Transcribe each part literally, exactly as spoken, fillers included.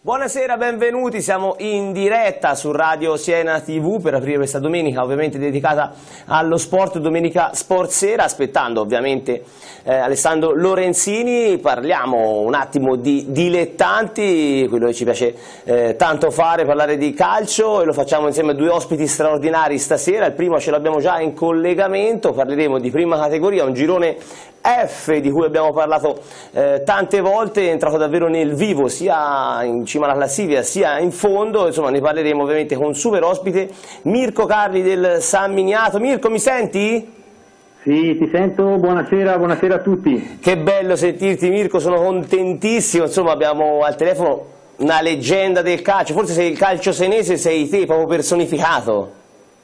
Buonasera, benvenuti, siamo in diretta su Radio Siena tivù per aprire questa domenica ovviamente dedicata allo sport, domenica Sport Sera, aspettando ovviamente eh, Alessandro Lorenzini. Parliamo un attimo di dilettanti, quello che ci piace eh, tanto fare, parlare di calcio, e lo facciamo insieme a due ospiti straordinari stasera. Il primo ce l'abbiamo già in collegamento, parleremo di prima categoria, un girone F di cui abbiamo parlato eh, tante volte, è entrato davvero nel vivo sia in cima alla classifica sia in fondo. Insomma, ne parleremo ovviamente con un super ospite, Mirko Carli del San Miniato. Mirko, mi senti? Sì, ti sento, buonasera, buonasera a tutti. Che bello sentirti Mirko, sono contentissimo, insomma abbiamo al telefono una leggenda del calcio, forse sei il calcio senese, sei te proprio personificato.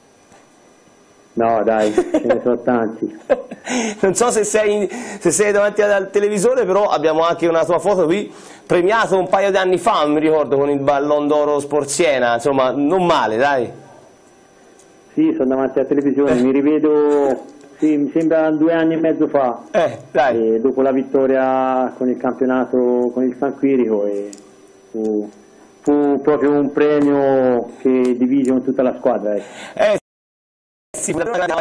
No dai, ce ne sono tanti. Non so se sei, se sei davanti al televisore, però abbiamo anche una tua foto qui, premiato un paio di anni fa, mi ricordo, con il Ballon d'Oro Sport Siena, insomma non male, dai. Sì, sono davanti alla televisione, mi rivedo, sì, mi sembra due anni e mezzo fa, eh, dai. E dopo la vittoria con il campionato, con il San Quirico, e fu, fu proprio un premio che divise con tutta la squadra. Eh. Eh, sì,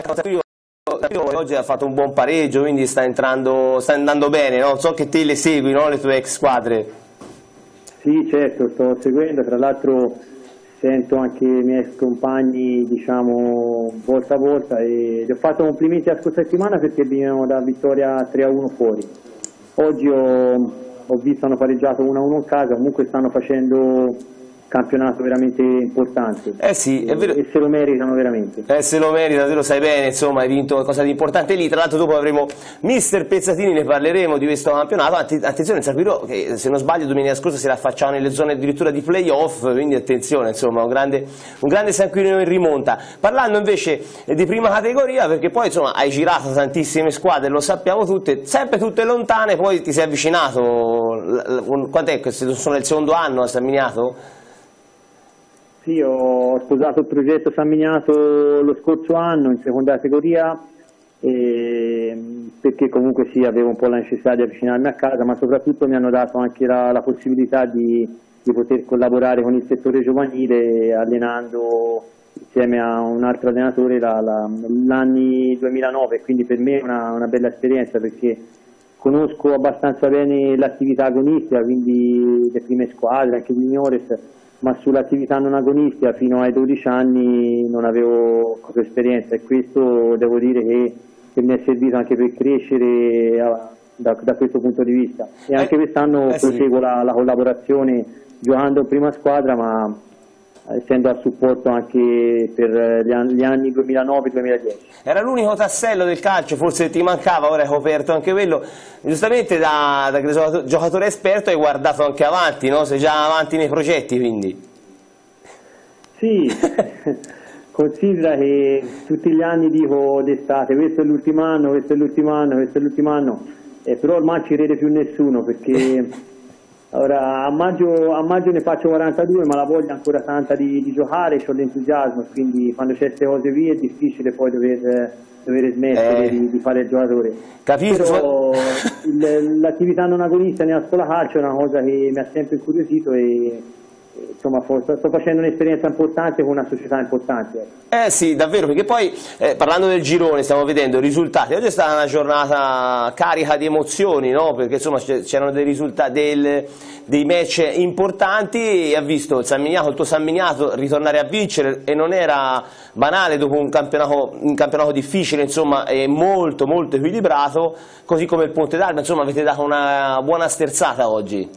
oggi ha fatto un buon pareggio, quindi sta entrando, sta andando bene, no? So che te le segui, no? Le tue ex squadre. Sì, certo, sto seguendo, tra l'altro sento anche i miei ex compagni, diciamo, volta a volta, e gli ho fatto complimenti la scorsa settimana perché venivano da vittoria tre a uno fuori. Oggi ho, ho visto hanno pareggiato uno a uno in casa, comunque stanno facendo campionato veramente importante, eh sì, è vero. E se lo meritano veramente. Eh, se lo merita, te lo sai bene, insomma, hai vinto qualcosa di importante lì. Tra l'altro dopo avremo mister Pezzatini, ne parleremo di questo campionato. Attenzione, il San Quirico, che se non sbaglio domenica scorsa si era affacciato nelle zone addirittura di playoff, quindi attenzione, insomma, un grande, un grande San Quirico in rimonta. Parlando invece di prima categoria, perché poi insomma hai girato tantissime squadre, lo sappiamo tutte, sempre tutte lontane, poi ti sei avvicinato, quant'è che sono il secondo anno a San Miniato? Sì, ho sposato il progetto San Miniato lo scorso anno in seconda categoria, e, perché comunque sì, avevo un po' la necessità di avvicinarmi a casa, ma soprattutto mi hanno dato anche la, la possibilità di, di poter collaborare con il settore giovanile, allenando insieme a un altro allenatore l'anni duemilanove, quindi per me è una, una bella esperienza perché conosco abbastanza bene l'attività agonistica, quindi le prime squadre, anche di juniores, ma sull'attività non agonistica fino ai dodici anni non avevo proprio esperienza, e questo devo dire che, che mi è servito anche per crescere da, da questo punto di vista. E anche quest'anno eh, proseguo sì. la, la collaborazione giocando in prima squadra, ma essendo a supporto anche per gli anni, gli anni duemilanove duemiladieci. Era l'unico tassello del calcio, forse ti mancava, ora hai coperto anche quello. Giustamente da, da giocatore esperto hai guardato anche avanti, no? Sei già avanti nei progetti, quindi. Sì, considera che tutti gli anni dico d'estate, questo è l'ultimo anno, questo è l'ultimo anno, questo è l'ultimo anno, eh, però ormai ci crede più nessuno, perché ora, a, maggio, a maggio ne faccio quarantadue, ma la voglia ancora tanta di, di giocare, ho l'entusiasmo, quindi quando c'è queste cose qui è difficile poi dover, dover smettere eh, di, di fare il giocatore. Capisco. L'attività non agonista nella scuola calcio è una cosa che mi ha sempre incuriosito, e insomma sto facendo un'esperienza importante con una società importante. Eh sì, davvero, perché poi eh, parlando del girone stiamo vedendo i risultati. Oggi è stata una giornata carica di emozioni, no? Perché insomma c'erano dei risultati, del, dei match importanti, e ha visto il San Miniato, il tuo San Miniato ritornare a vincere, e non era banale dopo un campionato, un campionato difficile, insomma, e molto molto equilibrato, così come il Ponte d'Arba. Insomma, avete dato una buona sterzata oggi.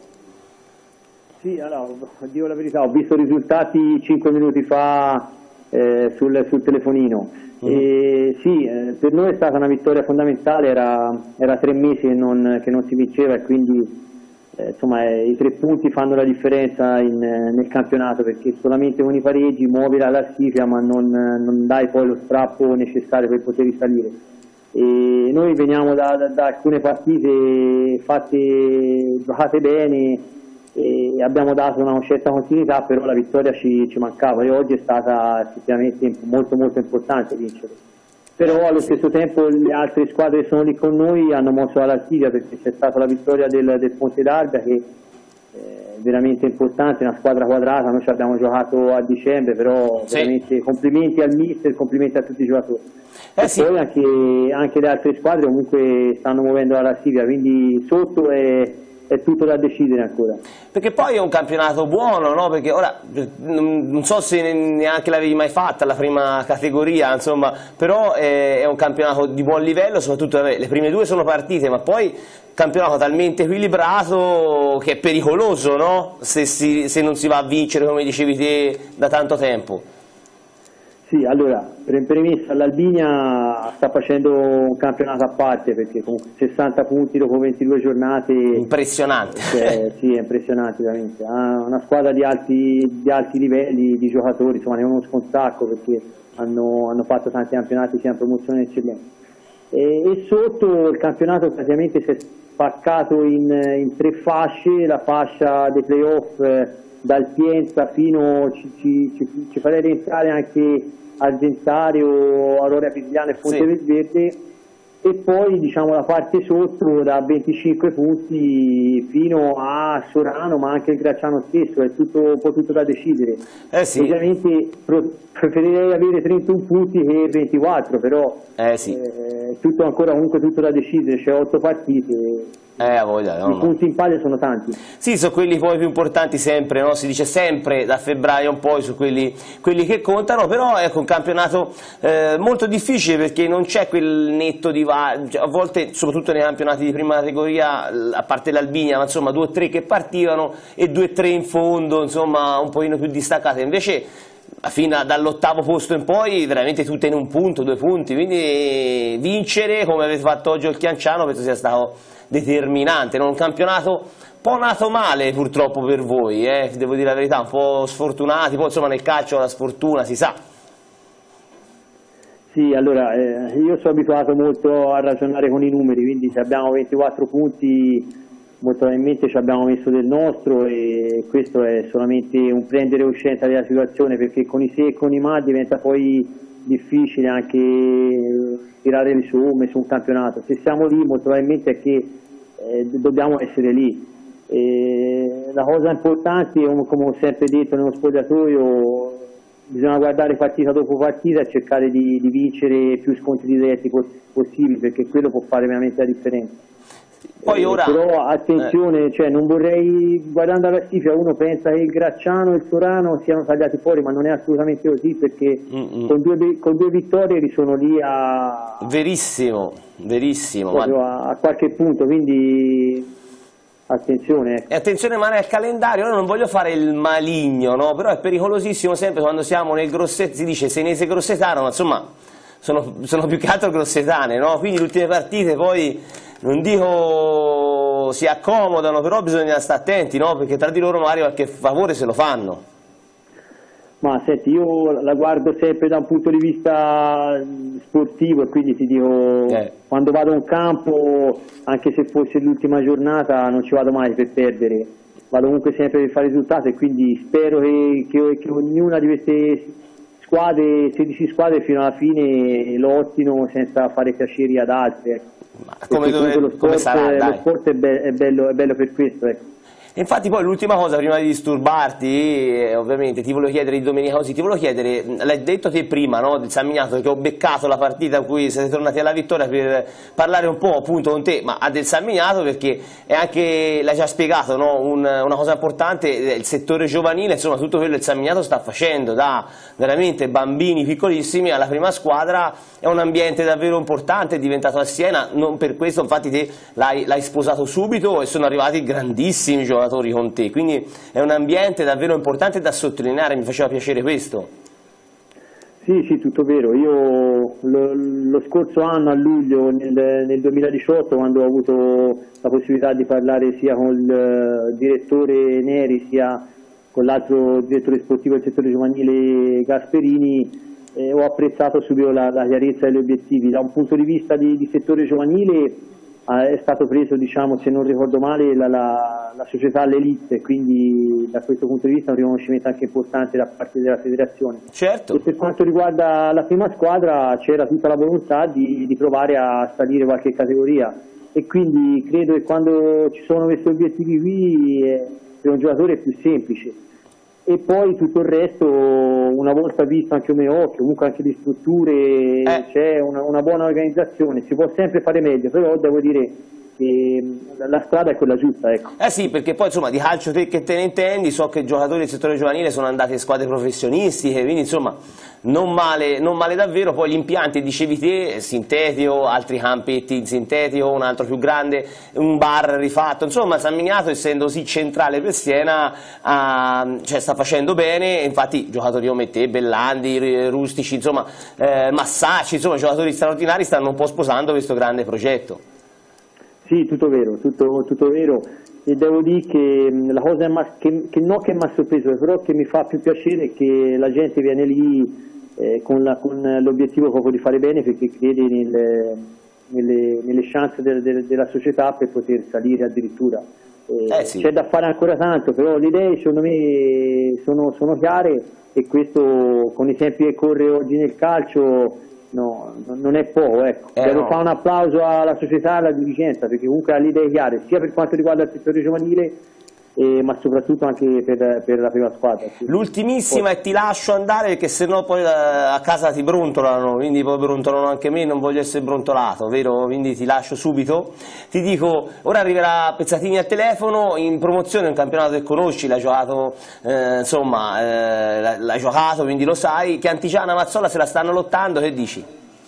Sì, allora, dico la verità, ho visto i risultati cinque minuti fa eh, sul, sul telefonino. Mm. E sì, eh, per noi è stata una vittoria fondamentale, era, era tre mesi che non, che non si vinceva, e quindi eh, insomma, eh, i tre punti fanno la differenza in, nel campionato, perché solamente con i pareggi muovi la classifica, ma non, non dai poi lo strappo necessario per poter risalire. E noi veniamo da, da, da alcune partite fatte, giocate bene, e abbiamo dato una certa continuità, però la vittoria ci, ci mancava, e oggi è stata effettivamente molto molto importante vincere. Però allo stesso tempo le altre squadre che sono lì con noi hanno mosso la classifica, perché c'è stata la vittoria del, del Ponte d'Arba, che eh, veramente importante, una squadra quadrata. Noi ci abbiamo giocato a dicembre, però sì, veramente complimenti al mister, complimenti a tutti i giocatori. Eh, e sì, poi anche, anche le altre squadre comunque stanno muovendo la classifica, quindi sotto è, è tutto da decidere ancora. Perché poi è un campionato buono, no? Perché ora non so se neanche l'avevi mai fatta la prima categoria, insomma, però è, è un campionato di buon livello, soprattutto le prime due sono partite, ma poi campionato talmente equilibrato che è pericoloso, no? Se, si, se non si va a vincere, come dicevi te, da tanto tempo. Sì, allora, per premessa l'Albinia sta facendo un campionato a parte, perché comunque sessanta punti dopo ventidue giornate... Impressionante. Cioè, sì, è impressionante veramente. Ha una squadra di alti, di alti livelli di giocatori, insomma ne conosco un sacco perché hanno, hanno fatto tanti campionati sia in promozione che eccellenza. E, e sotto il campionato praticamente si è spaccato in, in tre fasce, la fascia dei playoff eh, dal Pienza fino, ci, ci, ci, ci farei rientrare anche Argentario, Aurora Pisigliano e Fonteverde, sì, e poi diciamo la parte sotto da venticinque punti fino a Sorano, ma anche il Gracciano stesso, è tutto, un po' tutto da decidere. Eh sì. Ovviamente preferirei avere trentuno punti che ventiquattro, però eh sì, eh, tutto ancora comunque tutto da decidere, c'è otto partite. Eh, voglia, no, I punti in palio sono tanti. Sì, sono quelli poi più importanti sempre, no? Si dice sempre da febbraio un po' su quelli, quelli che contano, però ecco un campionato eh, molto difficile perché non c'è quel netto di va, cioè, a volte soprattutto nei campionati di prima categoria, a parte l'Albinia, ma insomma due o tre che partivano e due o tre in fondo, insomma un pochino più distaccate, invece fino dall'ottavo posto in poi veramente tutte in un punto, due punti, quindi vincere come avete fatto oggi al Chianciano penso sia stato determinante, no? Un campionato un po' nato male purtroppo per voi, eh? Devo dire la verità, un po' sfortunati, poi insomma nel calcio la sfortuna si sa. Sì, allora eh, io sono abituato molto a ragionare con i numeri, quindi se abbiamo ventiquattro punti molto probabilmente ci abbiamo messo del nostro e questo è solamente un prendere coscienza della situazione, perché con i se e con i ma diventa poi difficile anche tirare le somme su un campionato. Se siamo lì molto probabilmente è che eh, dobbiamo essere lì. E la cosa importante, come ho sempre detto nello spogliatoio, bisogna guardare partita dopo partita e cercare di, di vincere più scontri diretti possibili, perché quello può fare veramente la differenza. Poi ora, eh, però attenzione, eh. cioè, non vorrei, guardando la classifica uno pensa che il Gracciano e il Sorano siano tagliati fuori, ma non è assolutamente così, perché mm -mm. Con, due, con due vittorie sono lì a... Verissimo, verissimo. Ma... a, a qualche punto, quindi... attenzione. Ecco. E attenzione male al calendario, io non voglio fare il maligno, no? Però è pericolosissimo sempre quando siamo nel Grossetano, si dice Senese Grossetano, ma insomma sono, sono più che altro grossetane, no? Quindi le ultime partite poi non dico si accomodano, però bisogna stare attenti, no? Perché tra di loro magari qualche favore se lo fanno. Ma senti, io la guardo sempre da un punto di vista sportivo e quindi ti dico, eh. quando vado in campo, anche se fosse l'ultima giornata, non ci vado mai per perdere, vado comunque sempre per fare risultato e quindi spero che, che, che ognuna di queste squadre, sedici squadre fino alla fine lottino senza fare piaceri ad altre. Ecco. Ma come, dove, lo sport, come sarà, lo sport è, be è, bello, è bello per questo. Ecco. Infatti poi l'ultima cosa, prima di disturbarti, eh, ovviamente ti volevo chiedere di domenica così, ti volevo chiedere, l'hai detto te prima, no, del San Miniato, che ho beccato la partita in cui siete tornati alla vittoria per parlare un po' appunto con te, ma del San Miniato perché è anche, l'hai già spiegato, no, un, una cosa importante, il settore giovanile, insomma tutto quello che il San Miniato sta facendo, da veramente bambini piccolissimi alla prima squadra, è un ambiente davvero importante, è diventato a Siena, non per questo infatti te l'hai sposato subito e sono arrivati grandissimi giocatori con te, quindi è un ambiente davvero importante da sottolineare, mi faceva piacere questo. Sì, sì, tutto vero. Io lo, lo scorso anno a luglio, nel, nel duemiladiciotto, quando ho avuto la possibilità di parlare sia con il direttore Neri sia con l'altro direttore sportivo del settore giovanile Gasperini, eh, ho apprezzato subito la, la chiarezza degli obiettivi. Da un punto di vista di, di settore giovanile è stato preso, diciamo, se non ricordo male, la, la, la società all'elite, quindi da questo punto di vista un riconoscimento anche importante da parte della federazione. Certo. E per quanto riguarda la prima squadra c'era tutta la volontà di, di provare a salire qualche categoria e quindi credo che quando ci sono questi obiettivi qui è, per un giocatore è più semplice. E poi tutto il resto, una volta visto anche come occhio, comunque anche le strutture, eh. c'è una, una buona organizzazione, si può sempre fare meglio, però devo dire che la strada è quella giusta, ecco. Eh sì, perché poi insomma di calcio te che te ne intendi, so che i giocatori del settore giovanile sono andati in squadre professionistiche, quindi insomma non male, non male davvero. Poi gli impianti, dicevi te, sintetico, altri campetti in sintetico, un altro più grande, un bar rifatto, insomma San Miniato, essendo così centrale per Siena, ha, cioè, sta facendo bene, infatti giocatori come te, Bellandi, Rustici, insomma eh, Massacci, insomma giocatori straordinari stanno un po' sposando questo grande progetto. Sì, tutto vero, tutto, tutto vero, e devo dire che la cosa che, che non che mi ha sorpreso, però che mi fa più piacere è che la gente viene lì eh, con l'obiettivo proprio di fare bene, perché crede nelle, nelle, nelle chance del, del, della società per poter salire addirittura. Eh, eh sì. C'è da fare ancora tanto, però le idee secondo me sono, sono chiare, e questo con i tempi che corre oggi nel calcio no, non è poco, ecco. Eh Devo no. fare un applauso alla società e alla dirigenza, perché comunque ha le idee chiare, sia per quanto riguarda il settore giovanile, eh, ma soprattutto anche per, per la prima squadra. Sì. L'ultimissima, poi... e ti lascio andare perché sennò poi a casa ti brontolano, quindi poi brontolano anche me, non voglio essere brontolato, vero? Quindi ti lascio subito. Ti dico, ora arriverà Pezzatini al telefono, in promozione un campionato che conosci, l'hai giocato, eh, insomma, eh, l'hai giocato, quindi lo sai, che Antigiana, Mazzola se la stanno lottando, che dici?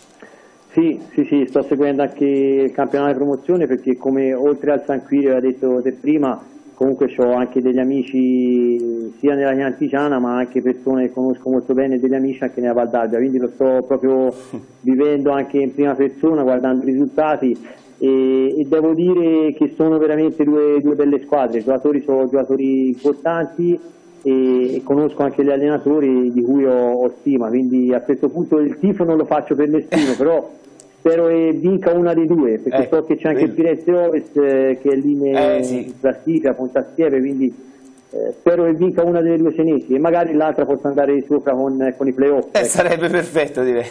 Sì, sì, sì, sto seguendo anche il campionato di promozione, perché come oltre al San Quirio, aveva detto te prima, comunque ho anche degli amici sia nella Chiantigiana, ma anche persone che conosco molto bene, degli amici anche nella Val d'Albia, quindi lo sto proprio vivendo anche in prima persona, guardando i risultati, e, e devo dire che sono veramente due, due belle squadre, i giocatori sono giocatori importanti, e, e conosco anche gli allenatori di cui ho, ho stima, quindi a questo punto il tifo non lo faccio per nessuno, però spero che vinca una dei due, perché ecco, so che c'è anche il Firenze Ovest eh, che è lì in eh, sì. classifica, Pontastieve, quindi eh, spero che vinca una delle due senesi e magari l'altra possa andare sopra con, con i playoff. Eh, ecco. Sarebbe perfetto, direi.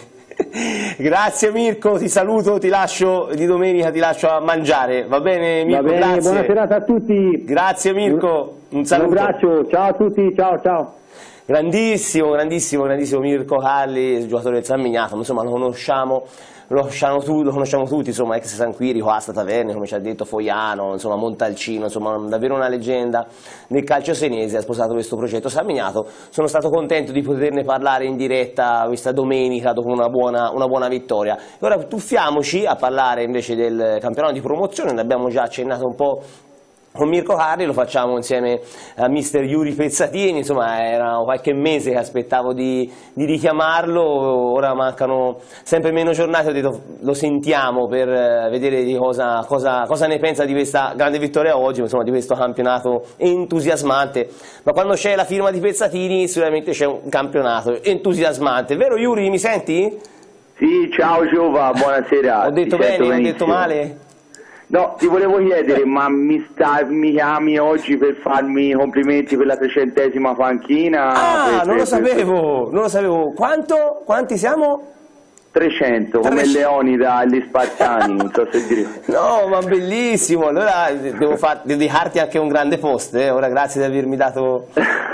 Grazie Mirko, ti saluto, ti lascio di domenica, ti lascio a mangiare, va bene Mirko? Va bene, grazie. Buona serata a tutti. Grazie Mirko, un saluto. Un abbraccio, ciao a tutti, ciao ciao. Grandissimo, grandissimo, grandissimo Mirko Calli, giocatore del San Miniato, insomma lo conosciamo, lo conosciamo, tu, lo conosciamo tutti, insomma ex San Quirico, Asta Taverne, come ci ha detto Foiano, insomma Montalcino, insomma davvero una leggenda del calcio senese, ha sposato questo progetto San Miniato. Sono stato contento di poterne parlare in diretta questa domenica dopo una buona, una buona vittoria. E ora tuffiamoci a parlare invece del campionato di promozione, ne abbiamo già accennato un po' con Mirko Calli, lo facciamo insieme a mister Yuri Pezzatini, insomma era qualche mese che aspettavo di, di richiamarlo, ora mancano sempre meno giornate, ho detto lo sentiamo per vedere di cosa, cosa, cosa ne pensa di questa grande vittoria oggi, insomma di questo campionato entusiasmante, ma quando c'è la firma di Pezzatini sicuramente c'è un campionato entusiasmante, vero Yuri, mi senti? Sì, ciao Giova, buonasera. Ho detto bene, ho detto male? No, ti volevo chiedere, ma mi, sta, mi chiami oggi per farmi i complimenti per la trecentesima panchina? Ah, per, non per, lo sapevo, non lo sapevo. Quanto? Quanti siamo? trecento, come trecento. Leonida agli Spartani, non so se dire. No, ma bellissimo, allora devo far, dedicarti anche un grande post, eh? Ora grazie di avermi dato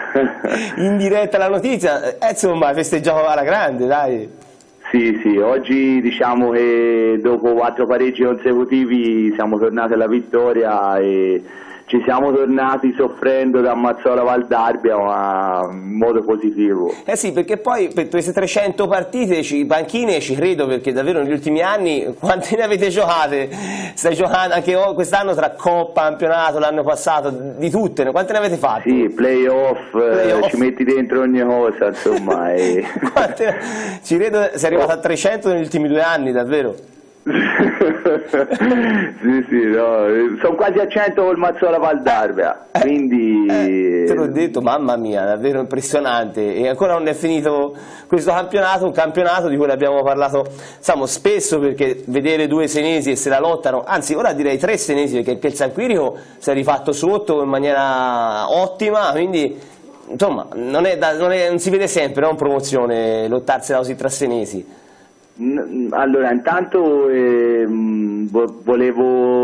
in diretta la notizia, eh, insomma festeggiamo alla grande, dai. Sì, sì, oggi diciamo che dopo quattro pareggi consecutivi siamo tornati alla vittoria e ci siamo tornati soffrendo da Mazzola Val d'Albia, ma in modo positivo. Eh sì, perché poi per queste trecento partite, ci, panchine ci credo, perché davvero negli ultimi anni quante ne avete giocate? Stai giocando anche quest'anno tra Coppa, campionato, l'anno passato, di tutte, quante ne avete fatte? Sì, playoff, play eh, ci metti dentro ogni cosa, insomma. E... quante... Ci credo sei arrivato a trecento negli ultimi due anni, davvero? Sì, sì, no. Sono quasi a cento col Mazzola Val d'Albia, eh, quindi eh, te l'ho detto, mamma mia, davvero impressionante, e ancora non è finito questo campionato, un campionato di cui abbiamo parlato insomma, spesso, perché vedere due senesi e se la lottano, anzi ora direi tre senesi, perché il San Quirico si è rifatto sotto in maniera ottima, quindi insomma non, è da, non, è, non si vede sempre, no, in promozione lottarsela così tra senesi. Allora, intanto eh, volevo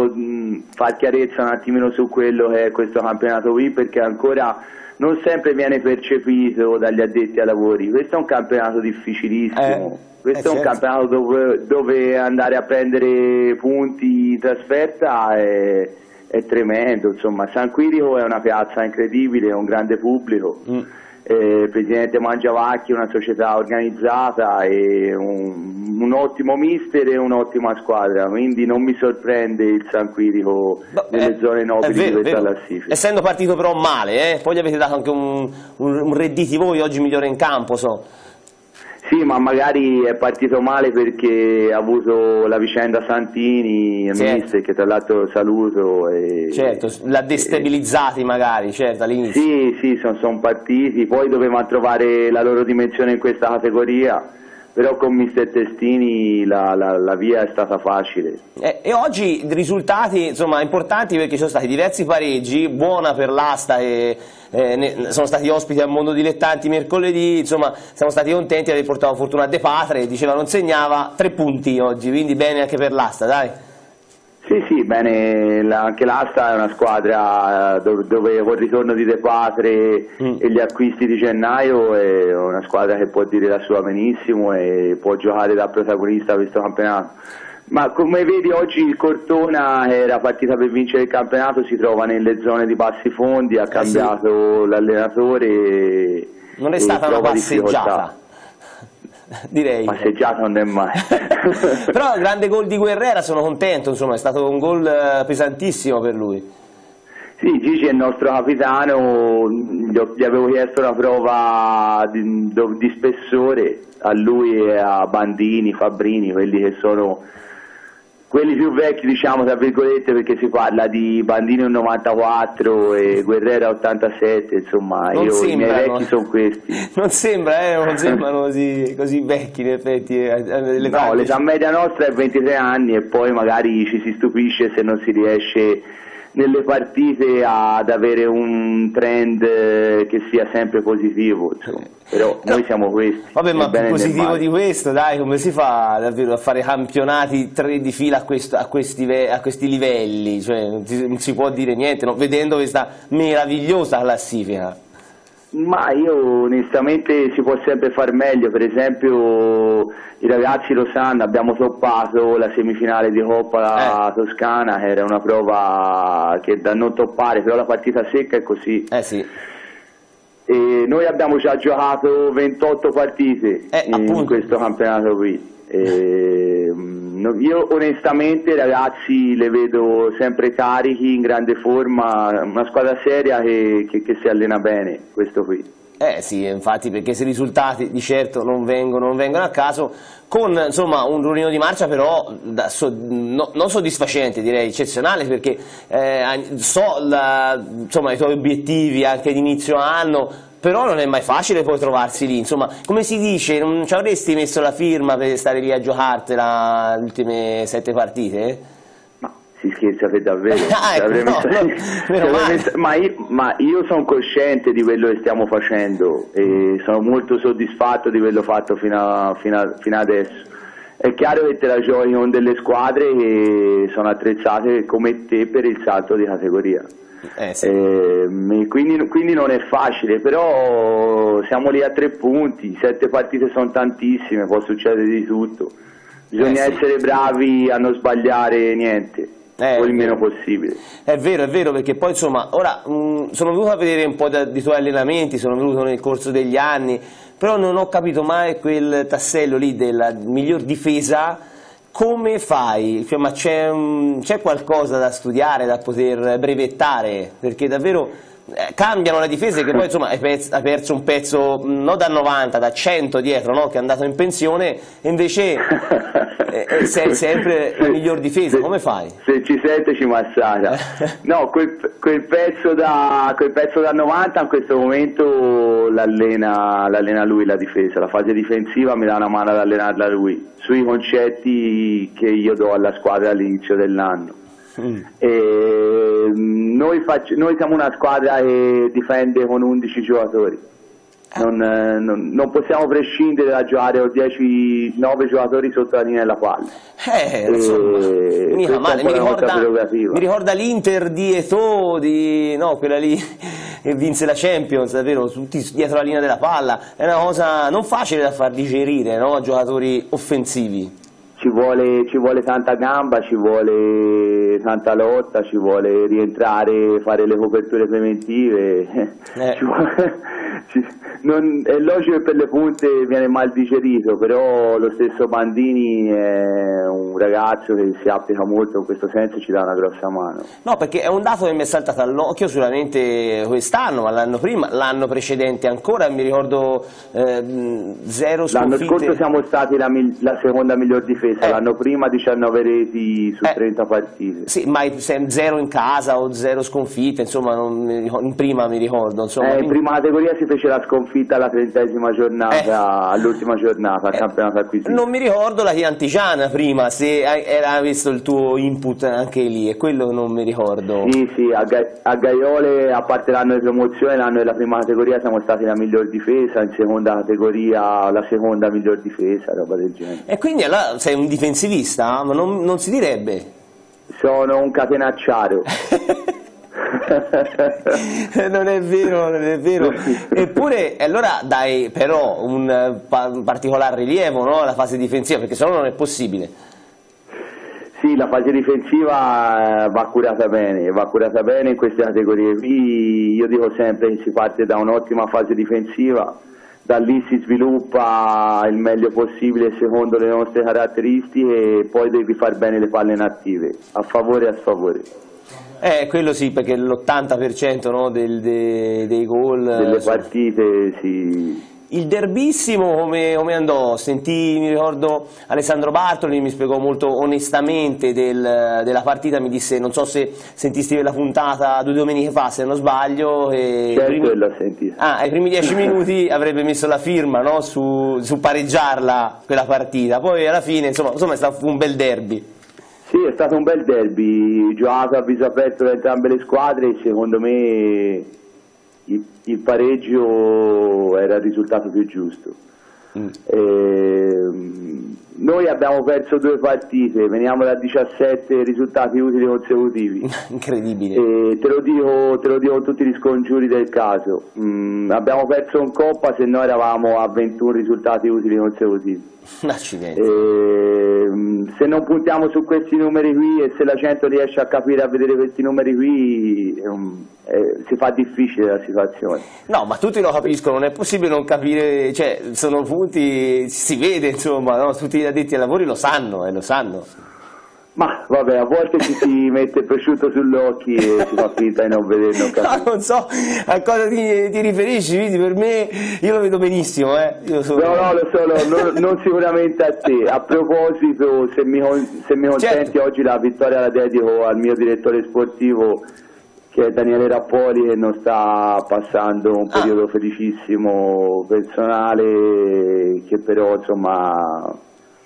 mh, far chiarezza un attimino su quello che è questo campionato qui, perché ancora non sempre viene percepito dagli addetti ai lavori. Questo è un campionato difficilissimo, eh, questo eh, è un certo. campionato dove, dove andare a prendere punti in trasferta è, è tremendo, insomma. San Quirico è una piazza incredibile, è un grande pubblico. Mm. Eh, il presidente Mangiavacchi, una società organizzata e un, un ottimo mister e un'ottima squadra, quindi non mi sorprende il San Quirico nelle eh, zone nobili vero, di questa classifica. Essendo partito però male, eh? Poi gli avete dato anche un, un, un redditi voi oggi migliore in campo, so. Sì, ma magari è partito male perché ha avuto la vicenda Santini, il certo. mister, che tra l'altro saluto. E, certo, l'ha destabilizzati e, magari, certo, all'inizio. Sì, sì, sono, sono partiti, poi dovevano trovare la loro dimensione in questa categoria, però con mister Testini la, la, la via è stata facile. E, e oggi risultati insomma importanti, perché ci sono stati diversi pareggi, buona per l'Asta e eh, ne, sono stati ospiti al Mondo Dilettanti mercoledì, insomma siamo stati contenti di aver portato fortuna De Patre, diceva non segnava, tre punti oggi, quindi bene anche per l'Asta, dai. Sì, sì, bene, la, anche l'Asta è una squadra dove, dove col ritorno di De Patre mm. e gli acquisti di gennaio è una squadra che può dire la sua benissimo e può giocare da protagonista questo campionato. Ma come vedi oggi il Cortona, che era partita per vincere il campionato, si trova nelle zone di bassi fondi, ha eh cambiato sì. l'allenatore. E, non è stata una passeggiata. Direi. Passeggiata non è mai. Però grande gol di Guerrera, sono contento, insomma è stato un gol pesantissimo per lui. Sì, Gigi è il nostro capitano, gli avevo chiesto una prova di, di spessore a lui e a Bandini, Fabbrini, quelli che sono quelli più vecchi, diciamo tra virgolette, perché si parla di Bandini un novantaquattro e Guerrera ottantasette, insomma non io, sembrano, i miei vecchi sono questi. Non sembra, eh, non sembrano così, così vecchi in effetti. No, l'età media nostra è ventitré anni e poi magari ci si stupisce se non si riesce nelle partite ad avere un trend che sia sempre positivo, insomma. Però noi no. siamo questi. Vabbè, ma più positivo di questo, dai, come si fa davvero a fare campionati tre di fila a, questo, a, questi, a questi livelli? Cioè, non, si, non si può dire niente, no? Vedendo questa meravigliosa classifica. Ma io onestamente si può sempre far meglio, per esempio i ragazzi lo sanno, abbiamo toppato la semifinale di Coppa eh. Toscana, che era una prova che da non toppare, però la partita secca è così. Eh sì. E noi abbiamo già giocato ventotto partite eh, in appunto. questo campionato qui. E, io onestamente ragazzi le vedo sempre carichi, in grande forma, una squadra seria che, che, che si allena bene, questo qui. Eh sì, infatti, perché se i risultati di certo non vengono, non vengono a caso, con insomma un ruolino di marcia però da, so, no, non soddisfacente, direi eccezionale, perché eh, so la, insomma, i tuoi obiettivi anche di inizio anno, però non è mai facile poi trovarsi lì, insomma, come si dice, non ci avresti messo la firma per stare lì a giocartela le ultime sette partite? Ma si scherza per davvero? Ah, ecco, no, messo, no, messo, ma, io, ma io sono cosciente di quello che stiamo facendo e sono molto soddisfatto di quello fatto fino, a, fino, a, fino adesso. È chiaro che te la giochi con delle squadre che sono attrezzate come te per il salto di categoria. Eh, sì. eh, quindi, quindi non è facile, però siamo lì a tre punti, sette partite sono tantissime, può succedere di tutto, bisogna eh, essere sì. bravi a non sbagliare niente, eh, o il meno possibile. È vero, è vero, perché poi insomma ora mh, sono venuto a vedere un po' da, di tuoi allenamenti, sono venuto nel corso degli anni, però non ho capito mai quel tassello lì della miglior difesa. Come fai? Cioè, ma c'è qualcosa da studiare, da poter brevettare? Perché davvero eh, cambiano le difese, che poi insomma hai, pezzo, hai perso un pezzo non da novanta, da cento dietro, no? Che è andato in pensione, e invece eh, sei sempre la miglior difesa. Come fai? Se ci sente ci massacra. No, quel, quel, pezzo da, quel pezzo da novanta in questo momento l'allena lui la difesa, la fase difensiva mi dà una mano ad allenarla lui, sui concetti che io do alla squadra all'inizio dell'anno. Mm. E noi, noi siamo una squadra che difende con undici giocatori. Non, non, non possiamo prescindere da giocare con dieci nove giocatori sotto la linea della palla. Eh, insomma, mica male. Mi ricorda, mi ricorda l'Inter di Eto'o, di, no, quella lì che vinse la Champions, davvero, tutti dietro la linea della palla. È una cosa non facile da far digerire, no, a giocatori offensivi. Ci vuole, ci vuole tanta gamba, ci vuole tanta lotta, ci vuole rientrare, fare le coperture preventive. Eh. Ci vuole, ci, non, è logico che per le punte viene mal digerito, però lo stesso Bandini è un ragazzo che si applica molto in questo senso e ci dà una grossa mano. No, perché è un dato che mi è saltato all'occhio sicuramente quest'anno, ma l'anno prima, l'anno precedente ancora, mi ricordo eh, zero sconfitte. L'anno scorso siamo stati la, la seconda miglior difesa. Eh. L'anno prima diciannove reti su eh. trenta partite. Sì, ma zero in casa o zero sconfitte, insomma, non mi ricordo, in prima mi ricordo. Insomma, eh, quindi... In prima categoria si fece la sconfitta alla trentesima giornata, eh. all'ultima giornata, al eh. campionato acquisito. Non mi ricordo la Chiantigiana prima, se era visto il tuo input anche lì, e quello non mi ricordo. Sì, sì, a, Ga a Gaiole, a parte l'anno di promozione, l'anno della prima categoria siamo stati la miglior difesa, in seconda categoria la seconda miglior difesa, roba del genere. E quindi allora sei un difensivista? Ma non, non si direbbe? Sono un catenacciario. Non è vero, non è vero. Eppure, allora dai però un, un particolare rilievo, no, alla fase difensiva, perché sennò non è possibile. Sì, la fase difensiva va curata bene, va curata bene in queste categorie qui. Io dico sempre che si parte da un'ottima fase difensiva, da lì si sviluppa il meglio possibile secondo le nostre caratteristiche e poi devi far bene le palle inattive, a favore e a sfavore. Eh, quello sì, perché l'ottanta per cento, no, del, de, dei gol... Delle partite, sì. Il derbissimo come, come andò? Sentì, mi ricordo, Alessandro Bartoli mi spiegò molto onestamente del, della partita, mi disse, non so se sentisti la puntata due domeniche fa, se non sbaglio, e certo, primi, l'ho sentito. Ah, ai primi dieci minuti avrebbe messo la firma, no, su, su pareggiarla quella partita, poi alla fine insomma, insomma è stato un bel derby. Sì, è stato un bel derby, giocato a viso aperto da entrambe le squadre e secondo me il, il pareggio era il risultato più giusto. Mm. E, noi abbiamo perso due partite, veniamo da diciassette risultati utili consecutivi. Incredibile. E te lo dico, te lo dico con tutti gli scongiuri del caso. Mm, abbiamo perso in Coppa, se no eravamo a ventuno risultati utili consecutivi. Accidenti. E, se non puntiamo su questi numeri qui e se la gente riesce a capire, a vedere questi numeri qui, um, eh, si fa difficile la situazione. No, ma tutti lo capiscono, non è possibile non capire, cioè sono punti, si vede insomma, no? Tutti gli addetti ai lavori lo sanno, e eh, lo sanno. Ma vabbè, a volte ci si mette il prosciutto sugli occhi e si fa finta di non vedere, non capire. No, non so a cosa ti, ti riferisci, quindi per me io lo vedo benissimo. Eh. Io sono... No, no, lo so, no, non, non sicuramente a te. A proposito, se mi, se mi consenti, certo, oggi la vittoria la dedico al mio direttore sportivo, che è Daniele Rappoli, che non sta passando un periodo ah. felicissimo personale, che però insomma...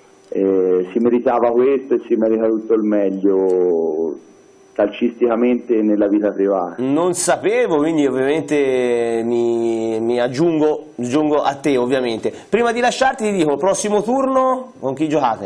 Eh, si meritava questo e si merita tutto il meglio calcisticamente nella vita privata. Non sapevo, quindi ovviamente mi, mi aggiungo, aggiungo a te ovviamente. Prima di lasciarti ti dico, prossimo turno con chi giocate?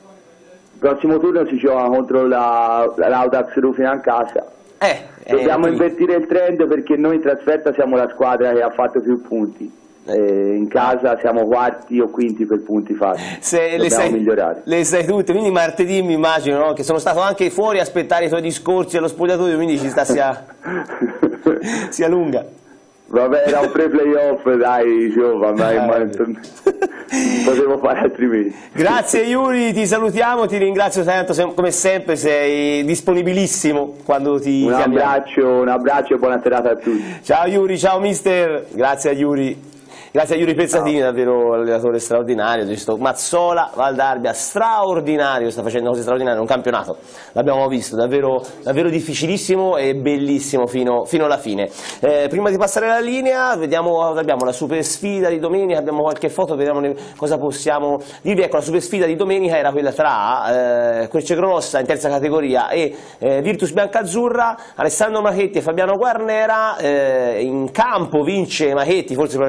Il prossimo turno si gioca contro la, l'Audax Rufina in casa. Eh, Dobbiamo eh, invertire il trend perché noi in trasferta siamo la squadra che ha fatto più punti. Eh, in casa siamo quarti o quinti per punti fatti. Se dobbiamo le sai, migliorare. Le sai tutte, quindi martedì mi immagino, no? Che sono stato anche fuori a aspettare i tuoi discorsi allo spogliatoio, quindi ci sta sia, sia lunga. Vabbè, era un pre-playoff, dai, giova, ma ah, non potevo fare altrimenti. Grazie Yuri, ti salutiamo, ti ringrazio tanto, come sempre sei disponibilissimo quando ti un chiamiamo. Abbraccio, un abbraccio e buona serata a tutti. Ciao Yuri, ciao mister, grazie a Yuri. Grazie a Yuri Pezzatini, no. davvero allenatore straordinario, visto Mazzola, Valdarbia, straordinario, sta facendo cose straordinarie, un campionato, l'abbiamo visto, davvero, davvero difficilissimo e bellissimo fino, fino alla fine. Eh, prima di passare la linea, vediamo, abbiamo la super sfida di domenica, abbiamo qualche foto, vediamo cosa possiamo dirvi. Ecco, la super sfida di domenica era quella tra eh, Crocegrossa in terza categoria e eh, Virtus Biancazzurra. Alessandro Machetti e Fabiano Guarnera, eh, in campo vince Machetti, forse probabilmente per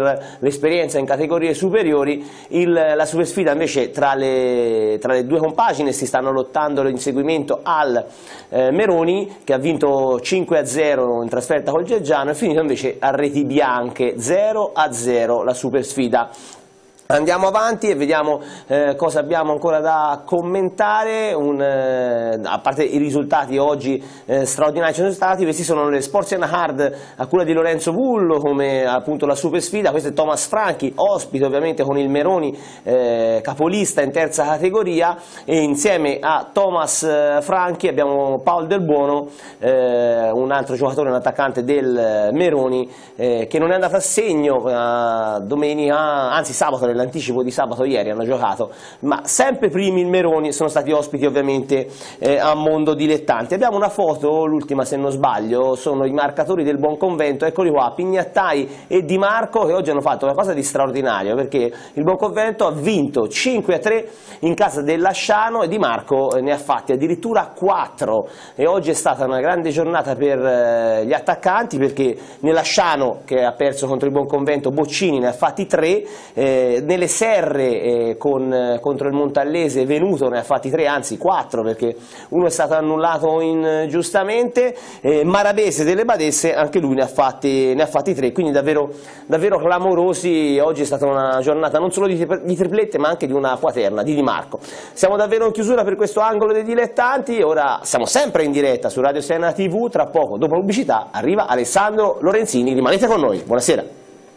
per l'esperienza in categorie superiori. Il, la supersfida invece tra le, tra le due compagini si stanno lottando l'inseguimento al eh, Meroni, che ha vinto cinque a zero in trasferta col Geggiano, e finito invece a reti bianche zero a zero la supersfida. Andiamo avanti e vediamo eh, cosa abbiamo ancora da commentare. Un, eh, a parte i risultati oggi eh, straordinari ci sono stati, questi sono le Sporziana Hard a cura di Lorenzo Vullo come appunto la super sfida. Questo è Thomas Franchi, ospite ovviamente con il Meroni, eh, capolista in terza categoria, e insieme a Thomas Franchi abbiamo Paolo Del Buono, eh, un altro giocatore, un attaccante del Meroni, eh, che non è andato a segno eh, domenica, anzi sabato, l'anticipo di sabato ieri hanno giocato, ma sempre primi il Meroni, sono stati ospiti ovviamente eh, a Mondo Dilettanti. Abbiamo una foto, l'ultima se non sbaglio, sono i marcatori del Buonconvento, eccoli qua, Pignattai e Di Marco, che oggi hanno fatto una cosa di straordinario, perché il Buonconvento ha vinto cinque a tre in casa del Lasciano e Di Marco ne ha fatti addirittura quattro, e oggi è stata una grande giornata per eh, gli attaccanti, perché nel Lasciano, che ha perso contro il Buonconvento, Boccini ne ha fatti tre, eh, nelle Serre eh, con, eh, contro il Montallese Venuto ne ha fatti tre, anzi quattro, perché uno è stato annullato ingiustamente, eh, Marabese delle Badesse anche lui ne ha fatti, ne ha fatti tre, quindi davvero, davvero clamorosi. Oggi è stata una giornata non solo di, di triplette ma anche di una quaterna di Di Marco. Siamo davvero in chiusura per questo angolo dei dilettanti, ora siamo sempre in diretta su Radio Siena tivù, tra poco dopo la pubblicità arriva Alessandro Lorenzini, rimanete con noi, buonasera.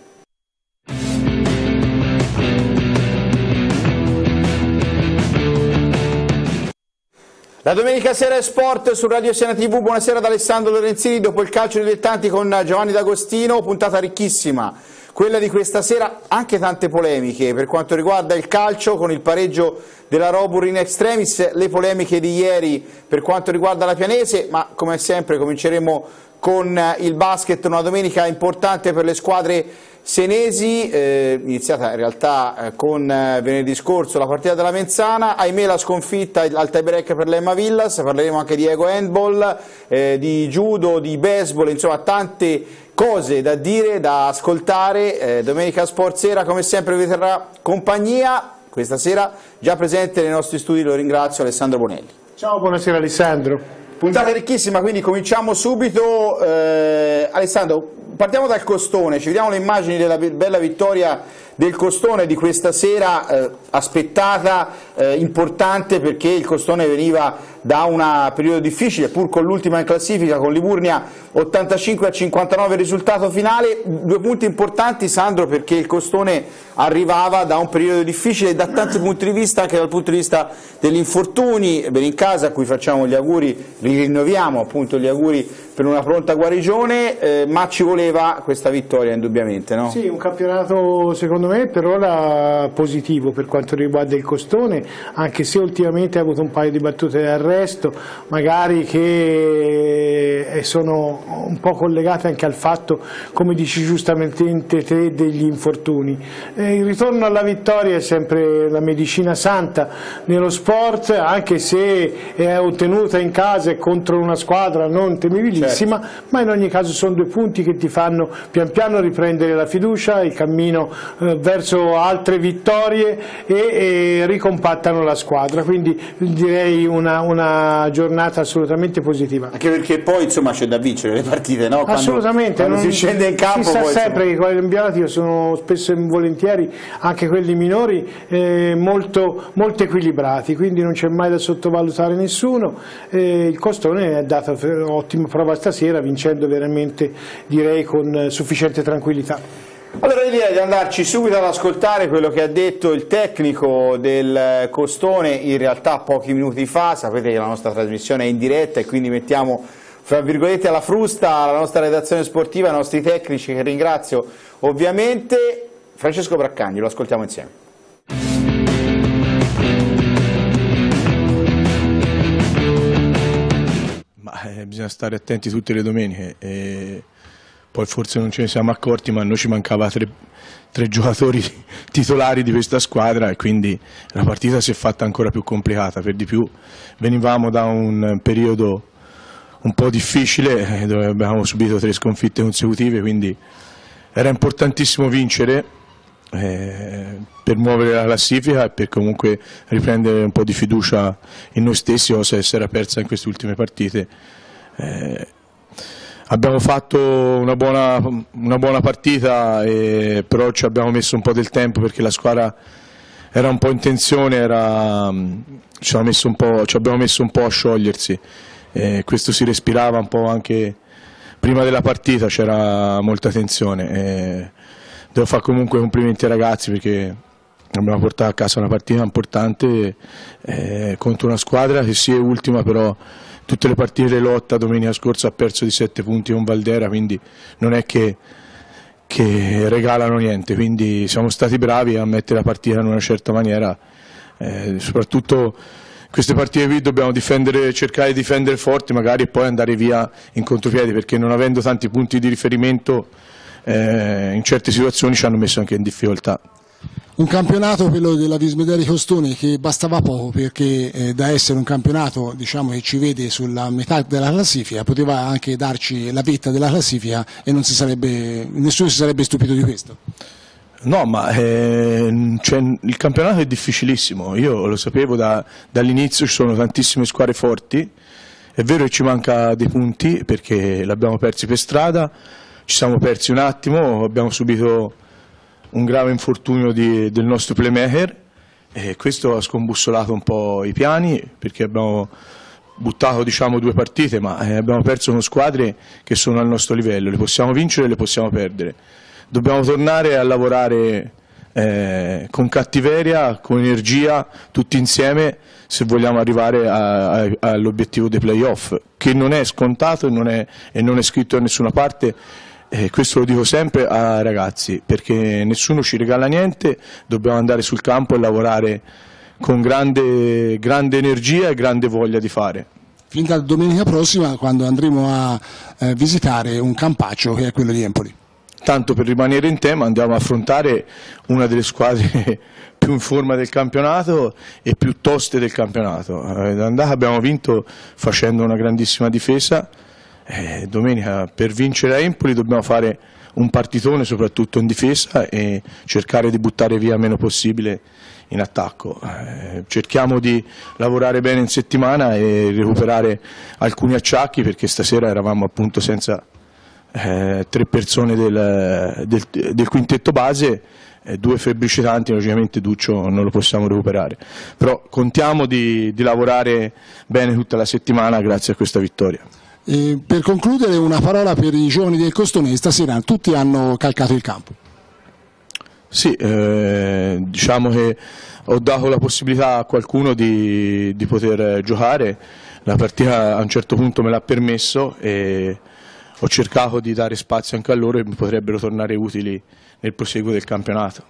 La domenica sera è sport su Radio Siena tivù, buonasera ad Alessandro Lorenzini, dopo il calcio dilettanti con Giovanni D'Agostino, puntata ricchissima, quella di questa sera, anche tante polemiche per quanto riguarda il calcio con il pareggio della Robur in extremis, le polemiche di ieri per quanto riguarda la Pianese, ma come sempre cominceremo con il basket, una domenica importante per le squadre senesi, eh, iniziata in realtà eh, con eh, venerdì scorso la partita della Menzana, ahimè la sconfitta al tie break per l'Emma Villas, parleremo anche di Ego Handball, eh, di judo, di baseball, insomma tante cose da dire, da ascoltare. eh, Domenica Sport Sera come sempre vi terrà compagnia, questa sera già presente nei nostri studi, lo ringrazio, Alessandro Bonelli. Ciao, buonasera Alessandro. Puntata ricchissima, quindi cominciamo subito. eh, Alessandro, partiamo dal Costone, ci vediamo le immagini della bella vittoria del Costone di questa sera, eh, aspettata, eh, importante, perché il Costone veniva da un periodo difficile, pur con l'ultima in classifica, con Liburnia ottantacinque a cinquantanove il risultato finale. Due punti importanti, Sandro, perché il Costone arrivava da un periodo difficile da tanti punti di vista, anche dal punto di vista degli infortuni. Benincasa, a cui facciamo gli auguri, rinnoviamo appunto gli auguri per una pronta guarigione, eh, ma ci voleva questa vittoria indubbiamente, no? Sì, un campionato secondo me per ora positivo per quanto riguarda il Costone, anche se ultimamente ha avuto un paio di battute d'arresto, magari che sono un po' collegate anche al fatto, come dici giustamente te, degli infortuni. E il ritorno alla vittoria è sempre la medicina santa nello sport, anche se è ottenuta in casa e contro una squadra non temibilissima, certo. Ma in ogni caso sono due punti che ti fanno pian piano riprendere la fiducia, il cammino eh, verso altre vittorie e, e ricompattano la squadra, quindi direi una, una giornata assolutamente positiva. Anche perché poi insomma c'è da vincere le partite, no? Quando, assolutamente, quando non, si scende in campo si sa poi, sempre che i campionati sono spesso e volentieri, anche quelli minori, eh, molto, molto equilibrati, quindi non c'è mai da sottovalutare nessuno. Eh, il Costone ha dato ottima prova stasera, vincendo veramente, direi, con sufficiente tranquillità. Allora io direi di andarci subito ad ascoltare quello che ha detto il tecnico del Costone in realtà pochi minuti fa. Sapete che la nostra trasmissione è in diretta e quindi mettiamo fra virgolette alla frusta la nostra redazione sportiva, i nostri tecnici, che ringrazio ovviamente. Francesco Braccagni, lo ascoltiamo insieme. Ma, eh, bisogna stare attenti tutte le domeniche. E... Poi forse non ce ne siamo accorti, ma a noi ci mancava tre, tre giocatori titolari di questa squadra e quindi la partita si è fatta ancora più complicata. Per di più venivamo da un periodo un po' difficile dove abbiamo subito tre sconfitte consecutive, quindi era importantissimo vincere eh, per muovere la classifica e per comunque riprendere un po' di fiducia in noi stessi, cosa che si era persa in queste ultime partite. Eh, abbiamo fatto una buona, una buona partita, e però ci abbiamo messo un po' del tempo perché la squadra era un po' in tensione, era, ci, abbiamo messo un po', ci abbiamo messo un po' a sciogliersi. Eh, questo si respirava un po' anche prima della partita, c'era molta tensione. Eh, devo fare comunque complimenti ai ragazzi perché abbiamo portato a casa una partita importante eh, contro una squadra che sì è ultima, però tutte le partite lotta. Domenica scorsa ha perso di sette punti con Valdera, quindi non è che, che regalano niente, quindi siamo stati bravi a mettere la partita in una certa maniera, eh, soprattutto queste partite qui dobbiamo difendere, cercare di difendere forti magari e poi andare via in contropiedi, perché non avendo tanti punti di riferimento eh, in certe situazioni ci hanno messo anche in difficoltà. Un campionato, quello della Vismederi Costone, che bastava poco perché eh, da essere un campionato, diciamo, che ci vede sulla metà della classifica, poteva anche darci la vetta della classifica e non si sarebbe, nessuno si sarebbe stupito di questo. No, ma eh, cioè, il campionato è difficilissimo, io lo sapevo da, dall'inizio, ci sono tantissime squadre forti, è vero che ci manca dei punti perché l'abbiamo persi per strada, ci siamo persi un attimo, abbiamo subito un grave infortunio di, del nostro playmaker e questo ha scombussolato un po' i piani perché abbiamo buttato diciamo due partite, ma eh, abbiamo perso con squadre che sono al nostro livello, le possiamo vincere e le possiamo perdere. Dobbiamo tornare a lavorare eh, con cattiveria, con energia, tutti insieme se vogliamo arrivare all'obiettivo dei playoff, che non è scontato e non è, e non è scritto da nessuna parte. Eh, questo lo dico sempre ai ragazzi, perché nessuno ci regala niente, dobbiamo andare sul campo e lavorare con grande, grande energia e grande voglia di fare. Fin da domenica prossima, quando andremo a eh, visitare un campaccio che è quello di Empoli. Tanto per rimanere in tema andiamo a affrontare una delle squadre più in forma del campionato e più toste del campionato. L'andata abbiamo vinto facendo una grandissima difesa, eh, domenica per vincere a Empoli dobbiamo fare un partitone soprattutto in difesa e cercare di buttare via meno possibile in attacco. Eh, cerchiamo di lavorare bene in settimana e recuperare alcuni acciacchi perché stasera eravamo appunto senza Eh, tre persone del, del, del quintetto base, eh, due febbricitanti, logicamente Duccio non lo possiamo recuperare, però contiamo di, di lavorare bene tutta la settimana grazie a questa vittoria. E per concludere una parola per i giovani del Costone, stasera tutti hanno calcato il campo. Sì, eh, diciamo che ho dato la possibilità a qualcuno di, di poter giocare, la partita a un certo punto me l'ha permesso e ho cercato di dare spazio anche a loro e mi potrebbero tornare utili nel proseguo del campionato.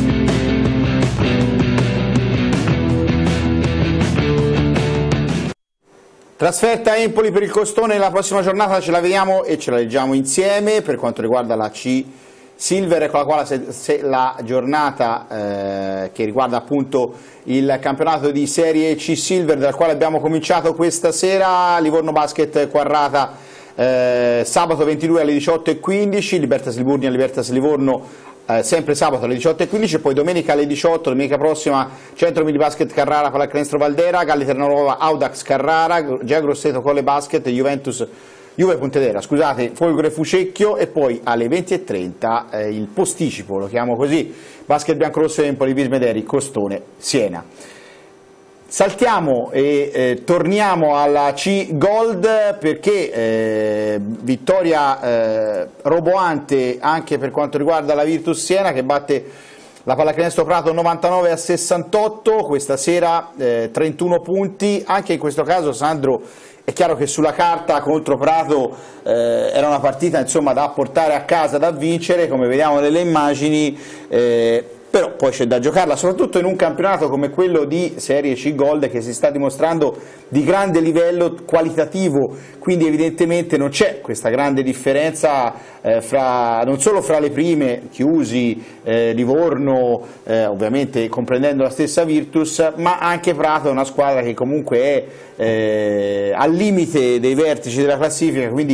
Trasferta a Empoli per il Costone, la prossima giornata ce la vediamo e ce la leggiamo insieme per quanto riguarda la C Silver, con la quale se, se la giornata eh, che riguarda appunto il campionato di Serie C Silver, dal quale abbiamo cominciato questa sera. Livorno Basket Quarrata Eh, sabato ventidue alle diciotto e quindici, Libertas Liburnia, Libertas Livorno eh, sempre sabato alle diciotto e quindici, poi domenica alle diciotto, domenica prossima Centro Mini Basket Carrara, Pallacanestro Valdera, Galli Terranova, Audax Carrara, Gea Grosseto Colle Basket, Juventus Juve Pontedera, scusate, Folgore Fucecchio, e poi alle venti e trenta eh, il posticipo, lo chiamo così, Basket Biancorosso Empoli, Vismederi, Costone, Siena. Saltiamo e eh, torniamo alla C Gold perché eh, vittoria eh, roboante anche per quanto riguarda la Virtus Siena, che batte la Pallacanestro Prato novantanove a sessantotto, questa sera eh, trentuno punti, anche in questo caso Sandro è chiaro che sulla carta contro Prato eh, era una partita insomma da portare a casa, da vincere, come vediamo nelle immagini, eh, però poi c'è da giocarla, soprattutto in un campionato come quello di Serie C Gold che si sta dimostrando di grande livello qualitativo, quindi evidentemente non c'è questa grande differenza eh, fra, non solo fra le prime, Chiusi, eh, Livorno, eh, ovviamente comprendendo la stessa Virtus, ma anche Prato è una squadra che comunque è eh, al limite dei vertici della classifica, quindi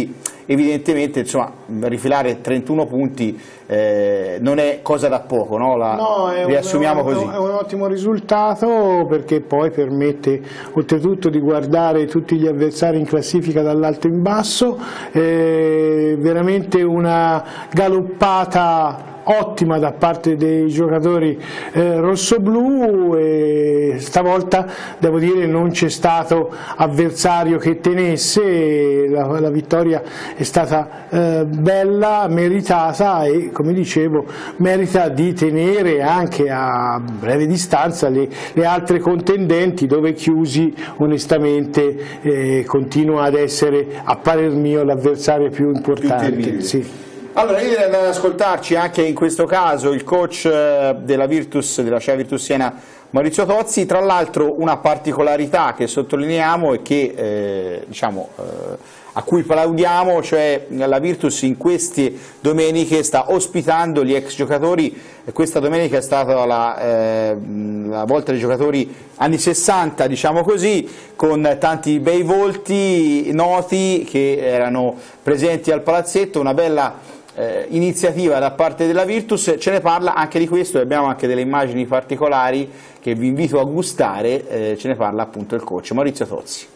evidentemente insomma, rifilare trentuno punti eh, non è cosa da poco, no? La no, è riassumiamo un, così. È un ottimo risultato perché poi permette oltretutto di guardare tutti gli avversari in classifica dall'alto in basso, eh, veramente una galoppata ottima da parte dei giocatori eh, rossoblù, e stavolta devo dire non c'è stato avversario che tenesse, la, la vittoria è stata eh, bella, meritata e come dicevo merita di tenere anche a breve distanza le, le altre contendenti, dove Chiusi onestamente eh, continua ad essere a parer mio l'avversario più importante. Più sì. Allora io direi andare ad ascoltarci anche in questo caso il coach della Virtus, della Acea Virtus Siena, Maurizio Tozzi. Tra l'altro una particolarità che sottolineiamo e che eh, diciamo, eh, a cui plaudiamo, cioè la Virtus in queste domeniche sta ospitando gli ex giocatori. Questa domenica è stata la, eh, la volta dei giocatori anni sessanta, diciamo così, con tanti bei volti noti che erano presenti al palazzetto, una bella Eh, iniziativa da parte della Virtus. Ce ne parla anche di questo, e abbiamo anche delle immagini particolari che vi invito a gustare, eh, ce ne parla appunto il coach Maurizio Tozzi.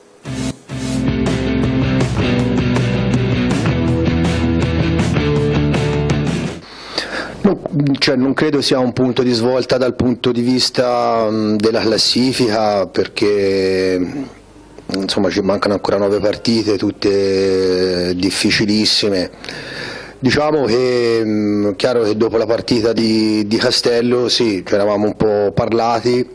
No, cioè, non credo sia un punto di svolta dal punto di vista mh, della classifica, perché insomma ci mancano ancora nove partite, tutte difficilissime. Diciamo che è chiaro che dopo la partita di, di Castello sì, ci eravamo un po' parlati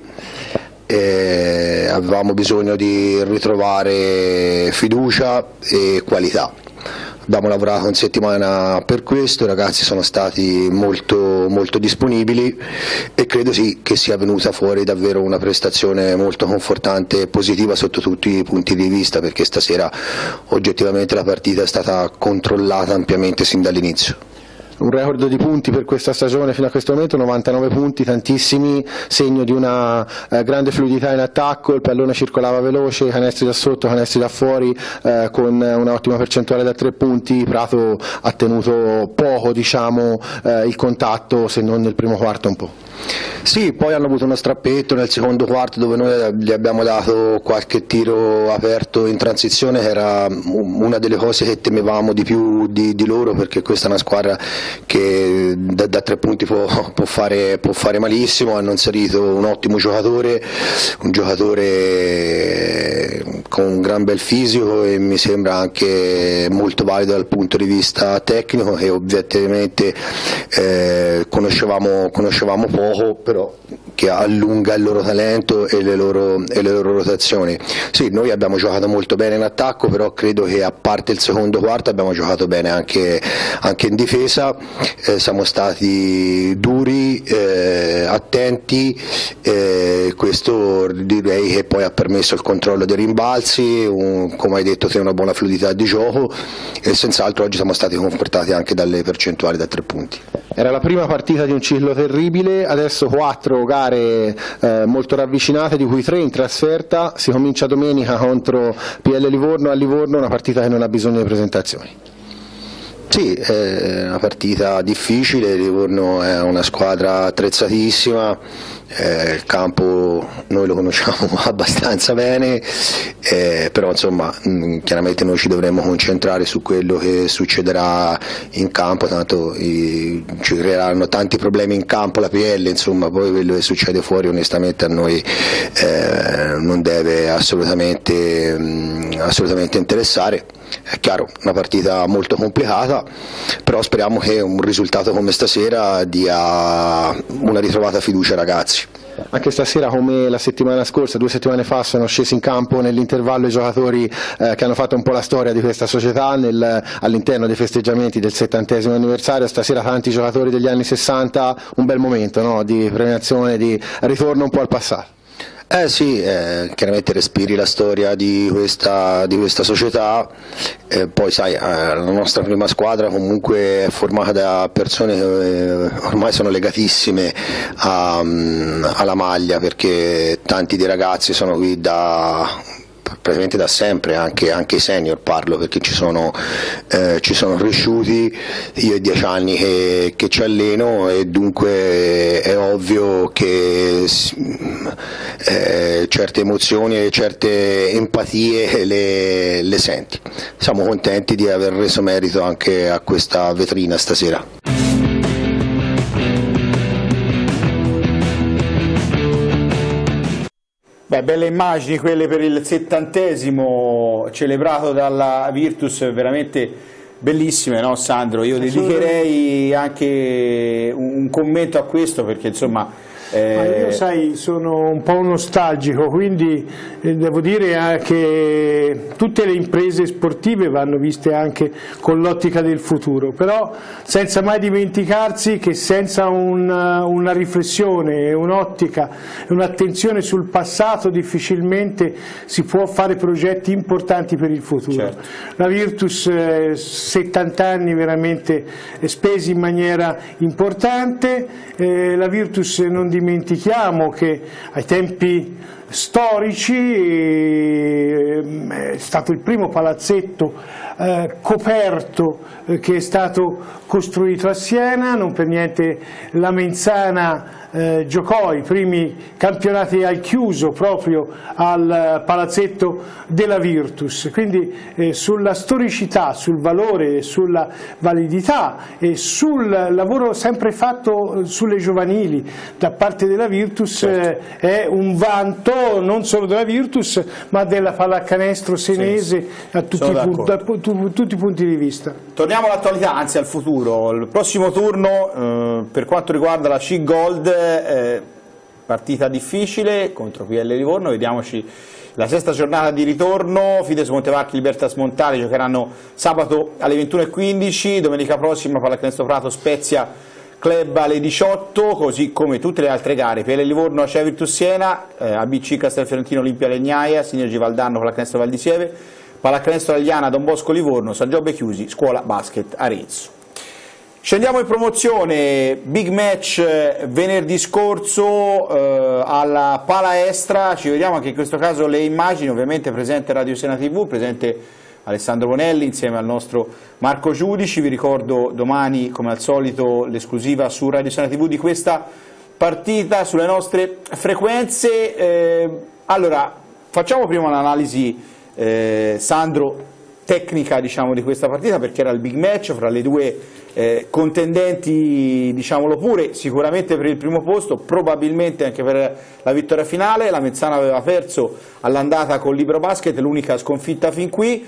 e avevamo bisogno di ritrovare fiducia e qualità. Abbiamo lavorato in settimana per questo, i ragazzi sono stati molto, molto disponibili e credo sì che sia venuta fuori davvero una prestazione molto confortante e positiva sotto tutti i punti di vista, perché stasera oggettivamente la partita è stata controllata ampiamente sin dall'inizio. Un record di punti per questa stagione fino a questo momento, novantanove punti, tantissimi, segno di una eh, grande fluidità in attacco, il pallone circolava veloce, canestri da sotto, canestri da fuori, eh, con un'ottima percentuale da tre punti. Prato ha tenuto poco, diciamo, eh, il contatto, se non nel primo quarto un po'. Sì, poi hanno avuto uno strappetto nel secondo quarto dove noi gli abbiamo dato qualche tiro aperto in transizione, che era una delle cose che temevamo di più di, di loro, perché questa è una squadra che da, da tre punti può, può, fare, può fare malissimo. Hanno inserito un ottimo giocatore, un giocatore con un gran bel fisico e mi sembra anche molto valido dal punto di vista tecnico, che ovviamente eh, conoscevamo, conoscevamo poco, però che allunga il loro talento e le loro, e le loro rotazioni. Sì, noi abbiamo giocato molto bene in attacco, però credo che a parte il secondo quarto abbiamo giocato bene anche, anche in difesa, eh, siamo stati duri, eh, attenti, eh, questo direi che poi ha permesso il controllo dei rimbalzi, un, come hai detto, una buona fluidità di gioco, e senz'altro oggi siamo stati confortati anche dalle percentuali da tre punti. Era la prima partita di un ciclo terribile, adesso quattro gare eh, molto ravvicinate, di cui tre in trasferta. Si comincia domenica contro P L Livorno a Livorno, una partita che non ha bisogno di presentazioni. Sì, è una partita difficile, Livorno è una squadra attrezzatissima, eh, il campo noi lo conosciamo abbastanza bene, eh, però insomma mh, chiaramente noi ci dovremo concentrare su quello che succederà in campo, tanto i, ci creeranno tanti problemi in campo la P L, insomma poi quello che succede fuori onestamente a noi eh, non deve assolutamente, mh, assolutamente interessare. È chiaro, una partita molto complicata, però speriamo che un risultato come stasera dia una ritrovata fiducia ai ragazzi. Anche stasera, come la settimana scorsa, due settimane fa, sono scesi in campo nell'intervallo i giocatori eh, che hanno fatto un po' la storia di questa società nel, all'interno dei festeggiamenti del settantesimo anniversario. Stasera tanti giocatori degli anni sessanta, un bel momento, no? Di premiazione, di ritorno un po' al passato. Eh sì, eh, chiaramente respiri la storia di questa, di questa società, eh, poi sai, eh, la nostra prima squadra comunque è formata da persone che eh, ormai sono legatissime a, um, alla maglia, perché tanti dei ragazzi sono qui da praticamente da sempre, anche, anche i senior parlo, perché ci sono, eh, ci sono cresciuti, io ho dieci anni che, che ci alleno, e dunque è ovvio che eh, certe emozioni e certe empatie le, le senti. Siamo contenti di aver reso merito anche a questa vetrina stasera. Beh, belle immagini quelle per il settantesimo celebrato dalla Virtus, veramente bellissime, no Sandro? Io dedicherei anche un commento a questo, perché insomma... Eh... Ma io sai, sono un po' nostalgico, quindi eh, devo dire che tutte le imprese sportive vanno viste anche con l'ottica del futuro, però senza mai dimenticarsi che senza un, una riflessione, un'ottica, un'attenzione sul passato difficilmente si può fare progetti importanti per il futuro. Certo. La Virtus, eh, settanta anni veramente spesi in maniera importante, eh, la Virtus non dimentichiamo che ai tempi storici è stato il primo palazzetto eh, coperto eh, che è stato costruito a Siena, non per niente la Menzana eh, giocò i primi campionati al chiuso proprio al palazzetto della Virtus, quindi eh, sulla storicità, sul valore, sulla validità e sul lavoro sempre fatto sulle giovanili da parte della Virtus, certo. eh, è un vanto non solo della Virtus ma della pallacanestro senese, sì, a tutti i, punti, da tutti i punti di vista. Torniamo all'attualità, anzi al futuro. Il prossimo turno eh, per quanto riguarda la C Gold, eh, partita difficile contro P L Livorno, vediamoci la sesta giornata di ritorno. Fides Montevarchi e Libertas Montale giocheranno sabato alle ventuno e quindici, domenica prossima Pallacanestro Prato Spezia Club alle diciotto, così come tutte le altre gare. P L Livorno Acea Virtus Siena, eh, A B C Castelfiorentino Olimpia Legnaia, Sinergi Valdanno Pallacanestro Val di Sieve, Pallacanestro Agliana Don Bosco Livorno, San Giobbe Chiusi Scuola Basket Arezzo. Scendiamo in promozione, big match venerdì scorso eh, alla Palaestra, ci vediamo anche in questo caso le immagini, ovviamente presente Radio Siena tivù, presente Alessandro Bonelli insieme al nostro Marco Giudici. Vi ricordo domani come al solito l'esclusiva su Radio Siena tivù di questa partita sulle nostre frequenze. Eh, allora facciamo prima un'analisi, eh, Sandro, tecnica diciamo di questa partita, perché era il big match fra le due eh, contendenti, diciamolo pure, sicuramente per il primo posto, probabilmente anche per la vittoria finale. La Mezzana aveva perso all'andata con Libero Basket, l'unica sconfitta fin qui,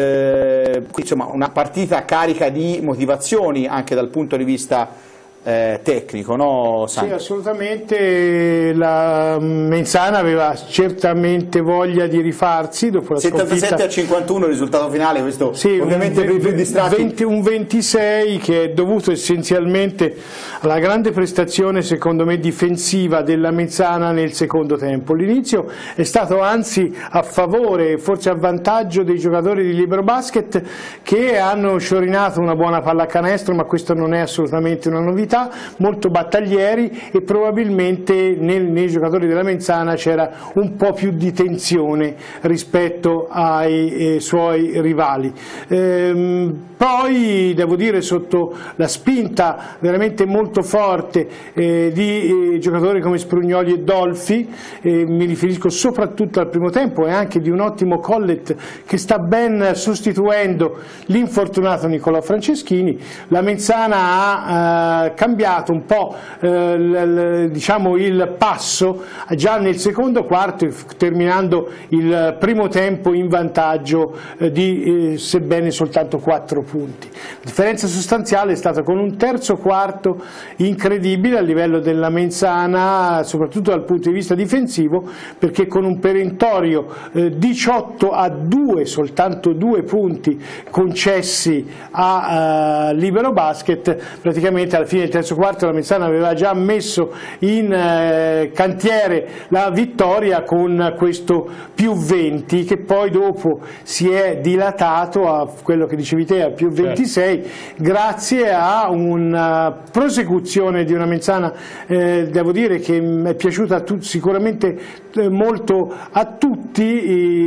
eh, insomma una partita carica di motivazioni anche dal punto di vista Eh, tecnico, no Sandro? Sì, assolutamente. La Menzana aveva certamente voglia di rifarsi dopo la settantasette sconfitta. a cinquantuno il risultato finale, questo sì, ovviamente un, per i più distratti. venti, un ventisei che è dovuto essenzialmente alla grande prestazione secondo me difensiva della Menzana nel secondo tempo. L'inizio è stato anzi a favore, forse a vantaggio dei giocatori di Libero Basket, che hanno sciorinato una buona pallacanestro, ma questo non è assolutamente una novità, molto battaglieri, e probabilmente nel, nei giocatori della Menzana c'era un po' più di tensione rispetto ai eh, suoi rivali. Ehm, poi devo dire, sotto la spinta veramente molto forte eh, di eh, giocatori come Sprugnoli e Dolfi, eh, mi riferisco soprattutto al primo tempo, e anche di un ottimo Collet che sta ben sostituendo l'infortunato Nicolò Franceschini, la Menzana ha eh, cambiato un po' eh, l, l, diciamo il passo già nel secondo quarto, terminando il primo tempo in vantaggio eh, di eh, sebbene soltanto quattro punti. La differenza sostanziale è stata con un terzo quarto incredibile a livello della Menzana, soprattutto dal punto di vista difensivo, perché con un perentorio eh, diciotto a due, soltanto due punti concessi a uh, Libero Basket, praticamente alla fine del terzo quarto la Mezzana aveva già messo in eh, cantiere la vittoria con questo più venti che poi dopo si è dilatato a quello che dicevi te, a più ventisei, certo, grazie a una prosecuzione di una Mezzana, eh, devo dire che è piaciuta a tutti, sicuramente eh, molto a tutti,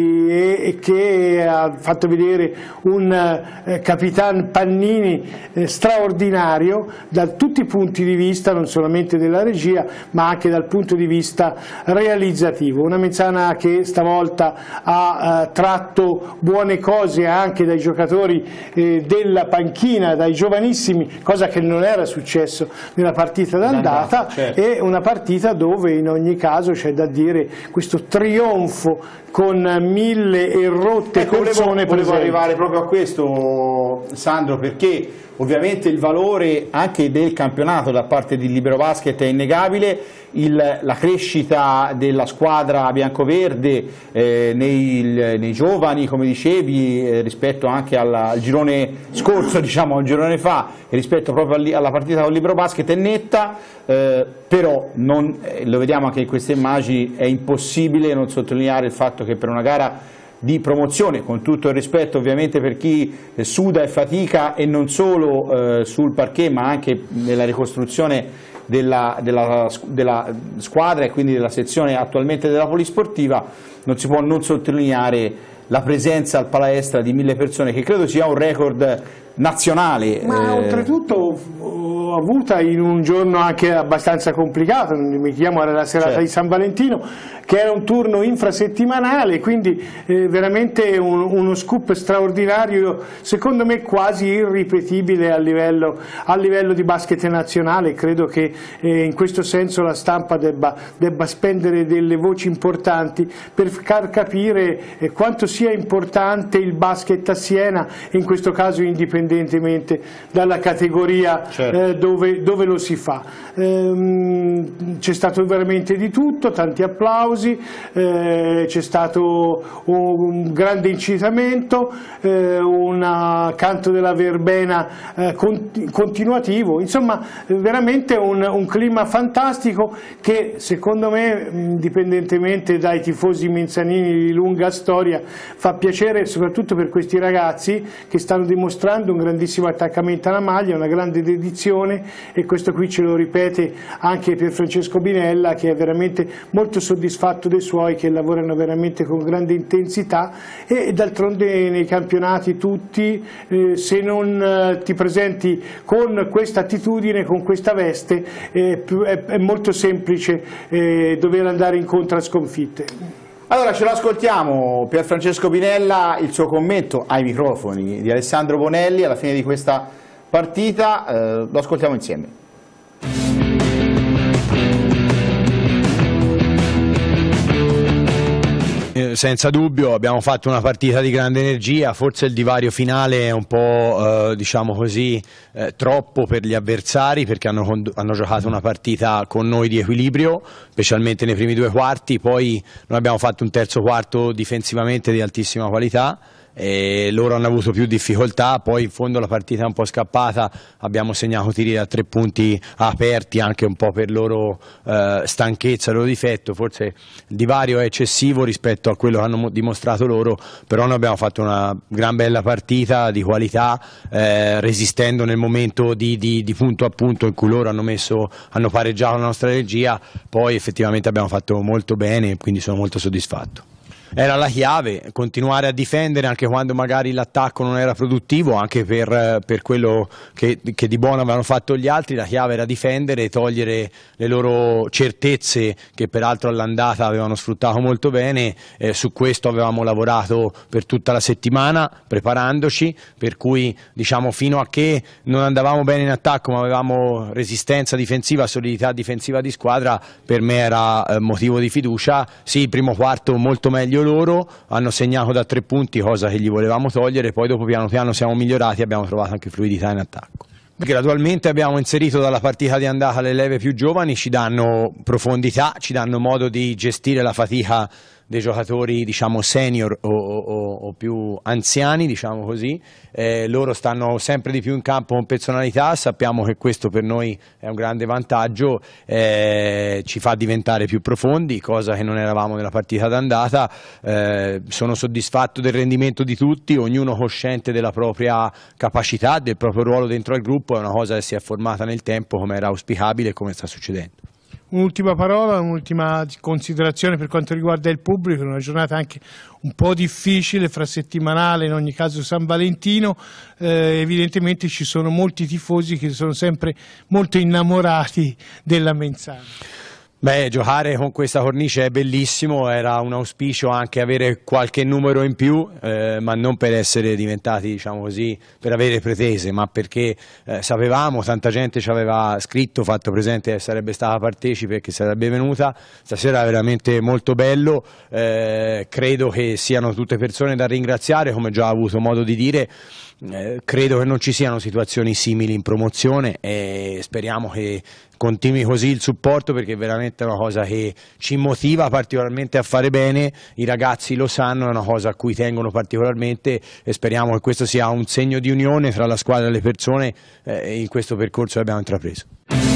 e, e che ha fatto vedere un eh, Capitan Pannini eh, straordinario da tutti i punti di vista, non solamente della regia ma anche dal punto di vista realizzativo. Una Mezzana che stavolta ha eh, tratto buone cose anche dai giocatori eh, della panchina, dai giovanissimi, cosa che non era successo nella partita d'andata, certo, e una partita dove in ogni caso c'è da dire questo trionfo con mille e rotte ecco, persone volevo, volevo presenti. arrivare proprio a questo, Sandro, perché ovviamente il valore anche del campionato da parte di Libero Basket è innegabile, il, la crescita della squadra biancoverde eh, nei, nei giovani, come dicevi, eh, rispetto anche alla, al girone scorso, diciamo un girone fa, e rispetto proprio al, alla partita con Libero Basket è netta, eh, però non, eh, lo vediamo anche in queste immagini, è impossibile non sottolineare il fatto che per una gara di promozione, con tutto il rispetto ovviamente per chi suda e fatica, e non solo eh, sul parquet ma anche nella ricostruzione della, della, della squadra e quindi della sezione attualmente della polisportiva, non si può non sottolineare la presenza al palestra di mille persone, che credo sia un record nazionale. Ma eh... oltretutto avuta in un giorno anche abbastanza complicato, non dimentichiamo, era la serata, certo, di San Valentino, che era un turno infrasettimanale, quindi eh, veramente un, uno scoop straordinario, secondo me quasi irripetibile a livello, a livello di basket nazionale. Credo che eh, in questo senso la stampa debba, debba spendere delle voci importanti per far capire eh, quanto sia importante il basket a Siena, e in questo caso indipendentemente dalla categoria, certo, eh, dove, dove lo si fa. Ehm, c'è stato veramente di tutto, tanti applausi, eh, c'è stato un grande incitamento, eh, un canto della verbena eh, continuativo, insomma veramente un, un clima fantastico che secondo me, indipendentemente dai tifosi mezzanini di lunga storia, fa piacere soprattutto per questi ragazzi che stanno dimostrando un grandissimo attaccamento alla maglia, una grande dedizione, e questo qui ce lo ripete anche per Francesco Binella, che è veramente molto soddisfatto dei suoi, che lavorano veramente con grande intensità, e d'altronde nei campionati tutti, eh, se non eh, ti presenti con questa attitudine, con questa veste, eh, è, è molto semplice eh, dover andare incontro a sconfitte. Allora ce lo ascoltiamo, Pier Francesco Binella, il suo commento ai microfoni di Alessandro Bonelli alla fine di questa partita, eh, lo ascoltiamo insieme. Senza dubbio abbiamo fatto una partita di grande energia, forse il divario finale è un po' eh, diciamo così eh, troppo per gli avversari, perché hanno, hanno giocato una partita con noi di equilibrio, specialmente nei primi due quarti. Poi noi abbiamo fatto un terzo quarto difensivamente di altissima qualità e loro hanno avuto più difficoltà, poi in fondo la partita è un po' scappata, abbiamo segnato tiri da tre punti aperti anche un po' per loro eh, stanchezza, loro difetto, forse il divario è eccessivo rispetto a quello che hanno dimostrato loro, però noi abbiamo fatto una gran bella partita di qualità, eh, resistendo nel momento di, di, di punto a punto in cui loro hanno, messo, hanno pareggiato la nostra regia, poi effettivamente abbiamo fatto molto bene, quindi sono molto soddisfatto. Era la chiave, continuare a difendere anche quando magari l'attacco non era produttivo, anche per, per quello che, che di buono avevano fatto gli altri. La chiave era difendere e togliere le loro certezze, che peraltro all'andata avevano sfruttato molto bene. Eh, su questo avevamo lavorato per tutta la settimana preparandoci, per cui diciamo fino a che non andavamo bene in attacco ma avevamo resistenza difensiva, solidità difensiva di squadra, per me era eh, motivo di fiducia. Sì, il primo quarto molto meglio loro, hanno segnato da tre punti, cosa che gli volevamo togliere, poi dopo piano piano siamo migliorati e abbiamo trovato anche fluidità in attacco. Gradualmente abbiamo inserito dalla partita di andata le leve più giovani, ci danno profondità, ci danno modo di gestire la fatica dei giocatori diciamo senior o, o, o più anziani, diciamo così. Eh, loro stanno sempre di più in campo con personalità, sappiamo che questo per noi è un grande vantaggio, eh, ci fa diventare più profondi, cosa che non eravamo nella partita d'andata. Eh, sono soddisfatto del rendimento di tutti, ognuno cosciente della propria capacità, del proprio ruolo dentro al gruppo, è una cosa che si è formata nel tempo come era auspicabile e come sta succedendo. Un'ultima parola, un'ultima considerazione per quanto riguarda il pubblico, una giornata anche un po' difficile, frasettimanale, in ogni caso San Valentino, eh, evidentemente ci sono molti tifosi che sono sempre molto innamorati della Menzana. Beh, giocare con questa cornice è bellissimo, era un auspicio anche avere qualche numero in più, eh, ma non per essere diventati, diciamo così, per avere pretese, ma perché eh, sapevamo, tanta gente ci aveva scritto, fatto presente che sarebbe stata partecipe e che sarebbe venuta. Stasera è veramente molto bello, eh, credo che siano tutte persone da ringraziare, come già ho avuto modo di dire. Eh, credo che non ci siano situazioni simili in promozione e speriamo che continui così il supporto, perché è veramente una cosa che ci motiva particolarmente a fare bene, i ragazzi lo sanno, è una cosa a cui tengono particolarmente e speriamo che questo sia un segno di unione tra la squadra e le persone eh, in questo percorso che abbiamo intrapreso.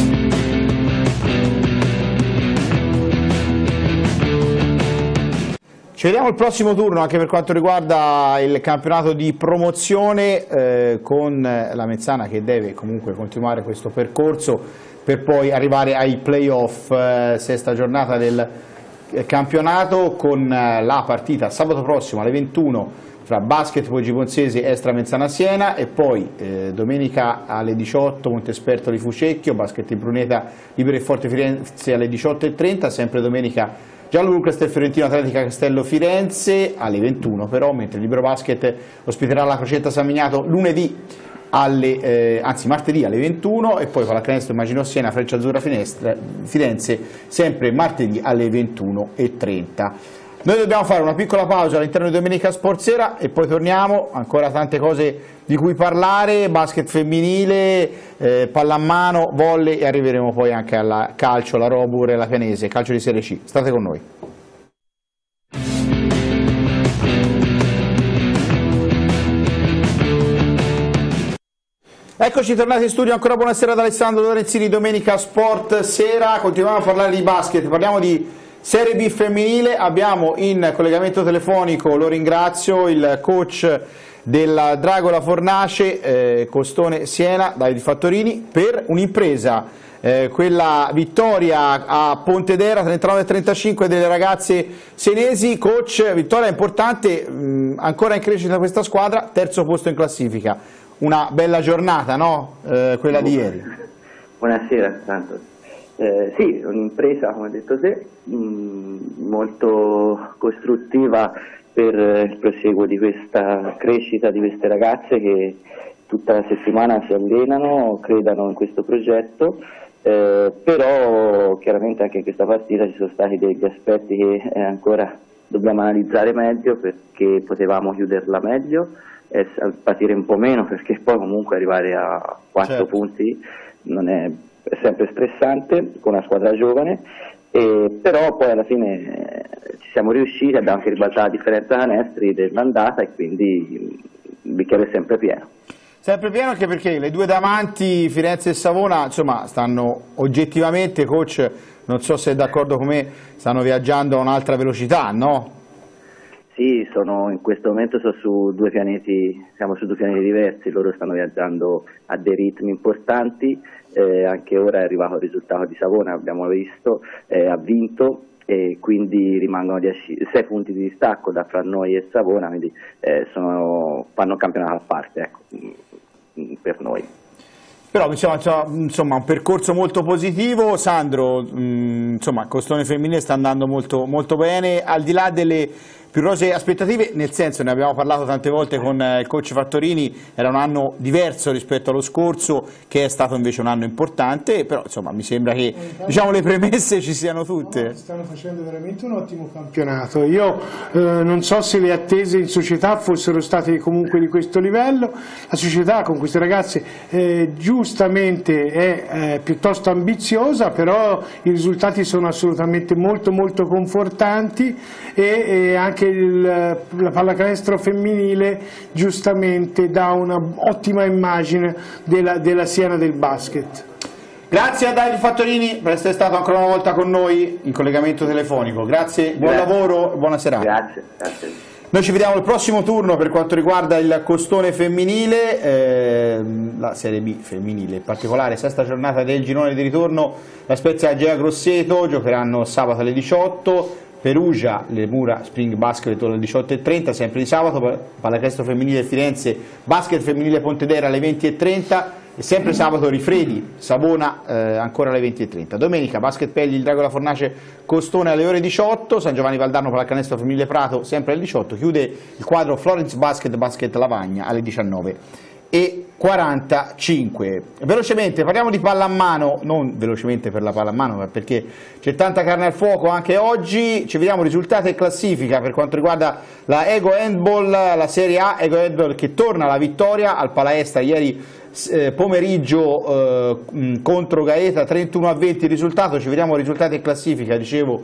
Ci vediamo al prossimo turno anche per quanto riguarda il campionato di promozione, eh, con la Menzana che deve comunque continuare questo percorso per poi arrivare ai playoff, eh, sesta giornata del campionato, con eh, la partita sabato prossimo alle ventuno fra Basket Poggio Ponzese e Estra Menzana Siena, e poi eh, domenica alle diciotto Montespertoli Fucecchio, Basket Bruneta Libero e Forte Firenze alle diciotto e trenta, sempre domenica Gialloblu Castel Fiorentino Atletica Castello Firenze alle ventuno però, mentre il Libero Basket ospiterà la Crocetta San Miniato lunedì alle, eh, anzi martedì alle ventuno, e poi con la Canestro Immagino Siena Freccia Azzurra Firenze sempre martedì alle ventuno e trenta. Noi dobbiamo fare una piccola pausa all'interno di Domenica Sportsera e poi torniamo, ancora tante cose di cui parlare, basket femminile, eh, pallamano, volley, e arriveremo poi anche al calcio, la Robur e la Pianese, calcio di Serie C. State con noi. Eccoci tornati in studio, ancora buonasera da Alessandro Lorenzini, Domenica Sport Sera, continuiamo a parlare di basket, parliamo di Serie B femminile, abbiamo in collegamento telefonico, lo ringrazio, il coach della Dragola Fornace, eh, Costone Siena, Davide Fattorini, per un'impresa, eh, quella vittoria a Pontedera trentanove a trentacinque delle ragazze senesi. Coach, vittoria importante, mh, ancora in crescita questa squadra, terzo posto in classifica, una bella giornata, no? Eh, quella di ieri. Buonasera, tanto. Eh, sì, un'impresa, come ha detto te, mh, molto costruttiva per il proseguo di questa crescita di queste ragazze che tutta la settimana si allenano, credano in questo progetto, eh, però chiaramente anche in questa partita ci sono stati degli aspetti che eh, ancora dobbiamo analizzare meglio, perché potevamo chiuderla meglio e patire un po' meno, perché poi comunque arrivare a quattro certo. punti non è, è sempre stressante con una squadra giovane, e, però poi alla fine eh, ci siamo riusciti, abbiamo anche ribaltato la differenza canestri dell'andata e quindi il bicchiere è sempre pieno. Sempre pieno anche perché le due davanti, Firenze e Savona, insomma, stanno oggettivamente, coach, non so se è d'accordo con me, stanno viaggiando a un'altra velocità, no? Sì, sono, in questo momento sono su due pianeti, siamo su due pianeti diversi, loro stanno viaggiando a dei ritmi importanti, eh, anche ora è arrivato il risultato di Savona, abbiamo visto, eh, ha vinto e quindi rimangono sei punti di distacco da fra noi e Savona, quindi eh, sono, fanno un campionato a parte, ecco, per noi. Però insomma un percorso molto positivo. Sandro, mh, insomma Costone femminile sta andando molto, molto bene, al di là delle più rosee aspettative, nel senso, ne abbiamo parlato tante volte con il coach Fattorini, era un anno diverso rispetto allo scorso, che è stato invece un anno importante, però insomma mi sembra che diciamo, le premesse ci siano tutte. Stanno facendo veramente un ottimo campionato. Io eh, non so se le attese in società fossero state comunque di questo livello. La società con queste ragazze eh, giustamente è eh, piuttosto ambiziosa, però i risultati sono assolutamente molto molto confortanti e, e anche il, la pallacanestro femminile giustamente dà un'ottima immagine della, della Siena del basket. Grazie a Davide Fattorini per essere stato ancora una volta con noi in collegamento telefonico. Grazie, buon Grazie. lavoro e buona serata. Grazie, grazie. Noi ci vediamo al prossimo turno per quanto riguarda il costone femminile, eh, la Serie B femminile in particolare, sesta giornata del girone di ritorno. La Spezia e Gea Grosseto giocheranno sabato alle diciotto, Perugia, le Mura Spring Basket alle diciotto e trenta, sempre di sabato, pallacanestro femminile Firenze, basket femminile Pontedera alle venti e trenta. E sempre sabato Rifredi, Savona eh, ancora alle venti e trenta. Domenica Basket Pelli, il Drago La Fornace, Costone alle ore diciotto, San Giovanni Valdarno pallacanestro femminile Prato sempre alle diciotto, chiude il quadro Florence Basket Basket Lavagna alle diciannove e quarantacinque. Velocemente parliamo di pallamano, non velocemente per la pallamano ma perché c'è tanta carne al fuoco anche oggi. Ci vediamo risultati e classifica per quanto riguarda la Ego Handball, la Serie A. Ego Handball che torna alla vittoria al Palaestra ieri Eh, pomeriggio eh, contro Gaeta, trentuno a venti il risultato. Ci vediamo risultati e classifica, dicevo,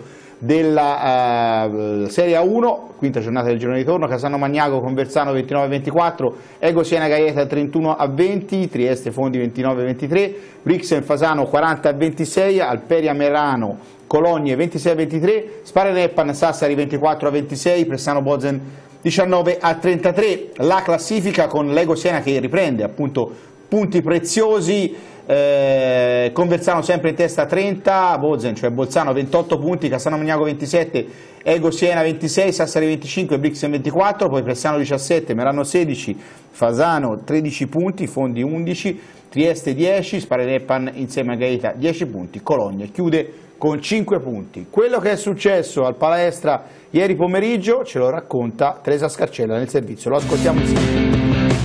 della eh, Serie A uno, quinta giornata del girone di ritorno. Casano Magnago con Versano ventinove a ventiquattro, Ego Siena Gaeta trentuno a venti, Trieste Fondi ventinove a ventitré, Brixen Fasano quaranta a ventisei, Alperia Merano Cologne ventisei a ventitré, Spare Neppan Sassari ventiquattro a ventisei, Pressano Bozen diciannove a trentatré. La classifica con l'Ego Siena che riprende appunto punti preziosi, eh, Conversano sempre in testa a trenta, Bozen, cioè Bolzano ventotto punti, Cassano Magnago ventisette, Ego Siena ventisei, Sassari venticinque, Brixen ventiquattro, poi Pressano diciassette, Merano sedici, Fasano tredici punti, Fondi undici, Trieste dieci, Spare Neppan insieme a Gaeta dieci punti, Cologna chiude con cinque punti. Quello che è successo al Palaestra ieri pomeriggio ce lo racconta Teresa Scarcella nel servizio, lo ascoltiamo insieme.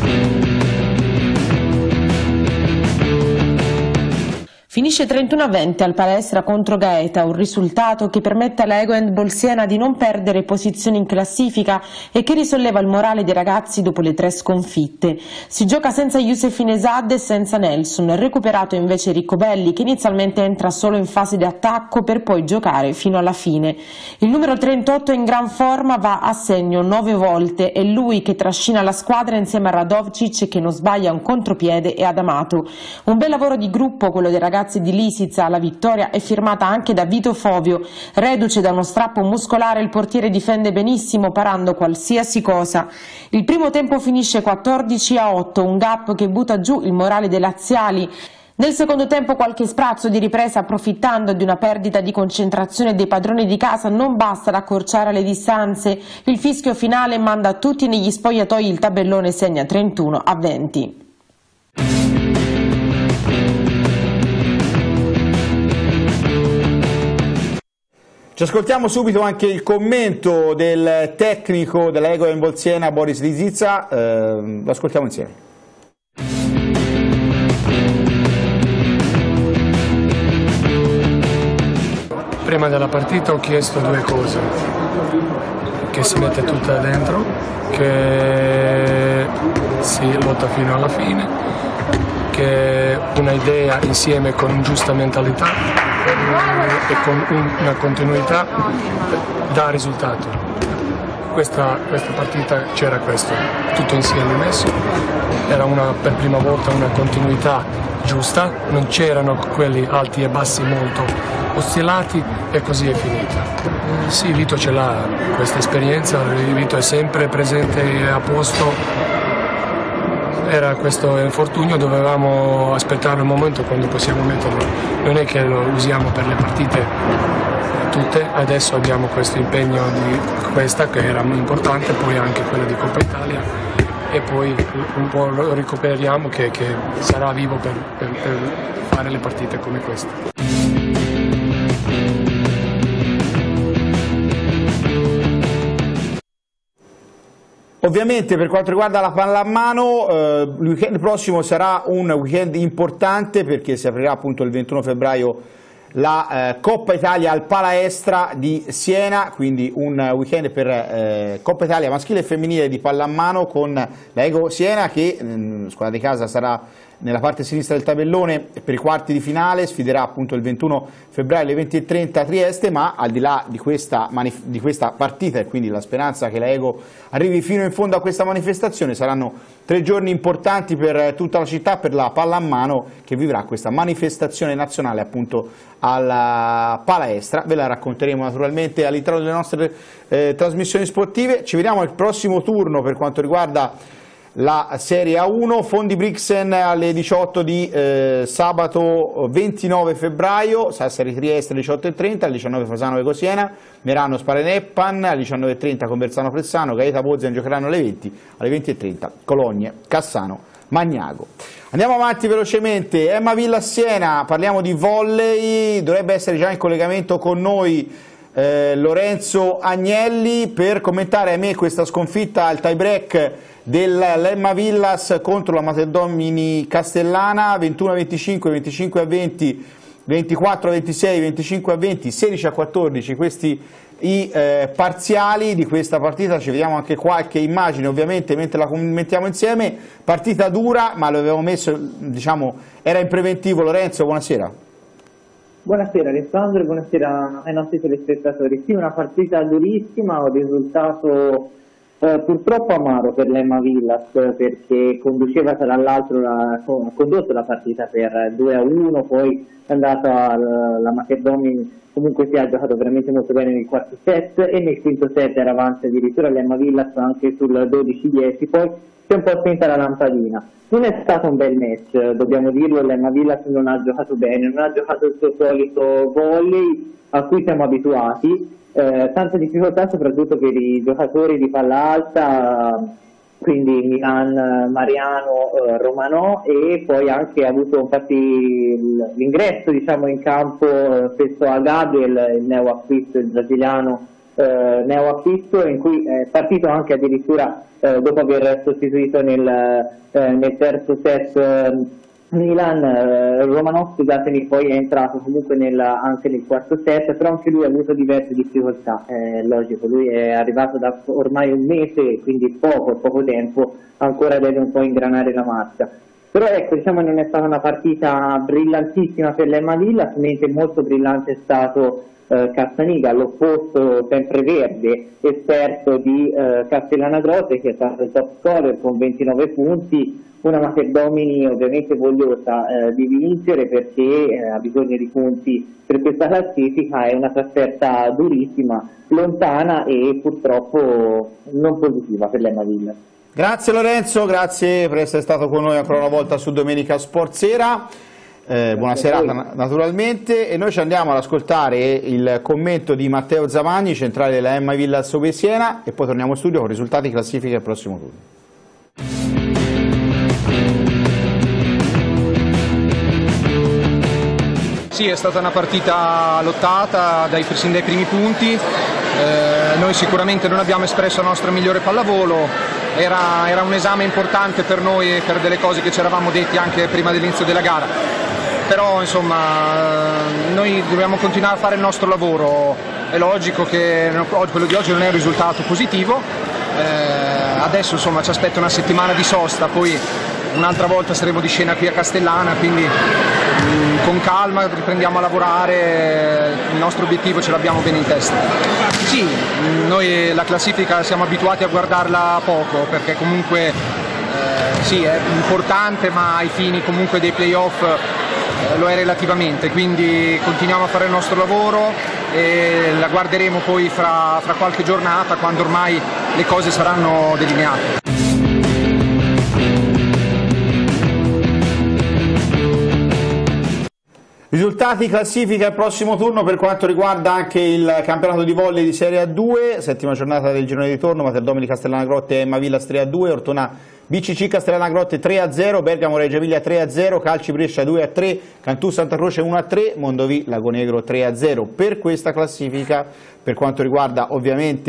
Finisce trentuno a venti al Palaestra contro Gaeta, un risultato che permette alla Ego Handball Siena di non perdere posizioni in classifica e che risolleva il morale dei ragazzi dopo le tre sconfitte. Si gioca senza Youssef Inesad e senza Nelson, recuperato invece Riccobelli che inizialmente entra solo in fase di attacco per poi giocare fino alla fine. Il numero trentotto in gran forma va a segno nove volte, è lui che trascina la squadra insieme a Radovcic che non sbaglia un contropiede e ad Amato. Un bel lavoro di gruppo quello dei ragazzi di Lisica. La vittoria è firmata anche da Vito Fovio, reduce da uno strappo muscolare il portiere difende benissimo parando qualsiasi cosa. Il primo tempo finisce quattordici a otto, un gap che butta giù il morale dei laziali. Nel secondo tempo qualche sprazzo di ripresa approfittando di una perdita di concentrazione dei padroni di casa non basta ad accorciare le distanze. Il fischio finale manda tutti negli spogliatoi, il tabellone segna trentuno a venti. Ci ascoltiamo subito anche il commento del tecnico della Ego Handball Siena, Boris Lisizza, eh, lo ascoltiamo insieme. Prima della partita ho chiesto due cose, che si mette tutta dentro, che si lotta fino alla fine, che una idea insieme con giusta mentalità e con una continuità dà risultato. Questa, questa partita c'era questo, tutto insieme messo, era una, per prima volta una continuità giusta, non c'erano quelli alti e bassi molto oscillati e così è finita. Sì, Vito ce l'ha questa esperienza, Vito è sempre presente e a posto. Era questo infortunio, dovevamo aspettare un momento quando possiamo metterlo, non è che lo usiamo per le partite tutte, adesso abbiamo questo impegno di questa che era importante, poi anche quella di Coppa Italia e poi un po' lo recuperiamo che, che sarà vivo per, per, per fare le partite come questa. Ovviamente per quanto riguarda la pallamano, eh, il weekend prossimo sarà un weekend importante perché si aprirà appunto il ventuno febbraio la eh, Coppa Italia al Palaestra di Siena, quindi un weekend per eh, Coppa Italia maschile e femminile di pallamano con la Ego Siena che, mh, squadra di casa, sarà nella parte sinistra del tabellone per i quarti di finale, sfiderà appunto il ventuno febbraio alle venti e trenta a Trieste, ma al di là di questa, di questa partita e quindi la speranza che la Ego arrivi fino in fondo a questa manifestazione, saranno tre giorni importanti per tutta la città, per la pallamano che vivrà questa manifestazione nazionale appunto alla Palaestra. Ve la racconteremo naturalmente all'interno delle nostre eh, trasmissioni sportive. Ci vediamo al prossimo turno per quanto riguarda la Serie A uno, Fondi Brixen alle diciotto di eh, sabato ventinove febbraio, Sassari Trieste alle diciotto e trenta, alle diciannove Fasano Ego Siena, Merano Spareneppan, alle diciannove e trenta Conversano Pressano, Gaeta Bozen giocheranno alle venti, alle venti e trenta Cologne Cassano Magnago. Andiamo avanti velocemente, Emma Villa Siena, parliamo di volley, dovrebbe essere già in collegamento con noi eh, Lorenzo Agnelli per commentare, ahimè, questa sconfitta al tie break dell'Emma Villas contro la Materdomini Castellana, ventuno a venticinque, venticinque a venti, ventiquattro a ventisei, venticinque a venti, sedici a quattordici, questi i eh, parziali di questa partita. Ci vediamo anche qualche immagine ovviamente mentre la commentiamo insieme, partita dura ma lo avevamo messo, diciamo, era in preventivo. Lorenzo, buonasera. Buonasera Alessandro e buonasera ai nostri telespettatori. Sì, una partita durissima, un risultato Eh, purtroppo amaro per l'Emma Villas perché conduceva tra l'altro ha condotto la partita per due a uno, poi è andata la, la Materdomini, comunque si ha giocato veramente molto bene nel quarto set e nel quinto set era avanti addirittura l'Emma Villas anche sul dodici dieci, poi si è un po' spenta la lampadina. Non è stato un bel match, dobbiamo dirlo, l'Emma Villas non ha giocato bene, non ha giocato il suo solito volley a cui siamo abituati. Eh, tanta difficoltà soprattutto per i giocatori di palla alta, quindi Milan, Mariano, eh, Romanò, e poi anche ha avuto infatti l'ingresso, diciamo, in campo eh, spesso a Gabriel, il neoacquisto, il brasiliano eh, neoacquisto, in cui è partito anche addirittura eh, dopo aver sostituito nel, eh, nel terzo set eh, Milan, eh, Romanov, scusatemi, poi è entrato comunque nel, anche nel quarto set, però anche lui ha avuto diverse difficoltà, è logico, lui è arrivato da ormai un mese, quindi poco, poco tempo, ancora deve un po' ingranare la marcia. Però ecco, diciamo, non è stata una partita brillantissima per l'Emma Villas, mentre molto brillante è stato eh, Castaniga, all'opposto sempreverde, esperto di eh, Castellana Grotte, che è stato il top scorer con ventinove punti, una Materdomini ovviamente vogliosa eh, di vincere perché eh, ha bisogno di punti per questa classifica, è una trasferta durissima, lontana e purtroppo non positiva per l'Emma Villas. Grazie Lorenzo, grazie per essere stato con noi ancora una volta su Domenica Sportsera. Eh, buona serata naturalmente, e noi ci andiamo ad ascoltare il commento di Matteo Zamagni, centrale della Emma Villas Ove Siena, e poi torniamo in studio con risultati, classifiche e prossimo turno. Sì, è stata una partita lottata dai, sin dai primi punti, eh, noi sicuramente non abbiamo espresso la nostra migliore pallavolo, era, era un esame importante per noi, per delle cose che ci eravamo detti anche prima dell'inizio della gara, però insomma noi dobbiamo continuare a fare il nostro lavoro, è logico che quello di oggi non è un risultato positivo, eh, adesso insomma ci aspetta una settimana di sosta, poi un'altra volta saremo di scena qui a Castellana, quindi mh, con calma riprendiamo a lavorare, il nostro obiettivo ce l'abbiamo bene in testa. Sì, mh, noi la classifica siamo abituati a guardarla poco, perché comunque eh, sì, è importante, ma ai fini comunque dei playoff eh, lo è relativamente, quindi continuiamo a fare il nostro lavoro e la guarderemo poi fra, fra qualche giornata, quando ormai le cose saranno delineate. Risultati, classifica al prossimo turno per quanto riguarda anche il campionato di volley di Serie A due, settima giornata del girone di ritorno, Materdomini Castellana Grotte e Emma Villas tre a due, Ortona B C C Castellana Grotte tre a zero, Bergamo Reggio Emilia tre a zero, Calci Brescia due a tre, Cantù Santa Croce uno a tre, Mondovì Lagonegro tre a zero. Per questa classifica, per quanto riguarda ovviamente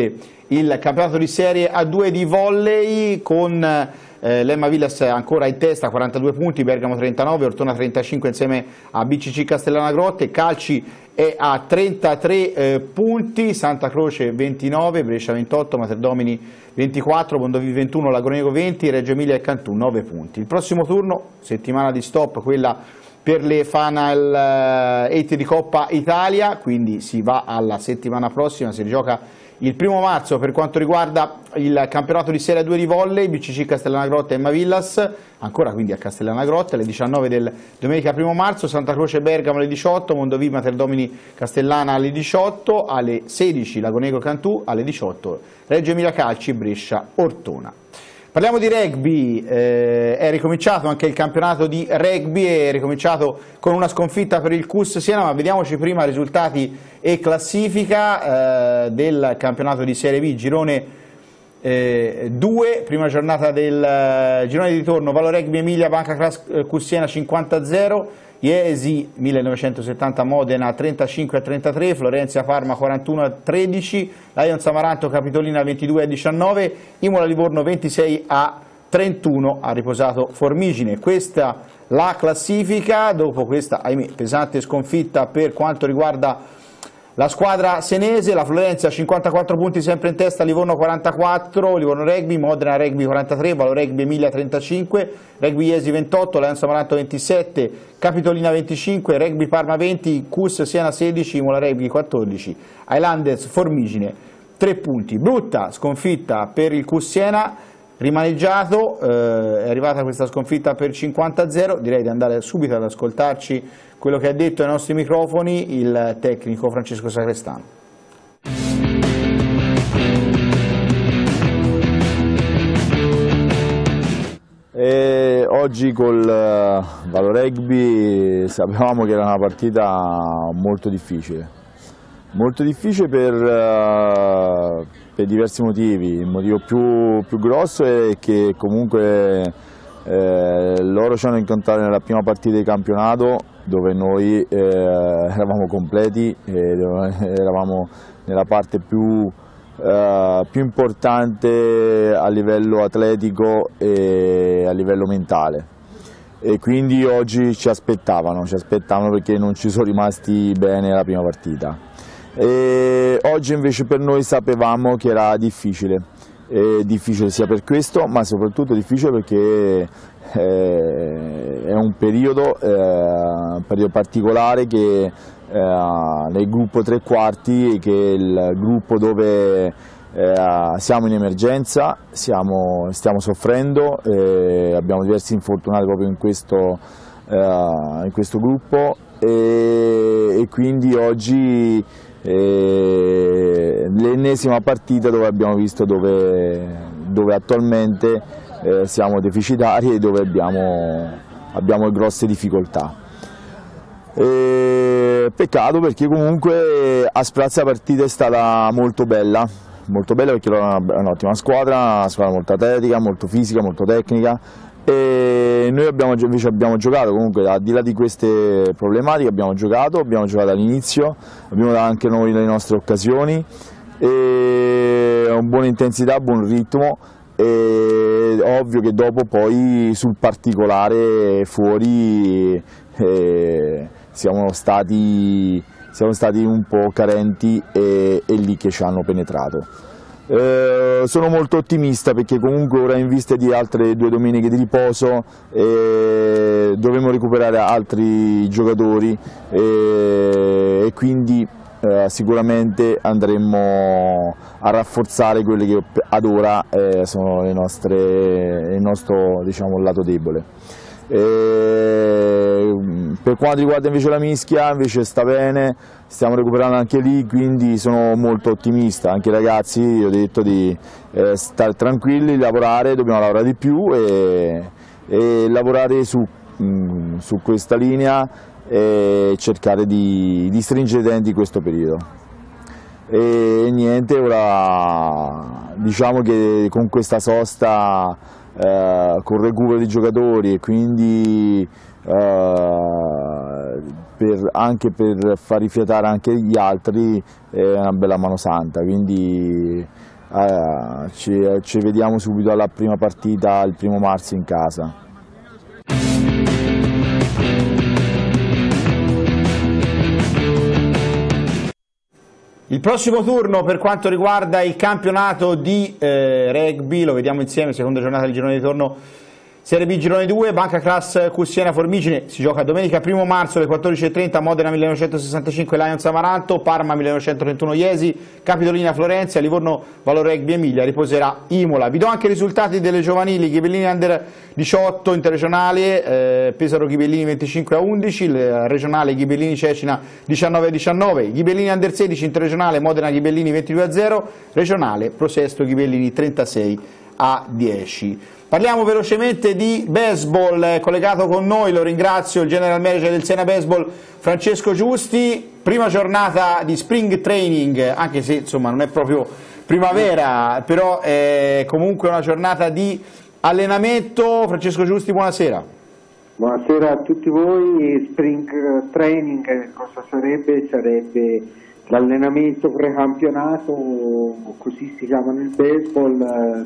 il campionato di Serie A due di volley con eh, l'Emma Villas ancora in testa, quarantadue punti, Bergamo trentanove, Ortona trentacinque insieme a B C C Castellana Grotte, Calci è a trentatré eh, punti, Santa Croce ventinove, Brescia ventotto, Materdomini ventiquattro, Mondovì ventuno, Lagonego venti, Reggio Emilia e Cantù nove punti. Il prossimo turno, settimana di stop, quella per le Final otto di Coppa Italia, quindi si va alla settimana prossima, si rigioca il primo marzo per quanto riguarda il campionato di Serie A due di volley, B C C Castellana Grotte e Emma Villas, ancora quindi a Castellana Grotte alle diciannove del domenica primo marzo, Santa Croce Bergamo alle diciotto, Mondovì Materdomini Castellana alle diciotto, alle sedici Lagonego Cantù, alle diciotto Reggio Emilia Calci Brescia Ortona. Parliamo di rugby, eh, è ricominciato anche il campionato di rugby, è ricominciato con una sconfitta per il C U S Siena, ma vediamoci prima risultati e classifica eh, del campionato di Serie B, girone eh, due, prima giornata del eh, girone di ritorno, Valo Rugby Emilia, Banca Class C U S Siena cinquanta a zero, Iesi millenovecentosettanta Modena trentacinque a trentatré, Florenzia Parma quarantuno a tredici, Lions Amaranto Capitolina ventidue a diciannove, Imola Livorno ventisei a trentuno, ha riposato Formigine. Questa la classifica dopo questa, ahimè, pesante sconfitta per quanto riguarda la squadra senese, la Florenzia cinquantaquattro punti sempre in testa, Livorno quarantaquattro, Livorno Rugby, Modena Rugby quarantatré, Valo Rugby Emilia trentacinque, Rugby Iesi ventotto, Lions Amaranto ventisette, Capitolina venticinque, Rugby Parma venti, C U S Siena sedici, Imola Rugby quattordici, Highlanders Formigine tre punti. Brutta sconfitta per il C U S Siena, rimaneggiato, eh, è arrivata questa sconfitta per cinquanta a zero, direi di andare subito ad ascoltarci quello che ha detto ai nostri microfoni il tecnico Francesco Sacrestano. E oggi col Valo Rugby sapevamo che era una partita molto difficile, molto difficile per, per diversi motivi. Il motivo più, più grosso è che comunque eh, loro ci hanno incontrato nella prima partita di campionato dove noi eh, eravamo completi, e eravamo nella parte più, eh, più importante a livello atletico e a livello mentale, e quindi oggi ci aspettavano, ci aspettavano perché non ci sono rimasti bene la prima partita. E oggi invece per noi sapevamo che era difficile, è difficile sia per questo, ma soprattutto difficile perché eh, è un periodo, eh, un periodo particolare che eh, nel gruppo tre quarti, che è il gruppo dove eh, siamo in emergenza, siamo, stiamo soffrendo, eh, abbiamo diversi infortunati proprio in questo, eh, in questo gruppo, e, e quindi oggi l'ennesima partita dove abbiamo visto dove, dove attualmente eh, siamo deficitari e dove abbiamo, abbiamo grosse difficoltà. E peccato perché comunque a Sprazia la partita è stata molto bella, molto bella perché era un'ottima squadra, una squadra molto atletica, molto fisica, molto tecnica, e noi abbiamo, invece abbiamo giocato comunque al di là di queste problematiche, abbiamo giocato, abbiamo giocato all'inizio, abbiamo dato anche noi le nostre occasioni, e una buona intensità, buon ritmo, e ovvio che dopo poi sul particolare fuori eh, siamo, stati, siamo stati un po' carenti, e è lì che ci hanno penetrato. Eh, sono molto ottimista perché comunque ora in vista di altre due domeniche di riposo eh, dovremo recuperare altri giocatori, eh, e quindi eh, sicuramente andremo a rafforzare quelle che ad ora eh, sono le nostre, il nostro, diciamo, lato debole. E per quanto riguarda invece la mischia, invece sta bene, stiamo recuperando anche lì, quindi sono molto ottimista. Anche i ragazzi, io ho detto di eh, stare tranquilli, lavorare, dobbiamo lavorare di più e, e lavorare su, mh, su questa linea e cercare di, di stringere i denti in questo periodo. E, e niente, ora diciamo che con questa sosta, Eh, con recupero di giocatori e quindi eh, per, anche per far rifiatare anche gli altri è una bella mano santa, quindi eh, ci, ci vediamo subito alla prima partita, il primo marzo in casa. Il prossimo turno per quanto riguarda il campionato di eh, rugby, lo vediamo insieme, seconda giornata del girone di ritorno, Serie B girone due, Banca Class Q Siena Formigine, si gioca domenica primo marzo alle quattordici e trenta, Modena millenovecentosessantacinque Lions Amaranto, Parma millenovecentotrentuno Iesi, Capitolina Florenza, Livorno Valore Rugby Emilia, riposerà Imola. Vi do anche i risultati delle giovanili, Ghibellini Under diciotto interregionale, eh, Pesaro Ghibellini venticinque a undici, il regionale Ghibellini Cecina diciannove a diciannove, Ghibellini Under sedici interregionale, Modena Ghibellini ventidue a zero, regionale Prosesto Ghibellini trentasei a dieci. Parliamo velocemente di baseball, è collegato con noi, lo ringrazio, il general manager del Siena Baseball Francesco Giusti. Prima giornata di spring training, anche se insomma non è proprio primavera, però è comunque una giornata di allenamento. Francesco Giusti, buonasera. Buonasera a tutti voi. Spring training cosa sarebbe? Sarebbe l'allenamento precampionato, così si chiama nel baseball,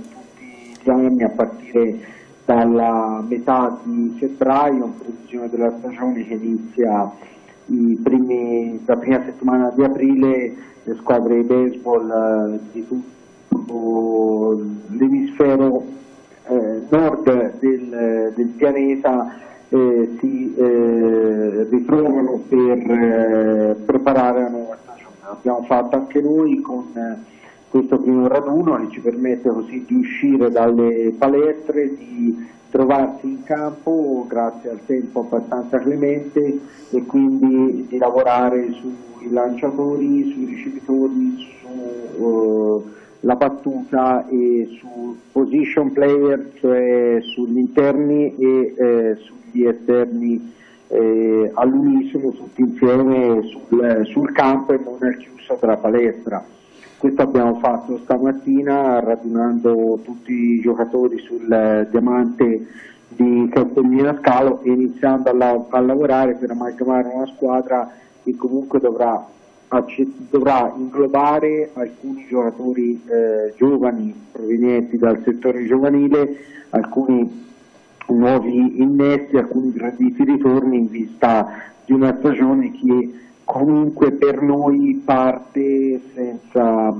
a partire dalla metà di febbraio, in previsione della stagione che inizia i primi, la prima settimana di aprile. Le squadre di baseball di tutto l'emisfero eh, nord del, del pianeta eh, si eh, ritrovano per eh, preparare la nuova stagione. L'abbiamo fatto anche noi con eh, questo primo raduno, che ci permette così di uscire dalle palestre, di trovarsi in campo grazie al tempo abbastanza clemente e quindi di lavorare sui lanciatori, sui ricevitori, sulla uh, battuta e su position player, cioè sugli interni e eh, sugli esterni eh, all'unisono, tutti insieme sul, sul campo e non al chiuso della palestra. Questo abbiamo fatto stamattina radunando tutti i giocatori sul eh, diamante di Castellina Scalo e iniziando a, la, a lavorare per amalgamare una squadra che comunque dovrà, dovrà inglobare alcuni giocatori eh, giovani provenienti dal settore giovanile, alcuni nuovi innesti, alcuni graditi ritorni in vista di una stagione che comunque per noi parte senza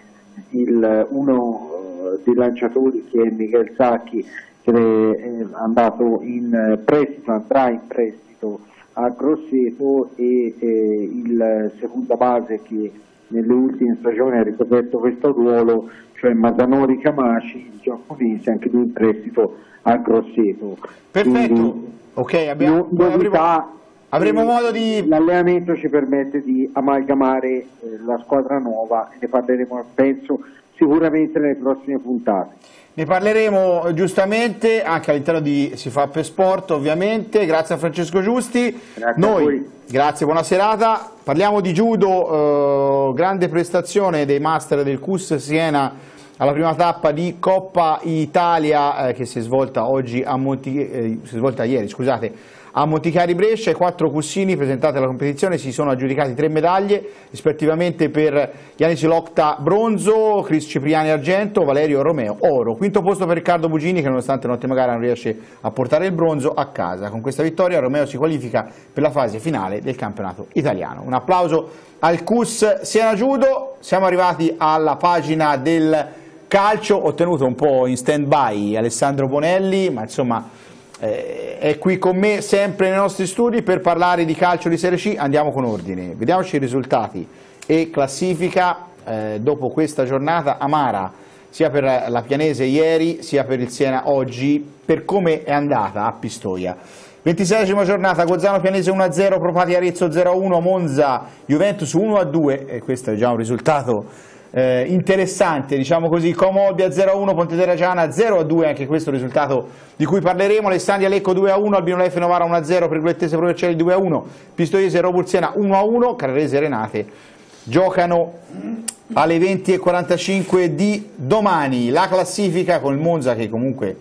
il, uno dei lanciatori, che è Miguel Sacchi, che è andato in prestito, andrà in prestito a Grosseto, e, e il seconda base che nelle ultime stagioni ha ricoperto questo ruolo, cioè Masanori Camaci, il giapponese, anche lui in prestito a Grosseto. Perfetto, quindi, ok, abbiamo novità. Avremo modo di... L'allenamento ci permette di amalgamare eh, la squadra nuova e ne parleremo, penso, sicuramente nelle prossime puntate. Ne parleremo giustamente anche all'interno di Si fa per Sport, ovviamente. Grazie a Francesco Giusti. Grazie Noi, a voi. Grazie, buona serata. Parliamo di judo, eh, grande prestazione dei master del Q S Siena alla prima tappa di Coppa Italia eh, che si è svolta oggi a Monti, eh, si è svolta ieri, scusate, a Monticari Brescia. I quattro cussini presentati alla competizione si sono aggiudicati tre medaglie, rispettivamente per Yanis Locta bronzo, Chris Cipriani argento, Valerio Romeo oro. Quinto posto per Riccardo Bugini, che nonostante un'ottima gara non riesce a portare il bronzo a casa. Con questa vittoria Romeo si qualifica per la fase finale del campionato italiano. Un applauso al Q S Siena Judo. Siamo arrivati alla pagina del calcio, ho tenuto un po' in stand by Alessandro Bonelli, ma insomma Eh, è qui con me sempre nei nostri studi per parlare di calcio di Serie C. Andiamo con ordine, vediamoci i risultati e classifica eh, dopo questa giornata amara sia per la Pianese ieri sia per il Siena oggi, per come è andata a Pistoia. ventiseiesima giornata, Gozzano Pianese uno a zero, Propati Arezzo zero a uno, Monza Juventus uno a due, e questo è già un risultato Eh, interessante, diciamo così. Como Olbia zero a uno, Pontedera Giana zero a due, anche questo è un risultato di cui parleremo. Alessandria Lecco due a uno, Albino Leffe Novara uno a zero, Pergolettese Provercelli due a uno, Pistoiese Robulsiena uno a uno, Carrarese Renate giocano alle venti e quarantacinque di domani. La classifica con il Monza che comunque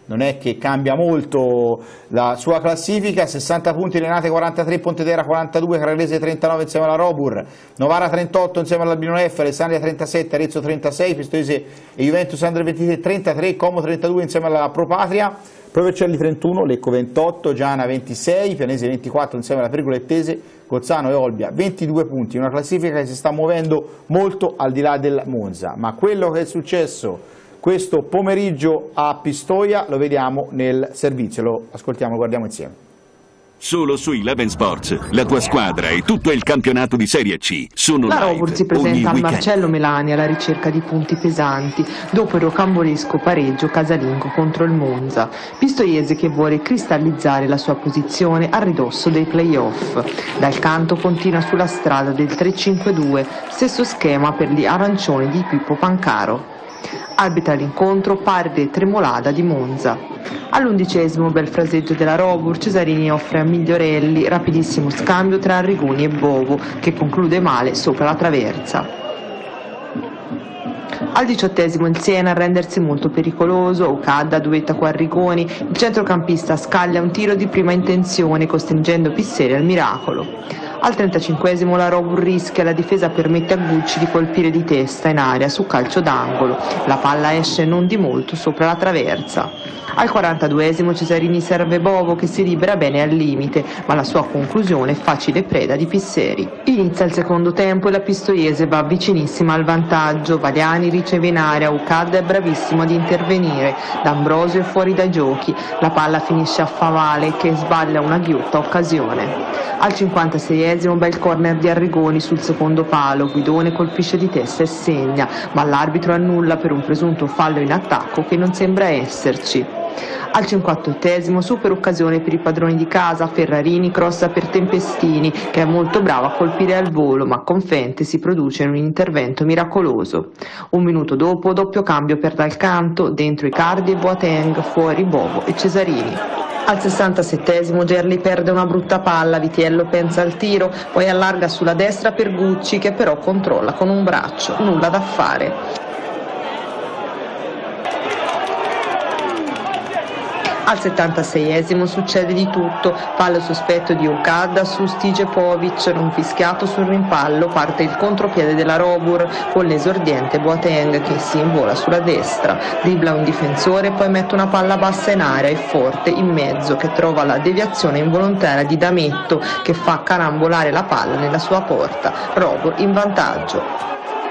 non è che cambia molto la sua classifica. Sessanta punti, Renate quarantatré, Pontedera quarantadue, Carrarese trentanove insieme alla Robur, Novara trentotto insieme all'Albino F, Alessandria trentasette, Arezzo trentasei, Pistoiese e Juventus Under ventitré trentatré, Como trentadue insieme alla Pro Patria, Pro Vercelli trentuno, Lecco ventotto, Giana ventisei, Pianese ventiquattro insieme alla Pergolettese, Gozzano e Olbia ventidue punti, una classifica che si sta muovendo molto al di là del Monza. Ma quello che è successo questo pomeriggio a Pistoia lo vediamo nel servizio, lo ascoltiamo, lo guardiamo insieme. Solo su Eleven Sports, la tua squadra e tutto il campionato di Serie C sono La live Robur si ogni presenta al weekend. Marcello Melani alla ricerca di punti pesanti dopo il rocambolesco pareggio casalingo contro il Monza. Pistoiese che vuole cristallizzare la sua posizione a ridosso dei play-off. Dal canto continua sulla strada del tre cinque due, stesso schema per gli arancioni di Pippo Pancaro. Arbitra l'incontro Paride Tremolada di Monza. All'undicesimo bel fraseggio della Robur, Cesarini offre a Migliorelli rapidissimo scambio tra Arrigoni e Bovo, che conclude male sopra la traversa. Al diciottesimo il Siena a rendersi molto pericoloso, Okada duetta con Arrigoni, il centrocampista scaglia un tiro di prima intenzione costringendo Pisseri al miracolo. Al trentacinquesimo la Robur rischia, la difesa permette a Gucci di colpire di testa in aria su calcio d'angolo, la palla esce non di molto sopra la traversa. Al quarantaduesimo Cesarini serve Bovo che si libera bene al limite, ma la sua conclusione è facile preda di Pisseri. Inizia il secondo tempo e la Pistoiese va vicinissima al vantaggio, Valiani riceve in area, Ucad è bravissimo ad intervenire, D'Ambrosio è fuori dai giochi, la palla finisce a Favale che sbaglia una ghiotta occasione. Al cinquantaseiesimo bel corner di Arrigoni sul secondo palo, Guidone colpisce di testa e segna, ma l'arbitro annulla per un presunto fallo in attacco che non sembra esserci. Al cinquantottesimo super occasione per i padroni di casa, Ferrarini crossa per Tempestini che è molto bravo a colpire al volo, ma con Fente si produce un intervento miracoloso. Un minuto dopo doppio cambio per dal canto, dentro Icardi e Boateng, fuori Bovo e Cesarini. Al sessantasettesimo Gerli perde una brutta palla, Vitiello pensa al tiro, poi allarga sulla destra per Gucci che però controlla con un braccio, nulla da fare. Al settantaseiesimo succede di tutto, fallo sospetto di Okada su Stijepovic, non fischiato sul rimpallo, parte il contropiede della Robur con l'esordiente Boateng che si invola sulla destra, dribbla un difensore, poi mette una palla bassa in area e forte in mezzo che trova la deviazione involontaria di Dametto che fa carambolare la palla nella sua porta, Robur in vantaggio.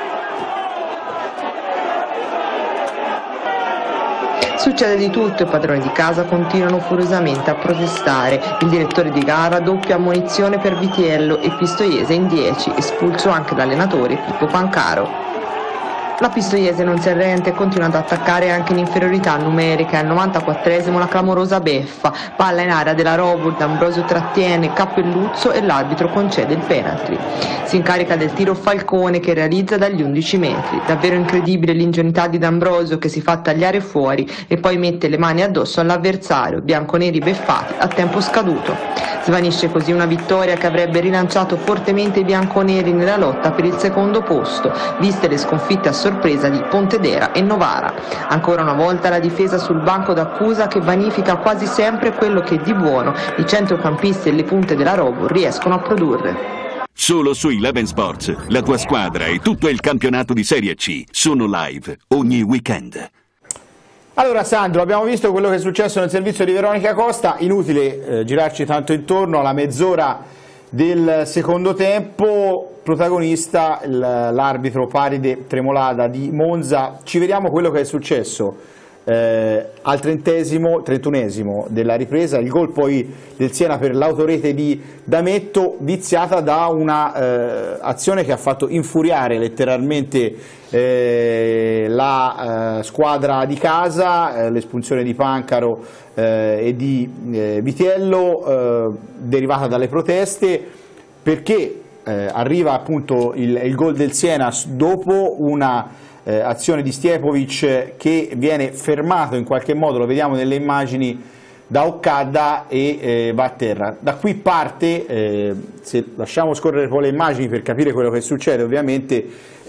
Succede di tutto, i padroni di casa continuano furiosamente a protestare, il direttore di gara doppia ammonizione per Vitiello e Pistoiese in dieci, espulso anche l'allenatore Pippo Pancaro. La Pistoiese non si arrende e continua ad attaccare anche in inferiorità numerica. Al novantaquattresimo la clamorosa beffa, palla in area della Robur, D'Ambrosio trattiene, Cappelluzzo e l'arbitro concede il penalty. Si incarica del tiro Falcone che realizza dagli undici metri. Davvero incredibile l'ingenuità di D'Ambrosio che si fa tagliare fuori e poi mette le mani addosso all'avversario, bianconeri beffati a tempo scaduto. Svanisce così una vittoria che avrebbe rilanciato fortemente i bianconeri nella lotta per il secondo posto, viste le sconfitte a sorpresa di Pontedera e Novara. Ancora una volta la difesa sul banco d'accusa che vanifica quasi sempre quello che di buono i centrocampisti e le punte della Robur riescono a produrre. Solo su Eleven Sports, la tua squadra e tutto il campionato di Serie C sono live ogni weekend. Allora Sandro, abbiamo visto quello che è successo nel servizio di Veronica Costa, inutile eh, girarci tanto intorno, alla mezz'ora del secondo tempo, protagonista l'arbitro Paride Tremolada di Monza. Ci vediamo quello che è successo eh, al trentesimo, trentunesimo della ripresa, il gol poi del Siena per l'autorete di Dametto, viziata da una eh, azione che ha fatto infuriare letteralmente eh, la eh, squadra di casa, eh, l'espulsione di Pancaro eh, e di eh, Vitiello eh, derivata dalle proteste, perché eh, arriva appunto il, il gol del Siena dopo una eh, azione di Stjepovic che viene fermato in qualche modo, lo vediamo nelle immagini, da Occada e eh, va a terra. Da qui parte, eh, se lasciamo scorrere poi le immagini per capire quello che succede ovviamente,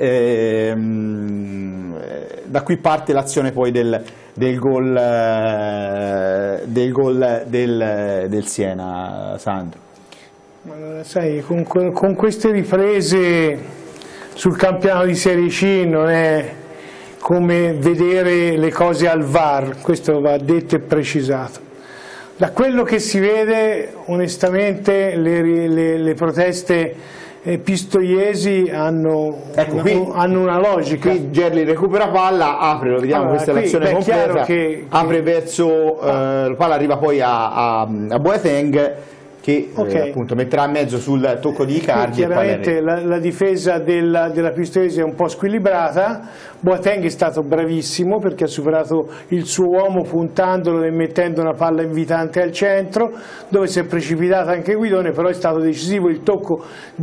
ehm, da qui parte l'azione poi del, del gol, eh, del, gol del, del Siena, Sandro. Ma, sai, con, con queste riprese sul campionato di Serie C non è come vedere le cose al V A R, questo va detto e precisato. Da quello che si vede, onestamente, le, le, le proteste eh, pistoiesi hanno, ecco, una, qui, hanno una logica. Qui Gerli recupera palla, apre, lo vediamo, allora, questa è l'azione completa, che, apre che... verso, eh, la palla arriva poi a, a, a Boateng, che okay. eh, appunto metterà in mezzo sul tocco di Icardi. Chiaramente la, la difesa della, della Pistoiese è un po' squilibrata. Boateng è stato bravissimo perché ha superato il suo uomo puntandolo e mettendo una palla invitante al centro, dove si è precipitato anche Guidone, però è stato decisivo il tocco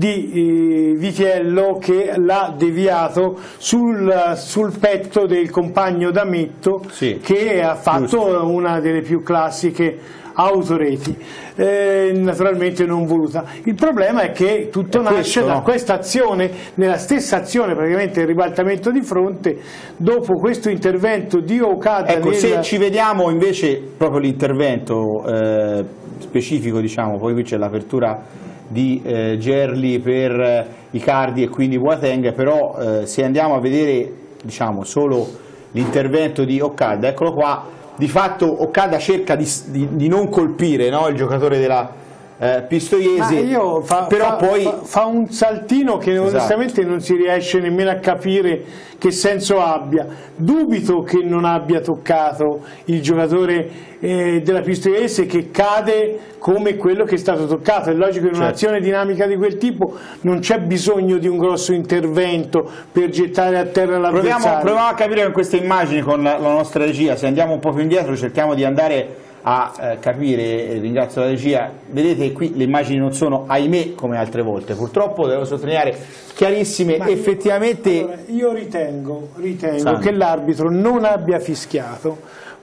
di eh, Vitiello che l'ha deviato sul, sul petto del compagno D'Ametto, sì, che ha fatto giusto. Una delle più classiche autoreti, eh, naturalmente non voluta. Il problema è che tutto è nasce questo, da no? questa azione, nella stessa azione, praticamente il ribaltamento di fronte, dopo questo intervento di Okada. Ecco, nel... se ci vediamo invece proprio l'intervento eh, specifico, diciamo, poi qui c'è l'apertura di eh, Gerli per Icardi e quindi Boateng, però eh, se andiamo a vedere, diciamo, solo l'intervento di Okada, eccolo qua. Di fatto Okada cerca di, di, di non colpire, no, il giocatore della eh, Pistoiese, io fa, però fa, poi fa, fa un saltino che esatto. onestamente non si riesce nemmeno a capire che senso abbia. Dubito che non abbia toccato il giocatore eh, della Pistoiese, che cade come quello che è stato toccato. È logico che in un'azione certo. dinamica di quel tipo non c'è bisogno di un grosso intervento per gettare a terra l'avversario. Proviamo, proviamo a capire con queste immagini, con la, la nostra regia, se andiamo un po' più indietro cerchiamo di andare a eh, capire, eh, ringrazio la regia. Vedete qui le immagini non sono, ahimè, come altre volte, purtroppo devo sottolineare, chiarissime. Ma effettivamente allora, io ritengo, ritengo che l'arbitro non abbia fischiato,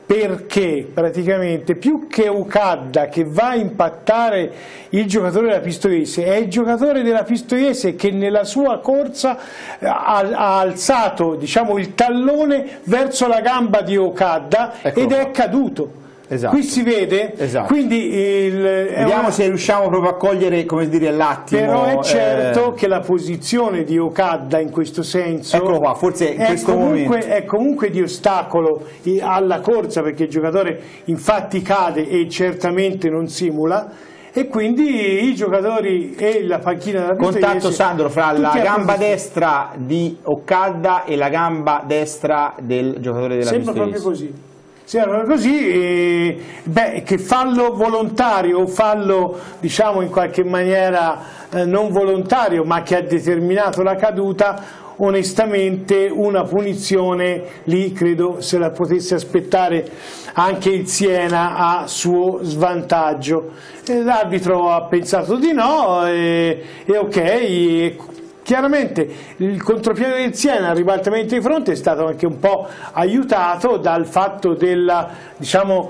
perché praticamente più che Okada che va a impattare il giocatore della Pistoiese, è il giocatore della Pistoiese che nella sua corsa ha, ha alzato, diciamo, il tallone verso la gamba di Okada, ecco, ed è caduto. Esatto. Qui si vede, esatto. Quindi il, vediamo una... se riusciamo proprio a cogliere, come dire, l'attimo. Però è certo eh... che la posizione di Okada in questo senso, eccolo qua, forse in è, questo comunque, momento. è comunque di ostacolo alla corsa, perché il giocatore infatti cade e certamente non simula, e quindi i giocatori e la panchina della Pistoiese, contatto, Sandro, fra la gamba destra di Okada e la gamba destra del giocatore della Pistoiese. Sembra Pistoiese. proprio così. Se era così, eh, beh, che fallo volontario o fallo, diciamo, in qualche maniera eh, non volontario, ma che ha determinato la caduta, onestamente una punizione lì credo se la potesse aspettare anche il Siena a suo svantaggio. Eh, l'arbitro ha pensato di no e, e ok. E, chiaramente il contropiede del Siena, il ribaltamento di fronte, è stato anche un po' aiutato dal fatto della, diciamo,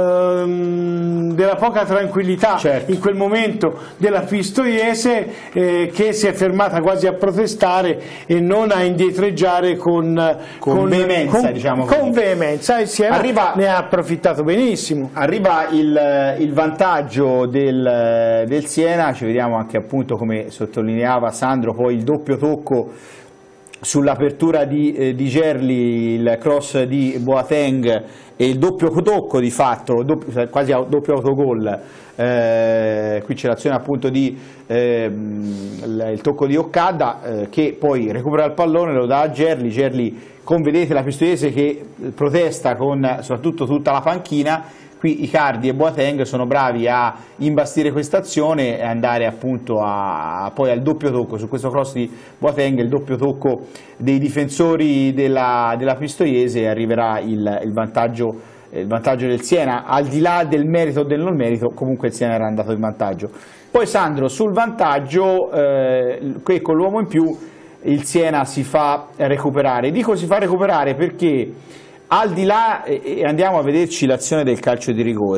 ehm, della poca tranquillità, certo, in quel momento della Pistoiese, eh, che si è fermata quasi a protestare e non a indietreggiare con, con, con veemenza, con, diciamo così. Con veemenza. Il Siena arriva, ne ha approfittato benissimo. Arriva il, il vantaggio del, del Siena, ci vediamo anche, appunto, come sottolineava Sandro, poi il doppio tocco sull'apertura di, eh, di Gerli, il cross di Boateng e il doppio tocco di fatto, doppio, quasi doppio autogol. Eh, qui c'è l'azione appunto di eh, il tocco di Okada, eh, che poi recupera il pallone, lo dà a Gerli. Gerli, con, vedete, la Pistoiese che protesta con soprattutto tutta la panchina. Qui Icardi e Boateng sono bravi a imbastire questa azione e andare appunto a, poi al doppio tocco. Su questo cross di Boateng, il doppio tocco dei difensori della, della Pistoiese, arriverà il, il, vantaggio, il vantaggio del Siena. Al di là del merito o del non merito, comunque il Siena era andato in vantaggio. Poi, Sandro, sul vantaggio, eh, qui con l'uomo in più il Siena si fa recuperare. Dico si fa recuperare perché, al di là, e andiamo a vederci l'azione del calcio di rigore,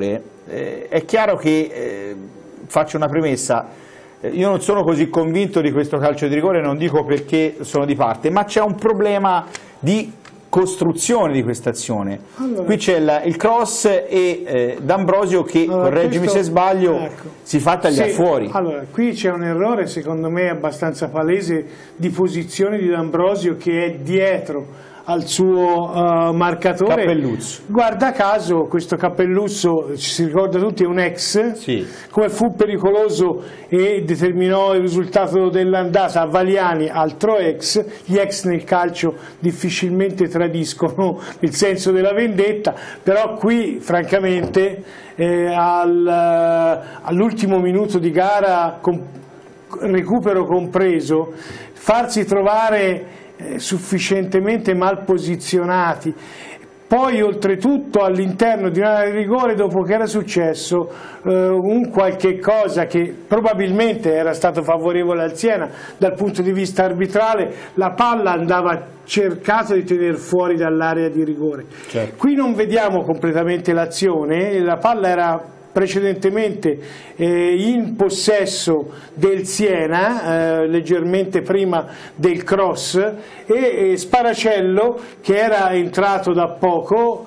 eh, è chiaro che, eh, faccio una premessa, eh, io non sono così convinto di questo calcio di rigore, non dico perché sono di parte, ma c'è un problema di costruzione di questa azione. Allora, qui c'è il, il cross e eh, D'Ambrosio che, allora, correggimi questo, se sbaglio, ecco, si fa tagliare sì, fuori. Allora, qui c'è un errore secondo me abbastanza palese di posizione di D'Ambrosio, che è dietro al suo uh, marcatore. Cappelluzzo. Guarda caso questo Cappelluzzo, ci si ricorda tutti, è un ex, sì. Come fu pericoloso e determinò il risultato dell'andata a Valiani, altro ex. Gli ex nel calcio difficilmente tradiscono il senso della vendetta, però qui francamente eh, al, all'ultimo minuto di gara, con recupero compreso, farsi trovare sufficientemente mal posizionati, poi oltretutto all'interno di un'area di rigore, dopo che era successo eh, un qualche cosa che probabilmente era stato favorevole al Siena dal punto di vista arbitrale, la palla andava cercato di tenere fuori dall'area di rigore. Certo. Qui non vediamo completamente l'azione, la palla era precedentemente eh, in possesso del Siena, eh, leggermente prima del cross, e, e Sparacello, che era entrato da poco,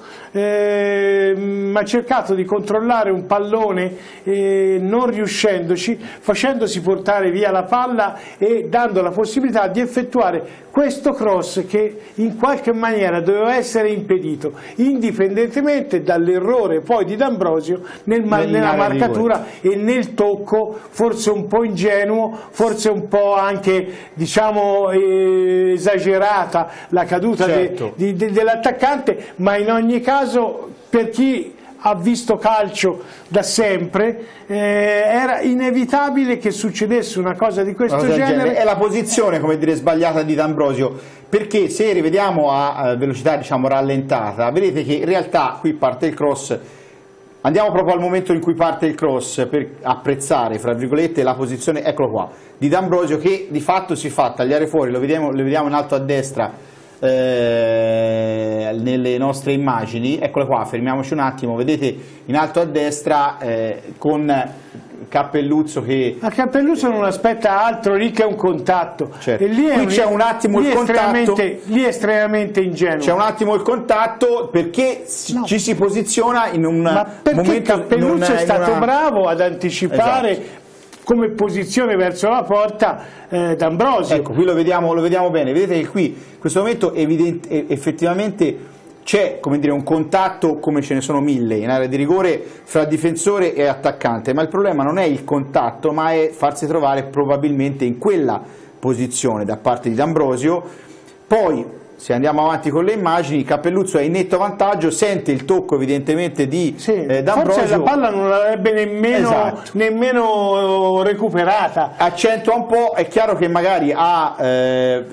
eh, ha cercato di controllare un pallone eh, non riuscendoci, facendosi portare via la palla e dando la possibilità di effettuare questo cross che in qualche maniera doveva essere impedito, indipendentemente dall'errore poi di D'Ambrosio nel, nella marcatura e nel tocco, forse un po' ingenuo, forse un po' anche, diciamo, eh, esagerata la caduta, certo, de, de, dell'attaccante, ma in ogni caso per chi ha visto calcio da sempre eh, era inevitabile che succedesse una cosa di questo cosa genere. genere. È la posizione, come dire, sbagliata di D'Ambrosio, perché se rivediamo a velocità, diciamo, rallentata, vedete che in realtà qui parte il cross. Andiamo proprio al momento in cui parte il cross per apprezzare, fra virgolette, la posizione, eccolo qua, di D'Ambrosio, che di fatto si fa tagliare fuori, lo vediamo, lo vediamo in alto a destra eh, nelle nostre immagini, eccolo qua, fermiamoci un attimo, vedete in alto a destra eh, con Cappelluzzo che... Ma Cappelluzzo non aspetta altro lì che un contatto. Certo. E lì qui c'è un attimo il contatto. Lì è estremamente ingenuo. C'è un attimo il contatto perché no. ci si posiziona in un Ma perché momento... Cappelluzzo è stato una... bravo ad anticipare, esatto, come posizione verso la porta eh, D'Ambrosio. Ecco, qui lo vediamo, lo vediamo bene. Vedete che qui in questo momento evidente, effettivamente c'è, come dire, un contatto, come ce ne sono mille in area di rigore, fra difensore e attaccante, ma il problema non è il contatto, ma è farsi trovare probabilmente in quella posizione da parte di D'Ambrosio. Poi, se andiamo avanti con le immagini, Cappelluzzo è in netto vantaggio, sente il tocco evidentemente di sì, eh, D'Ambrosio. Forse la palla non l'avrebbe nemmeno, esatto, nemmeno recuperata. Accentua un po', è chiaro che magari a, eh,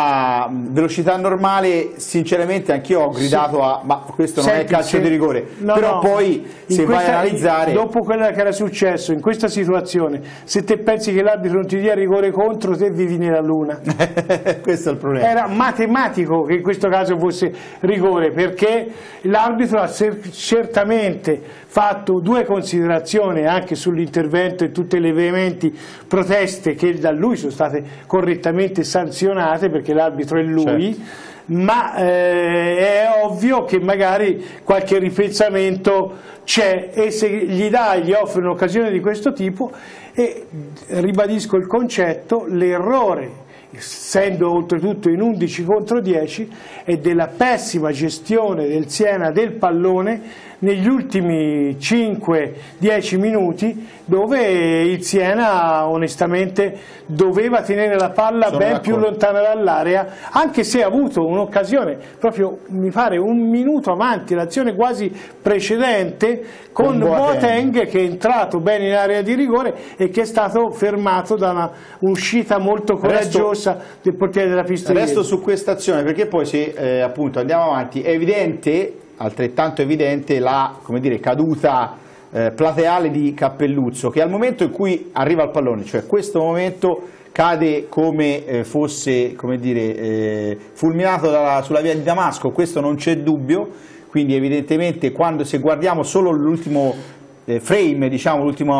a velocità normale, sinceramente anch'io ho gridato sì. a ma questo non Senti, è calcio se... di rigore, no, però no, poi se questa, vai a analizzare... Dopo quello che era successo in questa situazione, se te pensi che l'arbitro non ti dia rigore contro, te vivi nella luna. Questo è il problema. Era matematico che in questo caso fosse rigore, perché l'arbitro ha certamente fatto due considerazioni anche sull'intervento e tutte le veementi proteste che da lui sono state correttamente sanzionate, perché l'arbitro è lui, certo, ma eh, è ovvio che magari qualche ripensamento c'è, e se gli dà, gli offre un'occasione di questo tipo, e ribadisco il concetto, l'errore, essendo oltretutto in undici contro dieci, e della pessima gestione del Siena del pallone negli ultimi cinque dieci minuti, dove il Siena onestamente doveva tenere la palla Sono ben più lontana dall'area, anche se ha avuto un'occasione proprio, mi pare, un minuto avanti l'azione quasi precedente con, con Boateng, che è entrato bene in area di rigore e che è stato fermato da un'uscita molto coraggiosa resto, del portiere della Pistoiese. Resto su questa azione, perché poi se eh, appunto andiamo avanti, è evidente, altrettanto evidente, la, come dire, caduta eh, plateale di Cappelluzzo, che al momento in cui arriva al pallone, cioè questo momento, cade come eh, fosse, come dire, eh, fulminato dalla, sulla via di Damasco, questo non c'è dubbio. Quindi evidentemente, quando, se guardiamo solo l'ultimo eh, frame, diciamo,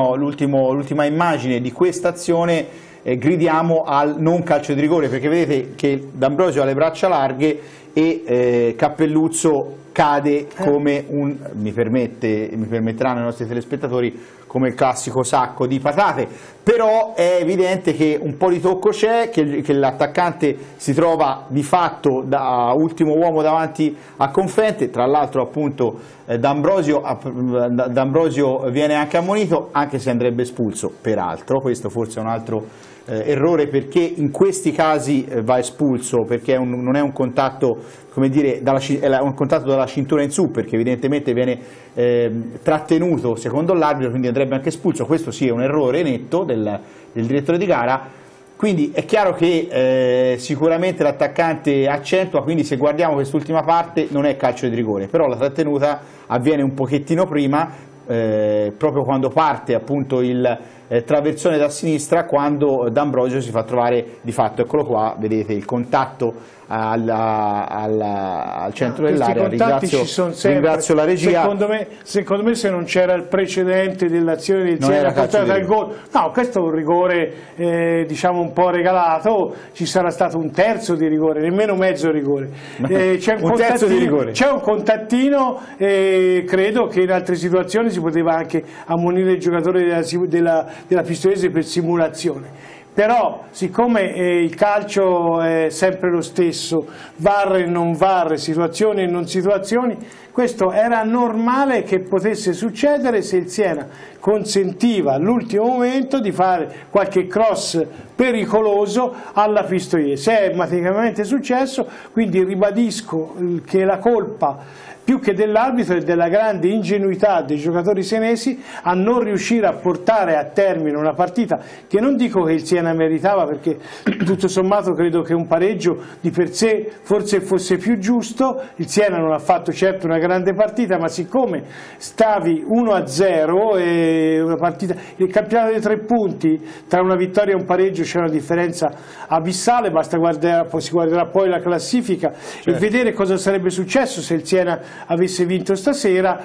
l'ultima immagine di questa azione, eh, gridiamo al non calcio di rigore, perché vedete che D'Ambrosio ha le braccia larghe e eh, Cappelluzzo cade come un, mi, permette, mi permetteranno i nostri telespettatori, come il classico sacco di patate, però è evidente che un po' di tocco c'è, che, che l'attaccante si trova di fatto da ultimo uomo davanti a Confente, tra l'altro appunto eh, D'Ambrosio, D'Ambrosio viene anche ammonito, anche se andrebbe espulso, peraltro, questo forse è un altro eh, errore, perché in questi casi eh, va espulso, perché è un, non è un contatto, come dire, dalla, è un contatto dalla cintura in su, perché evidentemente viene eh, trattenuto secondo l'arbitro, quindi andrebbe anche espulso. Questo sì è un errore netto del, del direttore di gara, quindi è chiaro che eh, sicuramente l'attaccante accentua, quindi se guardiamo quest'ultima parte non è calcio di rigore, però la trattenuta avviene un pochettino prima, eh, proprio quando parte appunto il eh, traversone da sinistra, quando D'Ambrosio si fa trovare di fatto, eccolo qua, vedete il contatto alla, alla, al centro no, dell'area. Ringrazio, ci sono sempre. ringrazio la regia. Secondo me, secondo me se non c'era il precedente dell'azione del Siena portata al gol, no, questo è un rigore eh, diciamo un po' regalato, ci sarà stato un terzo di rigore, nemmeno mezzo rigore. Eh, c'è un, un terzo di rigore. C'è un contattino e credo che in altre situazioni si poteva anche ammonire il giocatore della, della, della Pistoiese per simulazione. Però siccome eh, il calcio è sempre lo stesso, V A R e non V A R, situazioni e non situazioni, questo era normale che potesse succedere se il Siena consentiva all'ultimo momento di fare qualche cross pericoloso alla Pistoiese. È matematicamente successo, quindi ribadisco che la colpa più che dell'arbitro e della grande ingenuità dei giocatori senesi a non riuscire a portare a termine una partita che non dico che il Siena meritava, perché tutto sommato credo che un pareggio di per sé forse fosse più giusto. Il Siena non ha fatto certo una grande partita, ma siccome stavi uno a zero e una partita, il campionato dei tre punti tra una vittoria e un pareggio c'è una differenza abissale, basta guardare, si guarderà poi la classifica, certo, e vedere cosa sarebbe successo se il Siena avesse vinto stasera.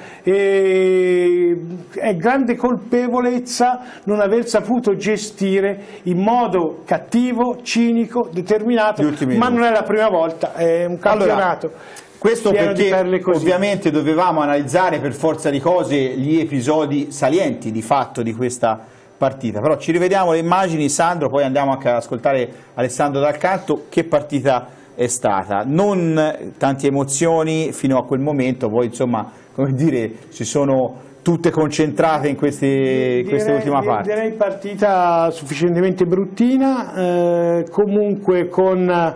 E è grande colpevolezza non aver saputo gestire in modo cattivo, cinico, determinato, ma non è la prima volta, è un campionato. Allora, questo perché ovviamente dovevamo analizzare per forza di cose gli episodi salienti di fatto di questa partita, però ci rivediamo le immagini, Sandro, poi andiamo anche ad ascoltare Alessandro Dal Canto. Che partita è stata, non tante emozioni fino a quel momento, poi insomma, come dire, si sono tutte concentrate in queste, questa ultima parte. Direi partita sufficientemente bruttina, eh, comunque con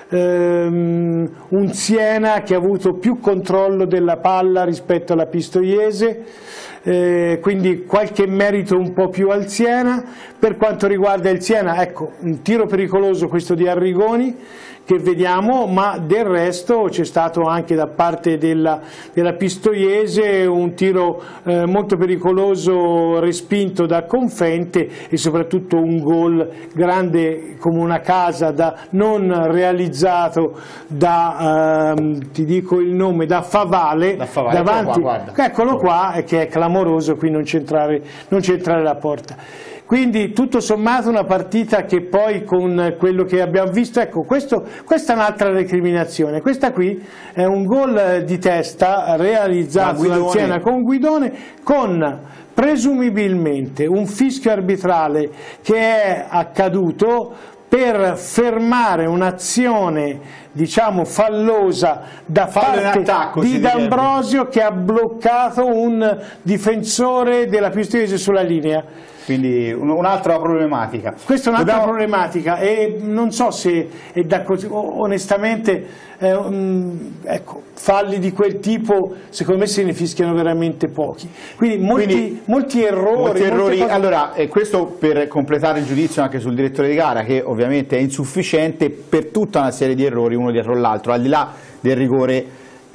ehm, un Siena che ha avuto più controllo della palla rispetto alla Pistoiese, eh, quindi qualche merito un po' più al Siena. Per quanto riguarda il Siena, ecco, un tiro pericoloso questo di Arrigoni che vediamo, ma del resto c'è stato anche da parte della, della Pistoiese un tiro eh, molto pericoloso respinto da Confente e soprattutto un gol grande come una casa da, non realizzato da, ehm, ti dico il nome, da Favale, da Favale davanti, qua, guarda. Eccolo qua, che è clamoroso qui non centrare, non centrare la porta. Quindi tutto sommato una partita che poi con quello che abbiamo visto, ecco, questo, questa è un'altra recriminazione, questa qui è un gol di testa realizzato dal Siena con Guidone, con presumibilmente un fischio arbitrale che è accaduto per fermare un'azione, diciamo, fallosa da Fallo parte attacco, di D'Ambrosio, che ha bloccato un difensore della Pistoiese sulla linea. Quindi un'altra problematica. Questa è un'altra Dobbiamo... problematica e non so se è da così, onestamente, eh, um, ecco, falli di quel tipo secondo me se ne fischiano veramente pochi. Quindi molti, Quindi, molti errori. Molti errori. Cose... Allora, eh, questo per completare il giudizio anche sul direttore di gara, che ovviamente è insufficiente per tutta una serie di errori uno dietro l'altro, al di là del rigore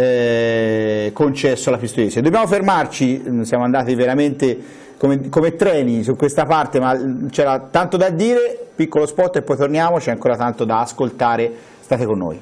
eh, concesso alla Pistoiese. Dobbiamo fermarci, siamo andati veramente Come, come treni su questa parte, ma c'era tanto da dire, piccolo spot e poi torniamo, c'è ancora tanto da ascoltare, state con noi.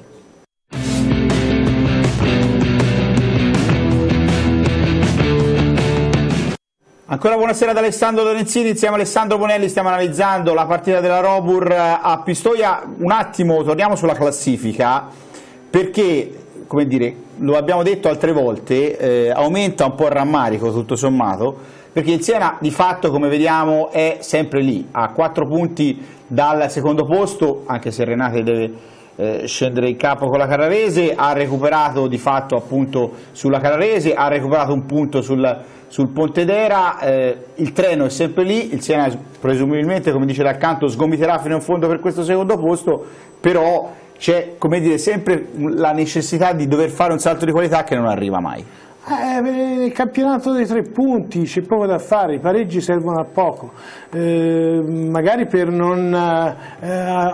Ancora buonasera da Alessandro Lorenzini, insieme a Alessandro Bonelli stiamo analizzando la partita della Robur a Pistoia. Un attimo, torniamo sulla classifica, perché, come dire, lo abbiamo detto altre volte, eh, aumenta un po' il rammarico tutto sommato, perché il Siena di fatto, come vediamo, è sempre lì, a quattro punti dal secondo posto, anche se Renate deve eh, scendere in campo con la Carrarese, ha recuperato di fatto appunto sulla Carrarese, ha recuperato un punto sul sul Pontedera, eh, il treno è sempre lì, il Siena presumibilmente, come dice D'Accanto, sgomiterà fino in fondo per questo secondo posto, però c'è, come dire, sempre la necessità di dover fare un salto di qualità che non arriva mai. Eh, nel campionato dei tre punti c'è poco da fare, i pareggi servono a poco, eh, magari per non eh,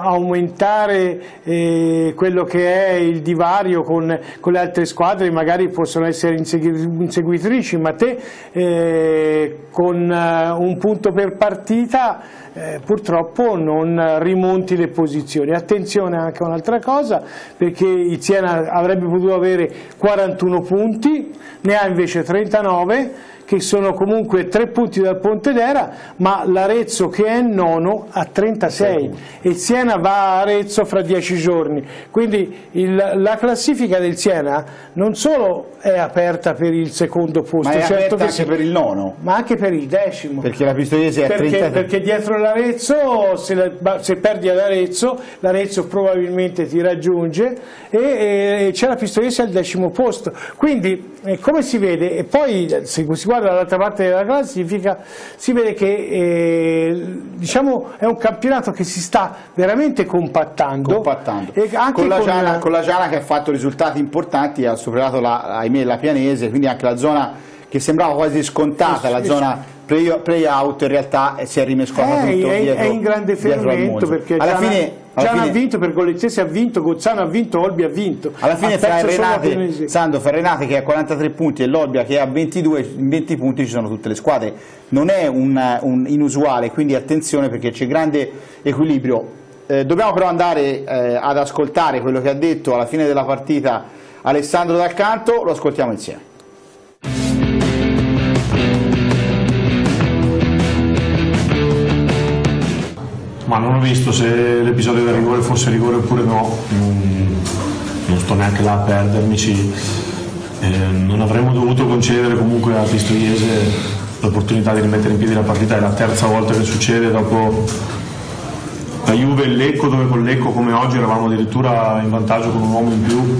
aumentare eh, quello che è il divario con, con le altre squadre, magari possono essere inseguitrici, ma te eh, con eh, un punto per partita eh, purtroppo non rimonti le posizioni. Attenzione anche a un'altra cosa, perché il Siena avrebbe potuto avere quarantuno punti, ne ha invece trentanove, che sono comunque tre punti dal Pontedera, ma l'Arezzo, che è nono, ha trentasei e il Siena va a Arezzo fra dieci giorni, quindi il, la classifica del Siena non solo è aperta per il secondo posto, ma è certo aperta che anche sì, per il nono, ma anche per il decimo, perché la Pistoiese è perché, trentatré, perché dietro l'Arezzo, se, la, se perdi ad Arezzo, l'Arezzo probabilmente ti raggiunge e, e c'è la Pistoiese al decimo posto, quindi eh, come si vede, e poi se si guarda dall'altra parte della classifica si vede che eh, diciamo è un campionato che si sta veramente compattando, compattando. E anche con, la con, Giana, con la Giana che ha fatto risultati importanti, ha superato la, ahimè, la Pianese, quindi anche la zona che sembrava quasi scontata, la zona play, play out, in realtà si è rimescolata eh, tutto è, dietro, è in grande fermento, perché alla Giana, fine, alla Giana fine, ha vinto, Pergolezzese ha vinto, Gozzano ha vinto, Olbia ha vinto, alla fine ha fra perso solo Renate, Sando, fra Renate che ha quarantatré punti e l'Olbia che ha ventidue, in venti punti ci sono tutte le squadre, non è un, un inusuale, quindi attenzione perché c'è grande equilibrio. Eh, dobbiamo però andare eh, ad ascoltare quello che ha detto alla fine della partita Alessandro D'Accanto, lo ascoltiamo insieme. Ma non ho visto se l'episodio del rigore fosse rigore oppure no, non, non sto neanche là a perdermici, eh, non avremmo dovuto concedere comunque a Pistoiese l'opportunità di rimettere in piedi la partita, è la terza volta che succede dopo la Juve e il Lecco, dove con Lecco come oggi eravamo addirittura in vantaggio con un uomo in più,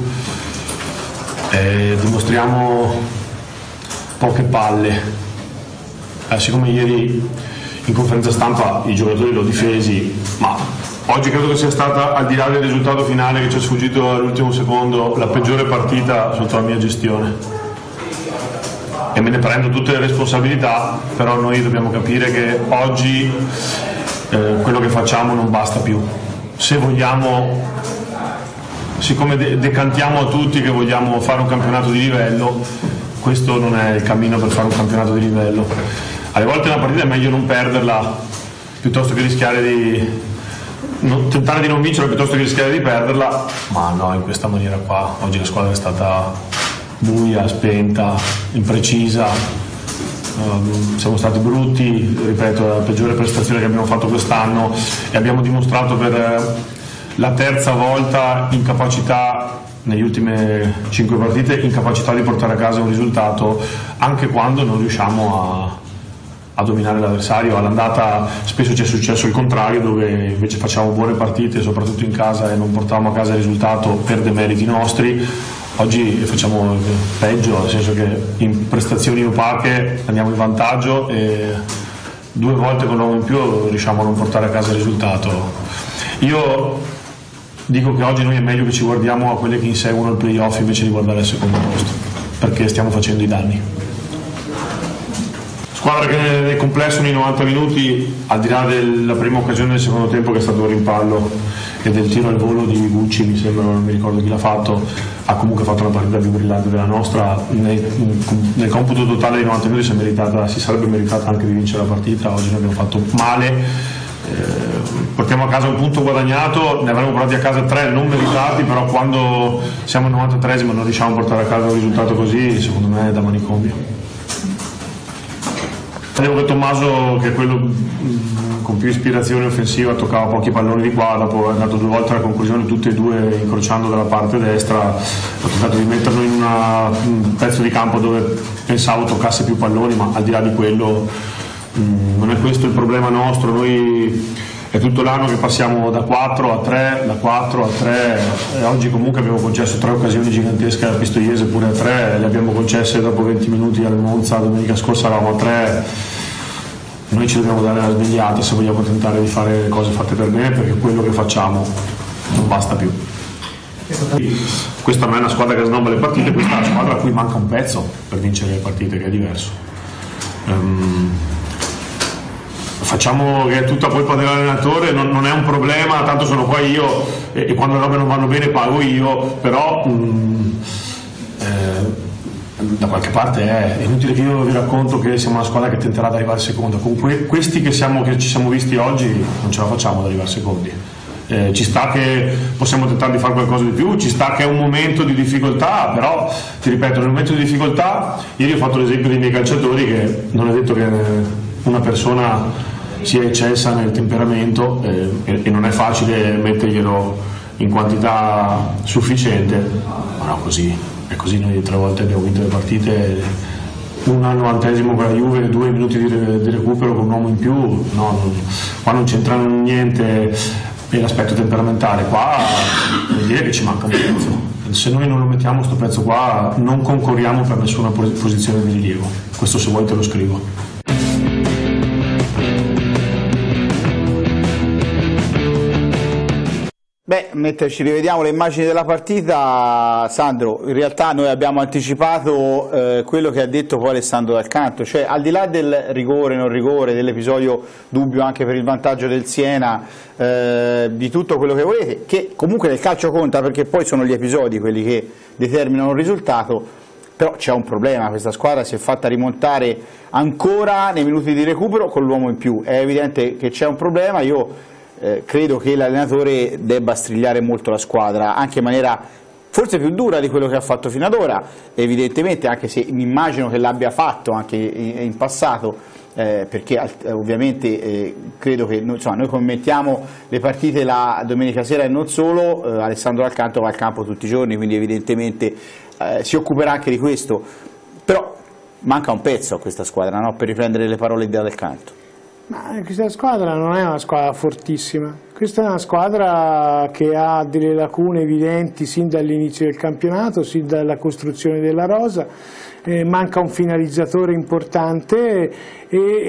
e dimostriamo poche palle, eh, siccome ieri in conferenza stampa i giocatori l'ho difesi, ma oggi credo che sia stata, al di là del risultato finale che ci è sfuggito all'ultimo secondo, la peggiore partita sotto la mia gestione e me ne prendo tutte le responsabilità, però noi dobbiamo capire che oggi eh, quello che facciamo non basta più. Se vogliamo, siccome de- decantiamo a tutti che vogliamo fare un campionato di livello, questo non è il cammino per fare un campionato di livello. Alle volte una partita è meglio non perderla piuttosto che rischiare di non, tentare di non vincerla piuttosto che rischiare di perderla, ma no, in questa maniera qua. Oggi la squadra è stata buia, spenta, imprecisa, uh, siamo stati brutti, ripeto, è la peggiore prestazione che abbiamo fatto quest'anno e abbiamo dimostrato per la terza volta incapacità negli ultimi cinque partite, incapacità di portare a casa un risultato anche quando non riusciamo a a dominare l'avversario. All'andata spesso ci è successo il contrario, dove invece facciamo buone partite soprattutto in casa e non portavamo a casa il risultato per demeriti nostri. Oggi facciamo peggio, nel senso che in prestazioni opache andiamo in vantaggio e due volte con l'uomo in più riusciamo a non portare a casa il risultato. Io dico che oggi noi è meglio che ci guardiamo a quelle che inseguono il playoff invece di guardare al secondo posto, perché stiamo facendo i danni. Squadra che nel complesso nei novanta minuti, al di là della prima occasione del secondo tempo che è stato un rimpallo e del tiro al volo di Gucci, mi sembra, non mi ricordo chi l'ha fatto, ha comunque fatto una partita più brillante della nostra. Nel, nel computo totale dei novanta minuti si, è meritata, si sarebbe meritata anche di vincere la partita. Oggi noi abbiamo fatto male, eh, portiamo a casa un punto guadagnato, ne avremmo portati a casa tre non meritati, però quando siamo al novantatreesimo e non riusciamo a portare a casa un risultato così, secondo me è da manicomio. Vedevo che Tommaso, che è quello mh, con più ispirazione offensiva, toccava pochi palloni di qua, dopo è andato due volte alla conclusione, tutti e due incrociando dalla parte destra. Ho tentato di metterlo in una, un pezzo di campo dove pensavo toccasse più palloni, ma al di là di quello mh, non è questo il problema nostro. Noi è tutto l'anno che passiamo da quattro a tre, da quattro a tre, e oggi comunque abbiamo concesso tre occasioni gigantesche alla Pistoiese, pure a tre, le abbiamo concesse dopo venti minuti al Monza, domenica scorsa eravamo a tre. Noi ci dobbiamo dare la svegliata se vogliamo tentare di fare le cose fatte per bene, perché quello che facciamo non basta più. Questa non è una squadra che snobba le partite, questa è una squadra a cui manca un pezzo per vincere le partite, che è diverso. Um, facciamo che è tutta colpa dell'allenatore, non, non è un problema, tanto sono qua io e, e quando le robe non vanno bene pago io, però um, eh, da qualche parte è inutile che io vi racconto che siamo una squadra che tenterà di arrivare seconda. Con que questi che, siamo, che ci siamo visti oggi non ce la facciamo ad arrivare secondi. Eh, ci sta che possiamo tentare di fare qualcosa di più, ci sta che è un momento di difficoltà, però ti ripeto, nel momento di difficoltà, ieri ho fatto l'esempio dei miei calciatori, che non è detto che una persona sia eccelsa nel temperamento eh, e, e non è facile metterglielo in quantità sufficiente, ma no, così è così. Noi tre volte abbiamo vinto le partite, un al novantesimo con la Juve, due minuti di, re, di recupero con un uomo in più, no, non, qua non c'entrano niente l'aspetto temperamentale, qua vuol dire che ci manca un pezzo. Se noi non lo mettiamo sto pezzo qua non concorriamo per nessuna posizione di rilievo, questo se vuoi te lo scrivo. Beh, mentre ci rivediamo le immagini della partita, Sandro, in realtà noi abbiamo anticipato eh, quello che ha detto poi Alessandro Dal Canto, cioè al di là del rigore, non rigore, dell'episodio dubbio anche per il vantaggio del Siena, eh, di tutto quello che volete, che comunque nel calcio conta perché poi sono gli episodi quelli che determinano il risultato, però c'è un problema, questa squadra si è fatta rimontare ancora nei minuti di recupero con l'uomo in più, è evidente che c'è un problema. Io Eh, credo che l'allenatore debba strigliare molto la squadra, anche in maniera forse più dura di quello che ha fatto fino ad ora, evidentemente, anche se mi immagino che l'abbia fatto anche in, in passato, eh, perché eh, ovviamente eh, credo che insomma, noi commentiamo le partite la domenica sera e non solo, eh, Alessandro Dal Canto va al campo tutti i giorni, quindi evidentemente eh, si occuperà anche di questo, però manca un pezzo a questa squadra, no? Per riprendere le parole di Dal Canto. Ma questa squadra non è una squadra fortissima, questa è una squadra che ha delle lacune evidenti sin dall'inizio del campionato, sin dalla costruzione della rosa, eh, manca un finalizzatore importante e,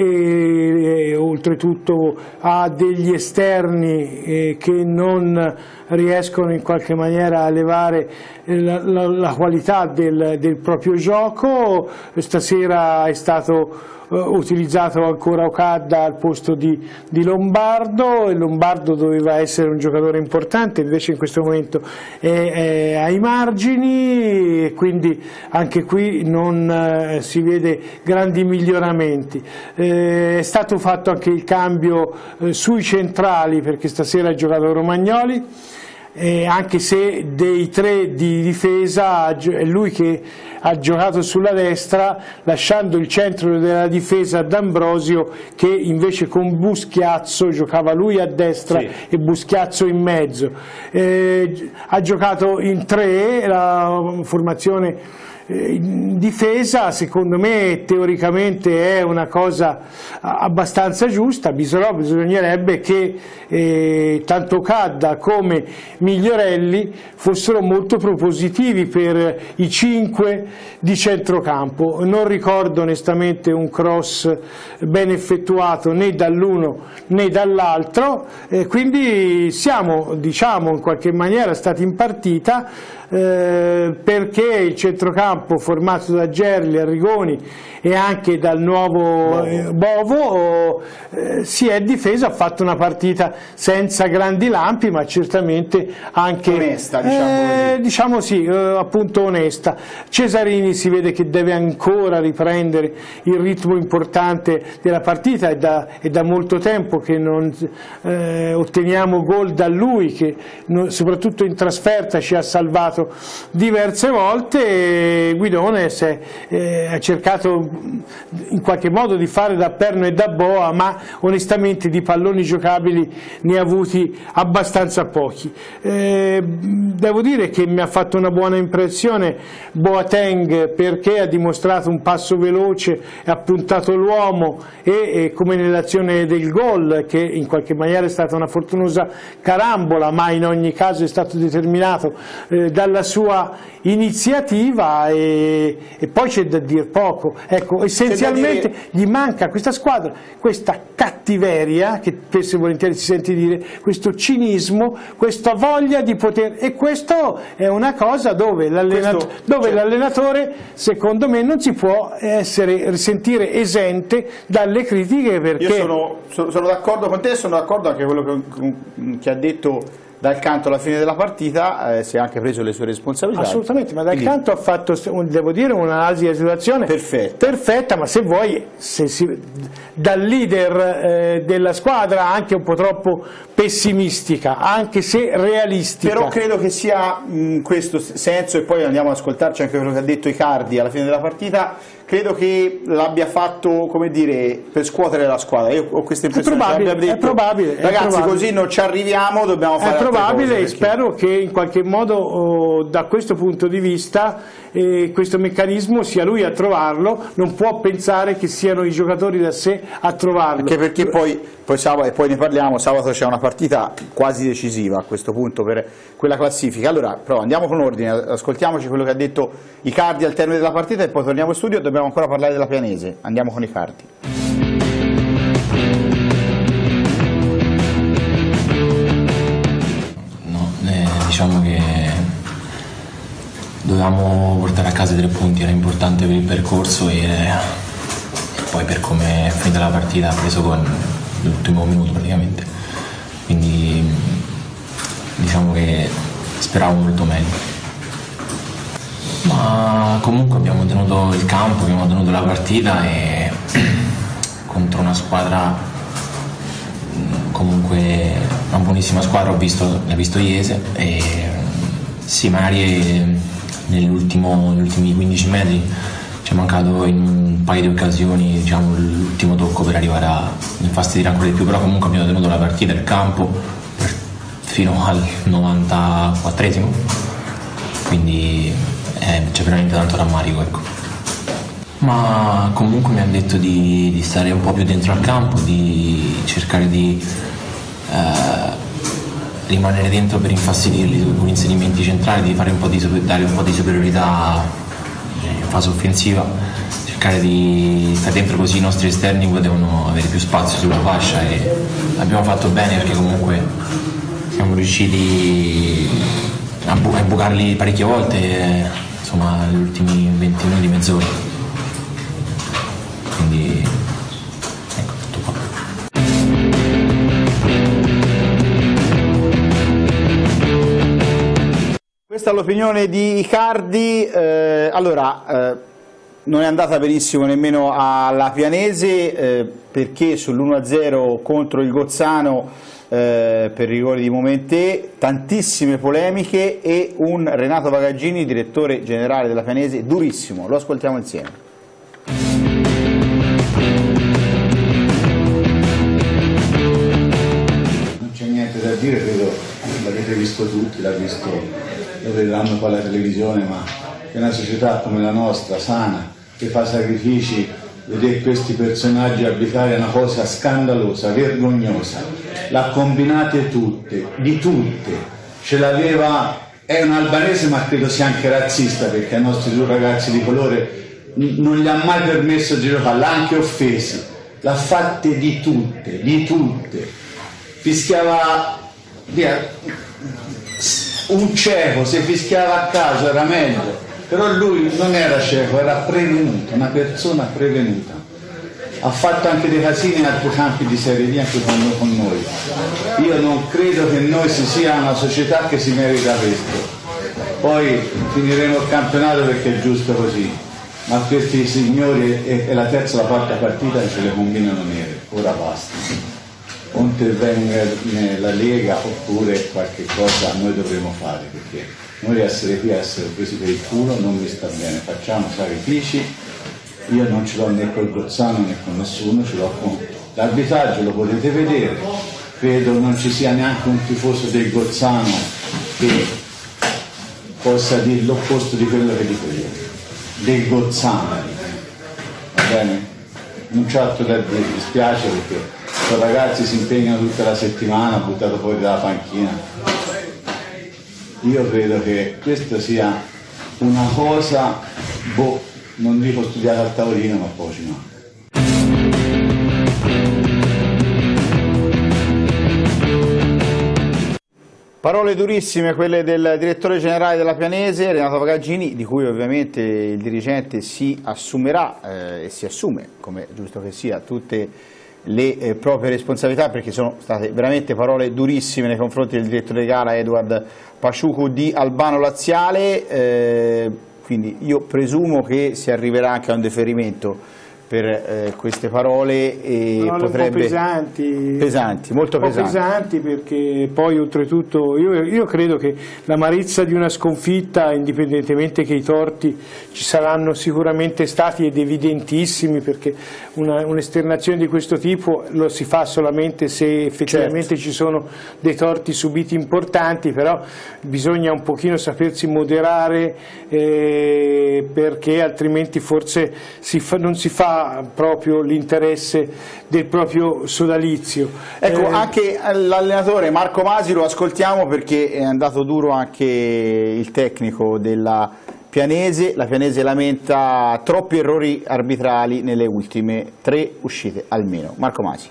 e, e oltretutto ha degli esterni eh, che non riescono in qualche maniera a elevare la, la, la qualità del, del proprio gioco. Stasera è stato utilizzato ancora Okada al posto di, di Lombardo, e Lombardo doveva essere un giocatore importante, invece in questo momento è, è ai margini, e quindi anche qui non eh, si vede grandi miglioramenti. Eh, è stato fatto anche il cambio eh, sui centrali, perché stasera ha giocato Romagnoli, Eh, anche se dei tre di difesa è lui che ha giocato sulla destra, lasciando il centro della difesa ad Ambrosio, che invece con Buschiazzo giocava lui a destra, sì, e Buschiazzo in mezzo. Eh, ha giocato in tre, la formazione in difesa secondo me teoricamente è una cosa abbastanza giusta, però bisognerebbe che eh, tanto Cadda come Migliorelli fossero molto propositivi per i cinque di centrocampo. Non ricordo onestamente un cross ben effettuato né dall'uno né dall'altro, eh, quindi siamo, diciamo, in qualche maniera stati in partita eh, perché il centrocampo formato da Gerli, Arrigoni e anche dal nuovo eh, Bovo eh, si è difeso, ha fatto una partita senza grandi lampi, ma certamente anche onesta, diciamo, eh, così. diciamo sì, eh, appunto onesta. Cesarini si vede che deve ancora riprendere il ritmo importante della partita, è da, è da molto tempo che non eh, otteniamo gol da lui, che non, soprattutto in trasferta ci ha salvato diverse volte, che Guidones eh, ha cercato in qualche modo di fare da perno e da boa, ma onestamente di palloni giocabili ne ha avuti abbastanza pochi. Eh, devo dire che mi ha fatto una buona impressione Boateng, perché ha dimostrato un passo veloce, ha puntato l'uomo e, e come nell'azione del gol, che in qualche maniera è stata una fortunosa carambola, ma in ogni caso è stato determinato eh, dalla sua iniziativa, e, e poi c'è da dire poco. Ecco, essenzialmente dire... gli manca a questa squadra questa cattiveria, che spesso e volentieri si sente dire, questo cinismo, questa voglia di poter, e questo è una cosa dove l'allenatore, dove cioè... l'allenatore secondo me non si può essere, sentire esente dalle critiche, perché... Io sono, sono, sono d'accordo con te, sono d'accordo anche con quello che, che ha detto Dal Canto alla fine della partita, eh, si è anche preso le sue responsabilità. Assolutamente, ma Dal Canto ha fatto, devo dire, un'analisi della situazione perfetta, perfetta, ma se vuoi, se si, dal leader eh, della squadra anche un po' troppo pessimistica, anche se realistica. Però credo che sia in questo senso, e poi andiamo ad ascoltarci anche quello che ha detto Icardi alla fine della partita, credo che l'abbia fatto, come dire, per scuotere la squadra. Io ho questa impressione. È probabile, detto, è probabile ragazzi, è probabile. Così non ci arriviamo, dobbiamo fare È probabile, e spero che in qualche modo oh, da questo punto di vista eh, questo meccanismo sia lui a trovarlo, non può pensare che siano i giocatori da sé a trovarlo. Anche perché poi, poi sabato, e poi ne parliamo, sabato c'è una partita quasi decisiva a questo punto per quella classifica. Allora, però andiamo con ordine, ascoltiamoci quello che ha detto Icardi al termine della partita e poi torniamo in studio. Dobbiamo ancora parlare della Pianese, andiamo con Icardi. No, eh, diciamo che dovevamo portare a casa i tre punti, era importante per il percorso e, e poi per come è finita la partita ha preso con l'ultimo minuto praticamente, quindi diciamo che speravo molto meglio. Ma comunque abbiamo tenuto il campo, abbiamo tenuto la partita e contro una squadra, comunque una buonissima squadra, ho visto, l'ha visto Iese e sì, magari negli ultimi quindici metri ci è mancato in un paio di occasioni, diciamo, l'ultimo tocco per arrivare a infastidire ancora di più, però comunque abbiamo tenuto la partita, il campo per, fino al novantaquattresimo, quindi Eh, c'è veramente tanto rammarico, ecco. Ma comunque mi hanno detto di, di stare un po' più dentro al campo, di cercare di eh, rimanere dentro per infastidirli con inserimenti centrali, di fare un po' di, dare un po' di superiorità in fase offensiva, cercare di stare dentro così i nostri esterni potevano avere più spazio sulla fascia, e abbiamo fatto bene perché comunque siamo riusciti a bucarli parecchie volte, eh, insomma, negli ultimi venti minuti, mezz'ora. Quindi ecco, tutto qua. Questa è l'opinione di Icardi. Eh, allora, eh, non è andata benissimo nemmeno alla Pianese, eh, perché sull'uno a zero contro il Gozzano, Eh, per rigore di Momentè, tantissime polemiche e un Renato Pagaggini, direttore generale della Pianese, durissimo. Lo ascoltiamo insieme. Non c'è niente da dire, credo l'avete visto tutti, l'ha visto, lo vedranno poi alla televisione, ma è una società come la nostra, sana, che fa sacrifici. Vedere questi personaggi abitare è una cosa scandalosa, vergognosa. L'ha combinate tutte, di tutte. Ce l'aveva, è un albanese, ma credo sia anche razzista, perché ai nostri due ragazzi di colore non gli ha mai permesso di giocare, l'ha anche offesi. L'ha fatte di tutte, di tutte. Fischiava via, un cieco, se fischiava a caso era meglio. Però lui non era cieco, era prevenuto, una persona prevenuta. Ha fatto anche dei casini in altri campi di Serie B anche con, con noi. Io non credo che noi si sia una società che si merita questo. Poi finiremo il campionato perché è giusto così, ma questi signori è, è la terza o la quarta partita che ce le combinano nere, ora basta. o intervenga la Lega oppure qualche cosa noi dovremo fare, perché noi essere qui, essere presi per il culo non mi sta bene, facciamo sacrifici, io non ce l'ho né col Gozzano né con nessuno, ce l'ho con l'arbitraggio, lo potete vedere, credo non ci sia neanche un tifoso del Gozzano che possa dire l'opposto di quello che dico io, del Gozzano, va bene? Non c'è altro da dire, mi dispiace perché i ragazzi si impegnano tutta la settimana, buttato fuori dalla panchina. Io credo che questa sia una cosa, boh, non dico studiata al tavolino, ma poi ci manca. Parole durissime quelle del direttore generale della Pianese, Renato Pagaggini, di cui ovviamente il dirigente si assumerà eh, e si assume, come è giusto che sia, tutte le eh, proprie responsabilità, perché sono state veramente parole durissime nei confronti del direttore di gara Edward Paciucu di Albano Laziale, eh, quindi io presumo che si arriverà anche a un deferimento per eh, queste parole e parole potrebbe... un po' pesanti, pesanti, molto un po' pesanti. pesanti perché poi oltretutto io, io credo che l'amarezza di una sconfitta, indipendentemente che i torti ci saranno sicuramente stati ed evidentissimi, perché un'esternazione di questo tipo lo si fa solamente se effettivamente certo. ci sono dei torti subiti importanti, però bisogna un pochino sapersi moderare eh, perché altrimenti forse si fa, non si fa proprio l'interesse del proprio sodalizio. Ecco, eh, anche l'allenatore Marco Masi lo ascoltiamo perché è andato duro anche il tecnico della Pianese. La Pianese lamenta troppi errori arbitrali nelle ultime tre uscite almeno. Marco Masi.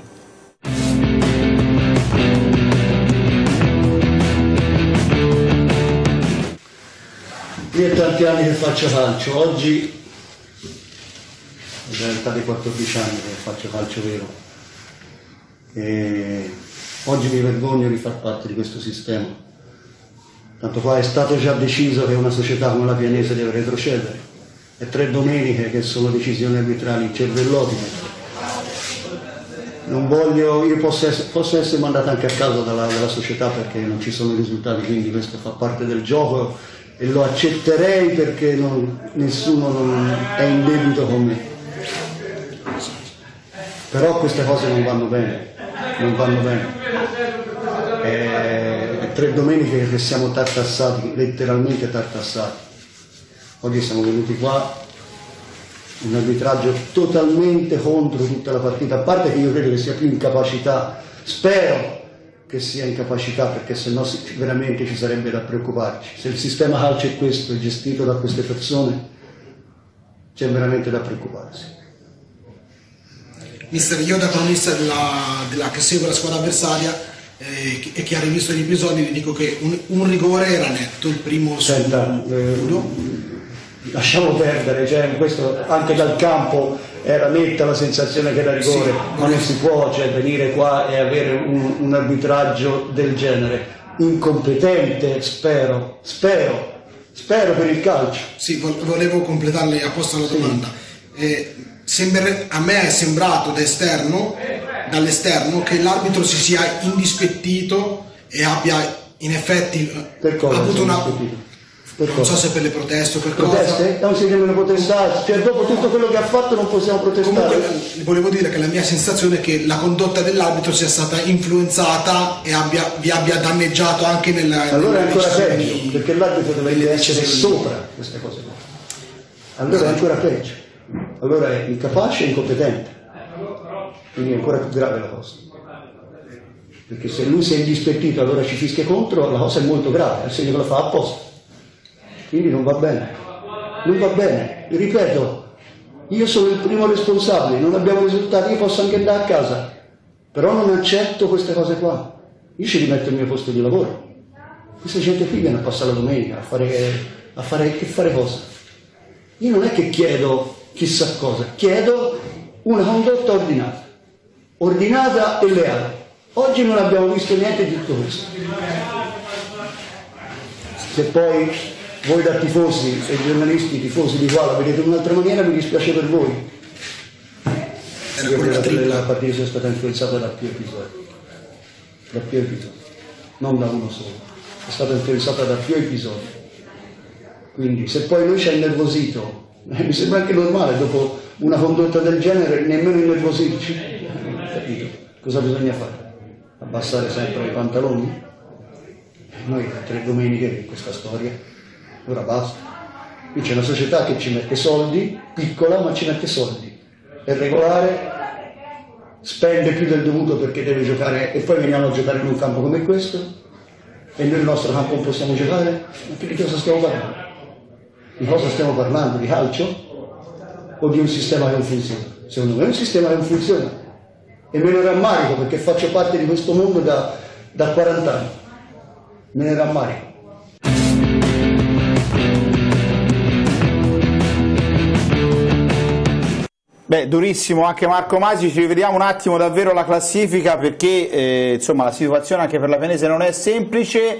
Io è tanti anni che faccio calcio, oggi in realtà dei quattordici anni che faccio calcio vero e oggi mi vergogno di far parte di questo sistema, tanto qua è stato già deciso che una società come la Pianese deve retrocedere e tre domeniche che sono decisioni arbitrali cervellotiche. Non voglio, io posso essere, posso essere mandato anche a casa dalla, dalla società perché non ci sono i risultati, quindi questo fa parte del gioco e lo accetterei perché non, nessuno non è in debito con me. Però queste cose non vanno bene, non vanno bene. È tre domeniche che siamo tartassati, letteralmente tartassati. Oggi siamo venuti qua, un arbitraggio totalmente contro tutta la partita, a parte che io credo che sia più incapacità, spero che sia incapacità, perché sennò veramente ci sarebbe da preoccuparci. Se il sistema calcio è questo, è gestito da queste persone, c'è veramente da preoccuparsi. Mister, io da cronista della, della, che segue la squadra avversaria eh, e che ha rivisto gli episodi, vi dico che un, un rigore era netto, il primo Senta, eh, lasciamo perdere, cioè, questo anche dal campo era netta la sensazione che era rigore, sì, ma non si può cioè, venire qua e avere un, un arbitraggio del genere, incompetente, spero, spero, spero per il calcio. Sì, volevo completarle apposta la domanda. Sì. Eh, Sembra, a me è sembrato da esterno, dall'esterno che l'arbitro si sia indispettito e abbia in effetti per cosa avuto una... Per non cosa? so se per le proteste o per proteste? cosa. Non si devono protestare, cioè dopo tutto quello che ha fatto non possiamo protestare. Comunque volevo dire che la mia sensazione è che la condotta dell'arbitro sia stata influenzata e abbia, vi abbia danneggiato anche nella... Allora è ancora peggio, perché l'arbitro dovrebbe essere sopra queste cose qua. Allora è ancora peggio. Allora è incapace e incompetente, quindi è ancora più grave la cosa, perché se lui si è indispettito e allora ci fischia contro, la cosa è molto grave, è il segno che lo fa apposta, quindi non va bene, non va bene, ripeto, io sono il primo responsabile, non abbiamo risultati, io posso anche andare a casa, però non accetto queste cose qua, io ci rimetto il mio posto di lavoro, questa gente qui viene a passare la domenica a fare, a fare, che fare cosa? Io non è che chiedo chissà cosa, chiedo una condotta ordinata, ordinata e leale. Oggi non abbiamo visto niente di tutto questo. Se poi voi da tifosi e giornalisti tifosi di qua la vedete in un'altra maniera, mi dispiace per voi. Io credo che la partita sia stata influenzata da più episodi. da più episodi, non da uno solo, è stata interessata da più episodi. Quindi se poi lui ci ha innervosito, eh, mi sembra anche normale dopo una condotta del genere nemmeno innervosirci. Eh, cosa bisogna fare? Abbassare sempre i pantaloni? Noi tre domeniche in questa storia, ora basta. Qui c'è una società che ci mette soldi, piccola ma ci mette soldi, è regolare, spende più del dovuto perché deve giocare e poi veniamo a giocare in un campo come questo e noi nel nostro campo non possiamo giocare? Ma di cosa stiamo parlando? Di cosa stiamo parlando? Di calcio? O di un sistema che non funziona? Secondo me è un sistema che non funziona e me ne rammarico perché faccio parte di questo mondo da, da quaranta anni, me ne rammarico. Beh, durissimo anche Marco Masi, ci rivediamo un attimo davvero la classifica perché eh, insomma la situazione anche per la Penese non è semplice,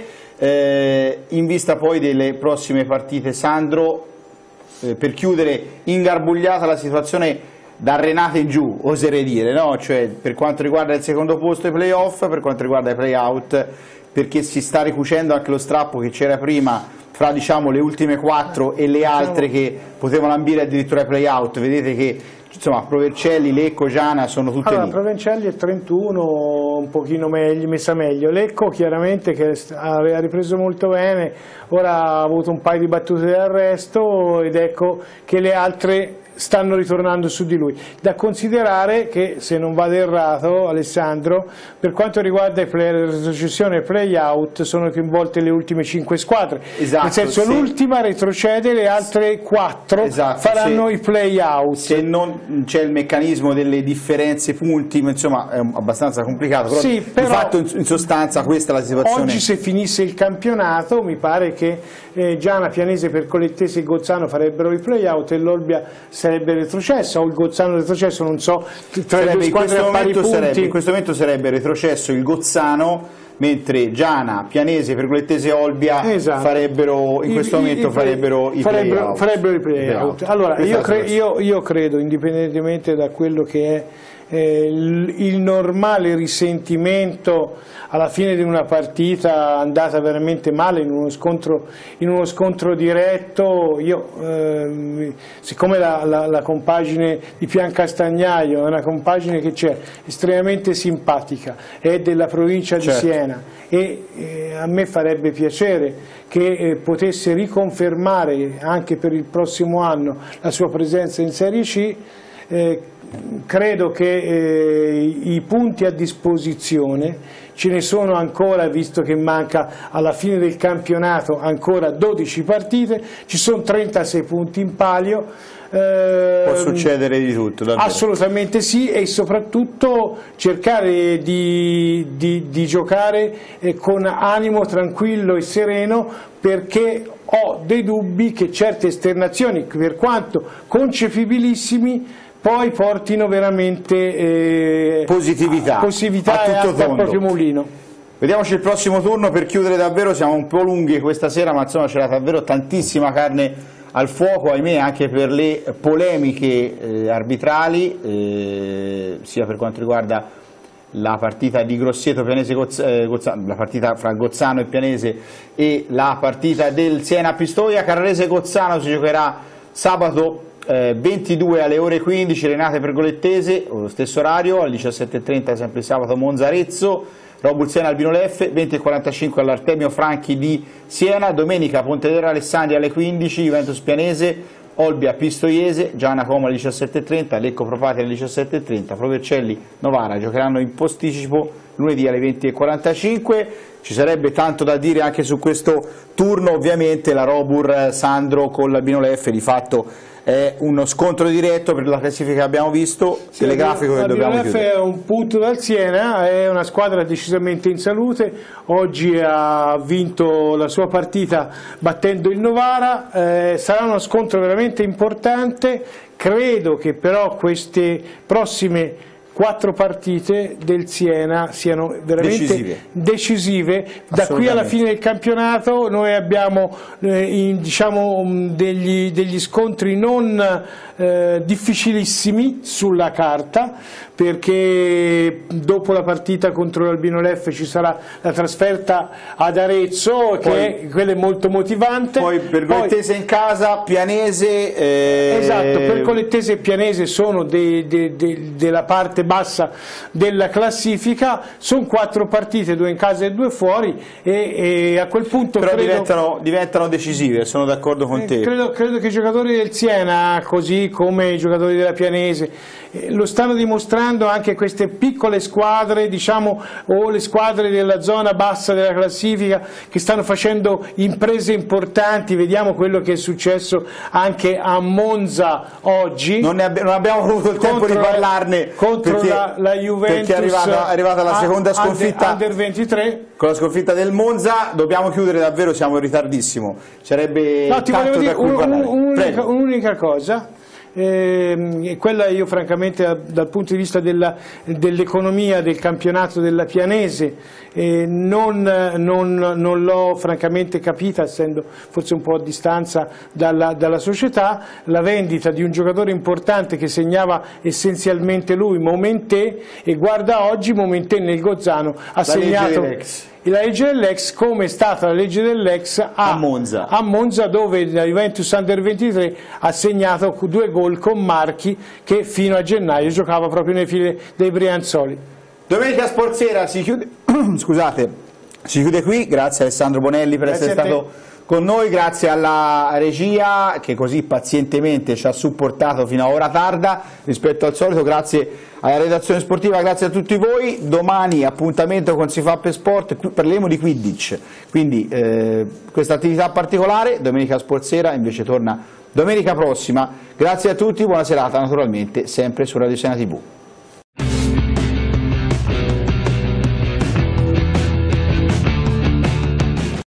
eh, in vista poi delle prossime partite. Sandro, eh, per chiudere, ingarbugliata la situazione da Renate in giù, oserei dire, no? Cioè, per quanto riguarda il secondo posto ai play-off, per quanto riguarda i play-out, perché si sta ricucendo anche lo strappo che c'era prima fra diciamo, le ultime quattro e le altre che potevano ambire addirittura ai play-out. Vedete che insomma Provercelli, Lecco, Giana sono tutte allora, lì. Provercelli è trentuno, un pochino meglio, messa meglio. Lecco chiaramente che aveva ripreso molto bene, ora ha avuto un paio di battute d'arresto ed ecco che le altre stanno ritornando su di lui. Da considerare che, se non vado errato, Alessandro, per quanto riguarda i play, la retrocessione e il play-out sono coinvolte le ultime cinque squadre, esatto, nel senso sì. L'ultima retrocede, le altre quattro esatto, faranno se, i play-out. Se non c'è il meccanismo delle differenze punti, insomma è abbastanza complicato, però, sì, però di fatto in, in sostanza questa è la situazione. Oggi se finisse il campionato mi pare che eh, Giana, Pianese, Percolettese e Gozzano farebbero i play-out e l'Olbia sarebbe retrocesso, o il Gozzano retrocesso, non so, tra le due squadre a pari punti. Sarebbe, in questo momento sarebbe retrocesso il Gozzano, mentre Giana, Pianese, Percolettese e Olbia esatto. farebbero in questo I, momento i, farebbero i farebbero, farebbero i play-out. Allora io, cre io, io credo, indipendentemente da quello che è eh, il, il normale risentimento alla fine di una partita andata veramente male in uno scontro, in uno scontro diretto, io eh, siccome la, la, la compagine di Piancastagnaio è una compagine che c'è estremamente simpatica, è della provincia di certo. Siena e eh, a me farebbe piacere che eh, potesse riconfermare anche per il prossimo anno la sua presenza in Serie C. Eh, credo che eh, i punti a disposizione ce ne sono ancora, visto che manca alla fine del campionato ancora dodici partite, ci sono trentasei punti in palio. Eh, Può succedere di tutto, davvero. Assolutamente sì, e soprattutto cercare di, di, di giocare eh, con animo tranquillo e sereno, perché ho dei dubbi che certe esternazioni, per quanto concepibilissimi, poi portino veramente eh, positività, positività a tutto al proprio mulino. Vediamoci il prossimo turno per chiudere davvero, siamo un po' lunghi questa sera, ma insomma c'era davvero tantissima carne al fuoco, ahimè, anche per le polemiche eh, arbitrali, eh, sia per quanto riguarda la partita di Grosseto Pianese eh, Gozzano, la partita fra Gozzano e Pianese e la partita del Siena Pistoia. Carrarese Gozzano si giocherà sabato Eh, ventidue alle ore quindici, Renate Pergolettese, lo stesso orario, alle diciassette e trenta sempre il sabato Monza Arezzo, Robul Siena Albino Leffe, venti e quarantacinque all'Artemio Franchi di Siena, domenica Pontedera Alessandria alle quindici, Juventus Pianese, Olbia Pistoiese, Giana Como alle diciassette e trenta, Lecco Propati alle diciassette e trenta, Provercelli Novara giocheranno in posticipo lunedì alle venti e quarantacinque. Ci sarebbe tanto da dire anche su questo turno, ovviamente la Robur Sandro con l'Albino Leffe di fatto è uno scontro diretto per la classifica che abbiamo visto, sì, telegrafico che dobbiamo chiudere. È un punto dal Siena, è una squadra decisamente in salute, oggi ha vinto la sua partita battendo il Novara, eh, sarà uno scontro veramente importante, credo che però queste prossime quattro partite del Siena siano veramente Decisive. decisive. Da qui alla fine del campionato noi abbiamo eh, in, diciamo, degli, degli scontri non eh, difficilissimi sulla carta, perché dopo la partita contro l'Albino Leffe ci sarà la trasferta ad Arezzo, che poi, è, quella è molto motivante. Poi per Colettese in casa, Pianese... Eh... Esatto, per Colettese e Pianese sono de, de, de, della parte bassa della classifica, sono quattro partite, due in casa e due fuori, e, e a quel punto però credo, diventano, diventano decisive, sono d'accordo con eh, te. Credo, credo che i giocatori del Siena, così come i giocatori della Pianese, eh, lo stanno dimostrando anche queste piccole squadre, diciamo, o le squadre della zona bassa della classifica, che stanno facendo imprese importanti. Vediamo quello che è successo anche a Monza oggi. Non, ne abbi non abbiamo avuto il tempo di parlarne contro perché, la, la Juventus, perché è arrivata, è arrivata la seconda sconfitta under ventitré. Con la sconfitta del Monza. Dobbiamo chiudere davvero, siamo in ritardissimo. Sarebbe no, ti tanto volevo da cui parlare. Un'unica un cosa, eh, quella io francamente dal punto di vista dell'economia del campionato della Pianese eh, non, non, non l'ho francamente capita, essendo forse un po' a distanza dalla, dalla società. La vendita di un giocatore importante che segnava essenzialmente lui, Momenté, e guarda oggi Momenté nel Gozzano ha la segnato legge la legge dell'ex, come è stata la legge dell'ex a, a Monza. a Monza, dove la Juventus under ventitré ha segnato due gol con Marchi, che fino a gennaio giocava proprio nei fili dei Brianzoli. Domenica Sportsera si chiude, scusate, si chiude qui. Grazie a Alessandro Bonelli per Grazie essere stato con noi, grazie alla regia che così pazientemente ci ha supportato fino a ora tarda rispetto al solito, grazie alla redazione sportiva, grazie a tutti voi. Domani appuntamento con Si fa per Sport, parleremo di Quidditch, quindi eh, questa attività particolare. Domenica Sportsera invece torna domenica prossima. Grazie a tutti, buona serata naturalmente, sempre su Radio Siena tivù.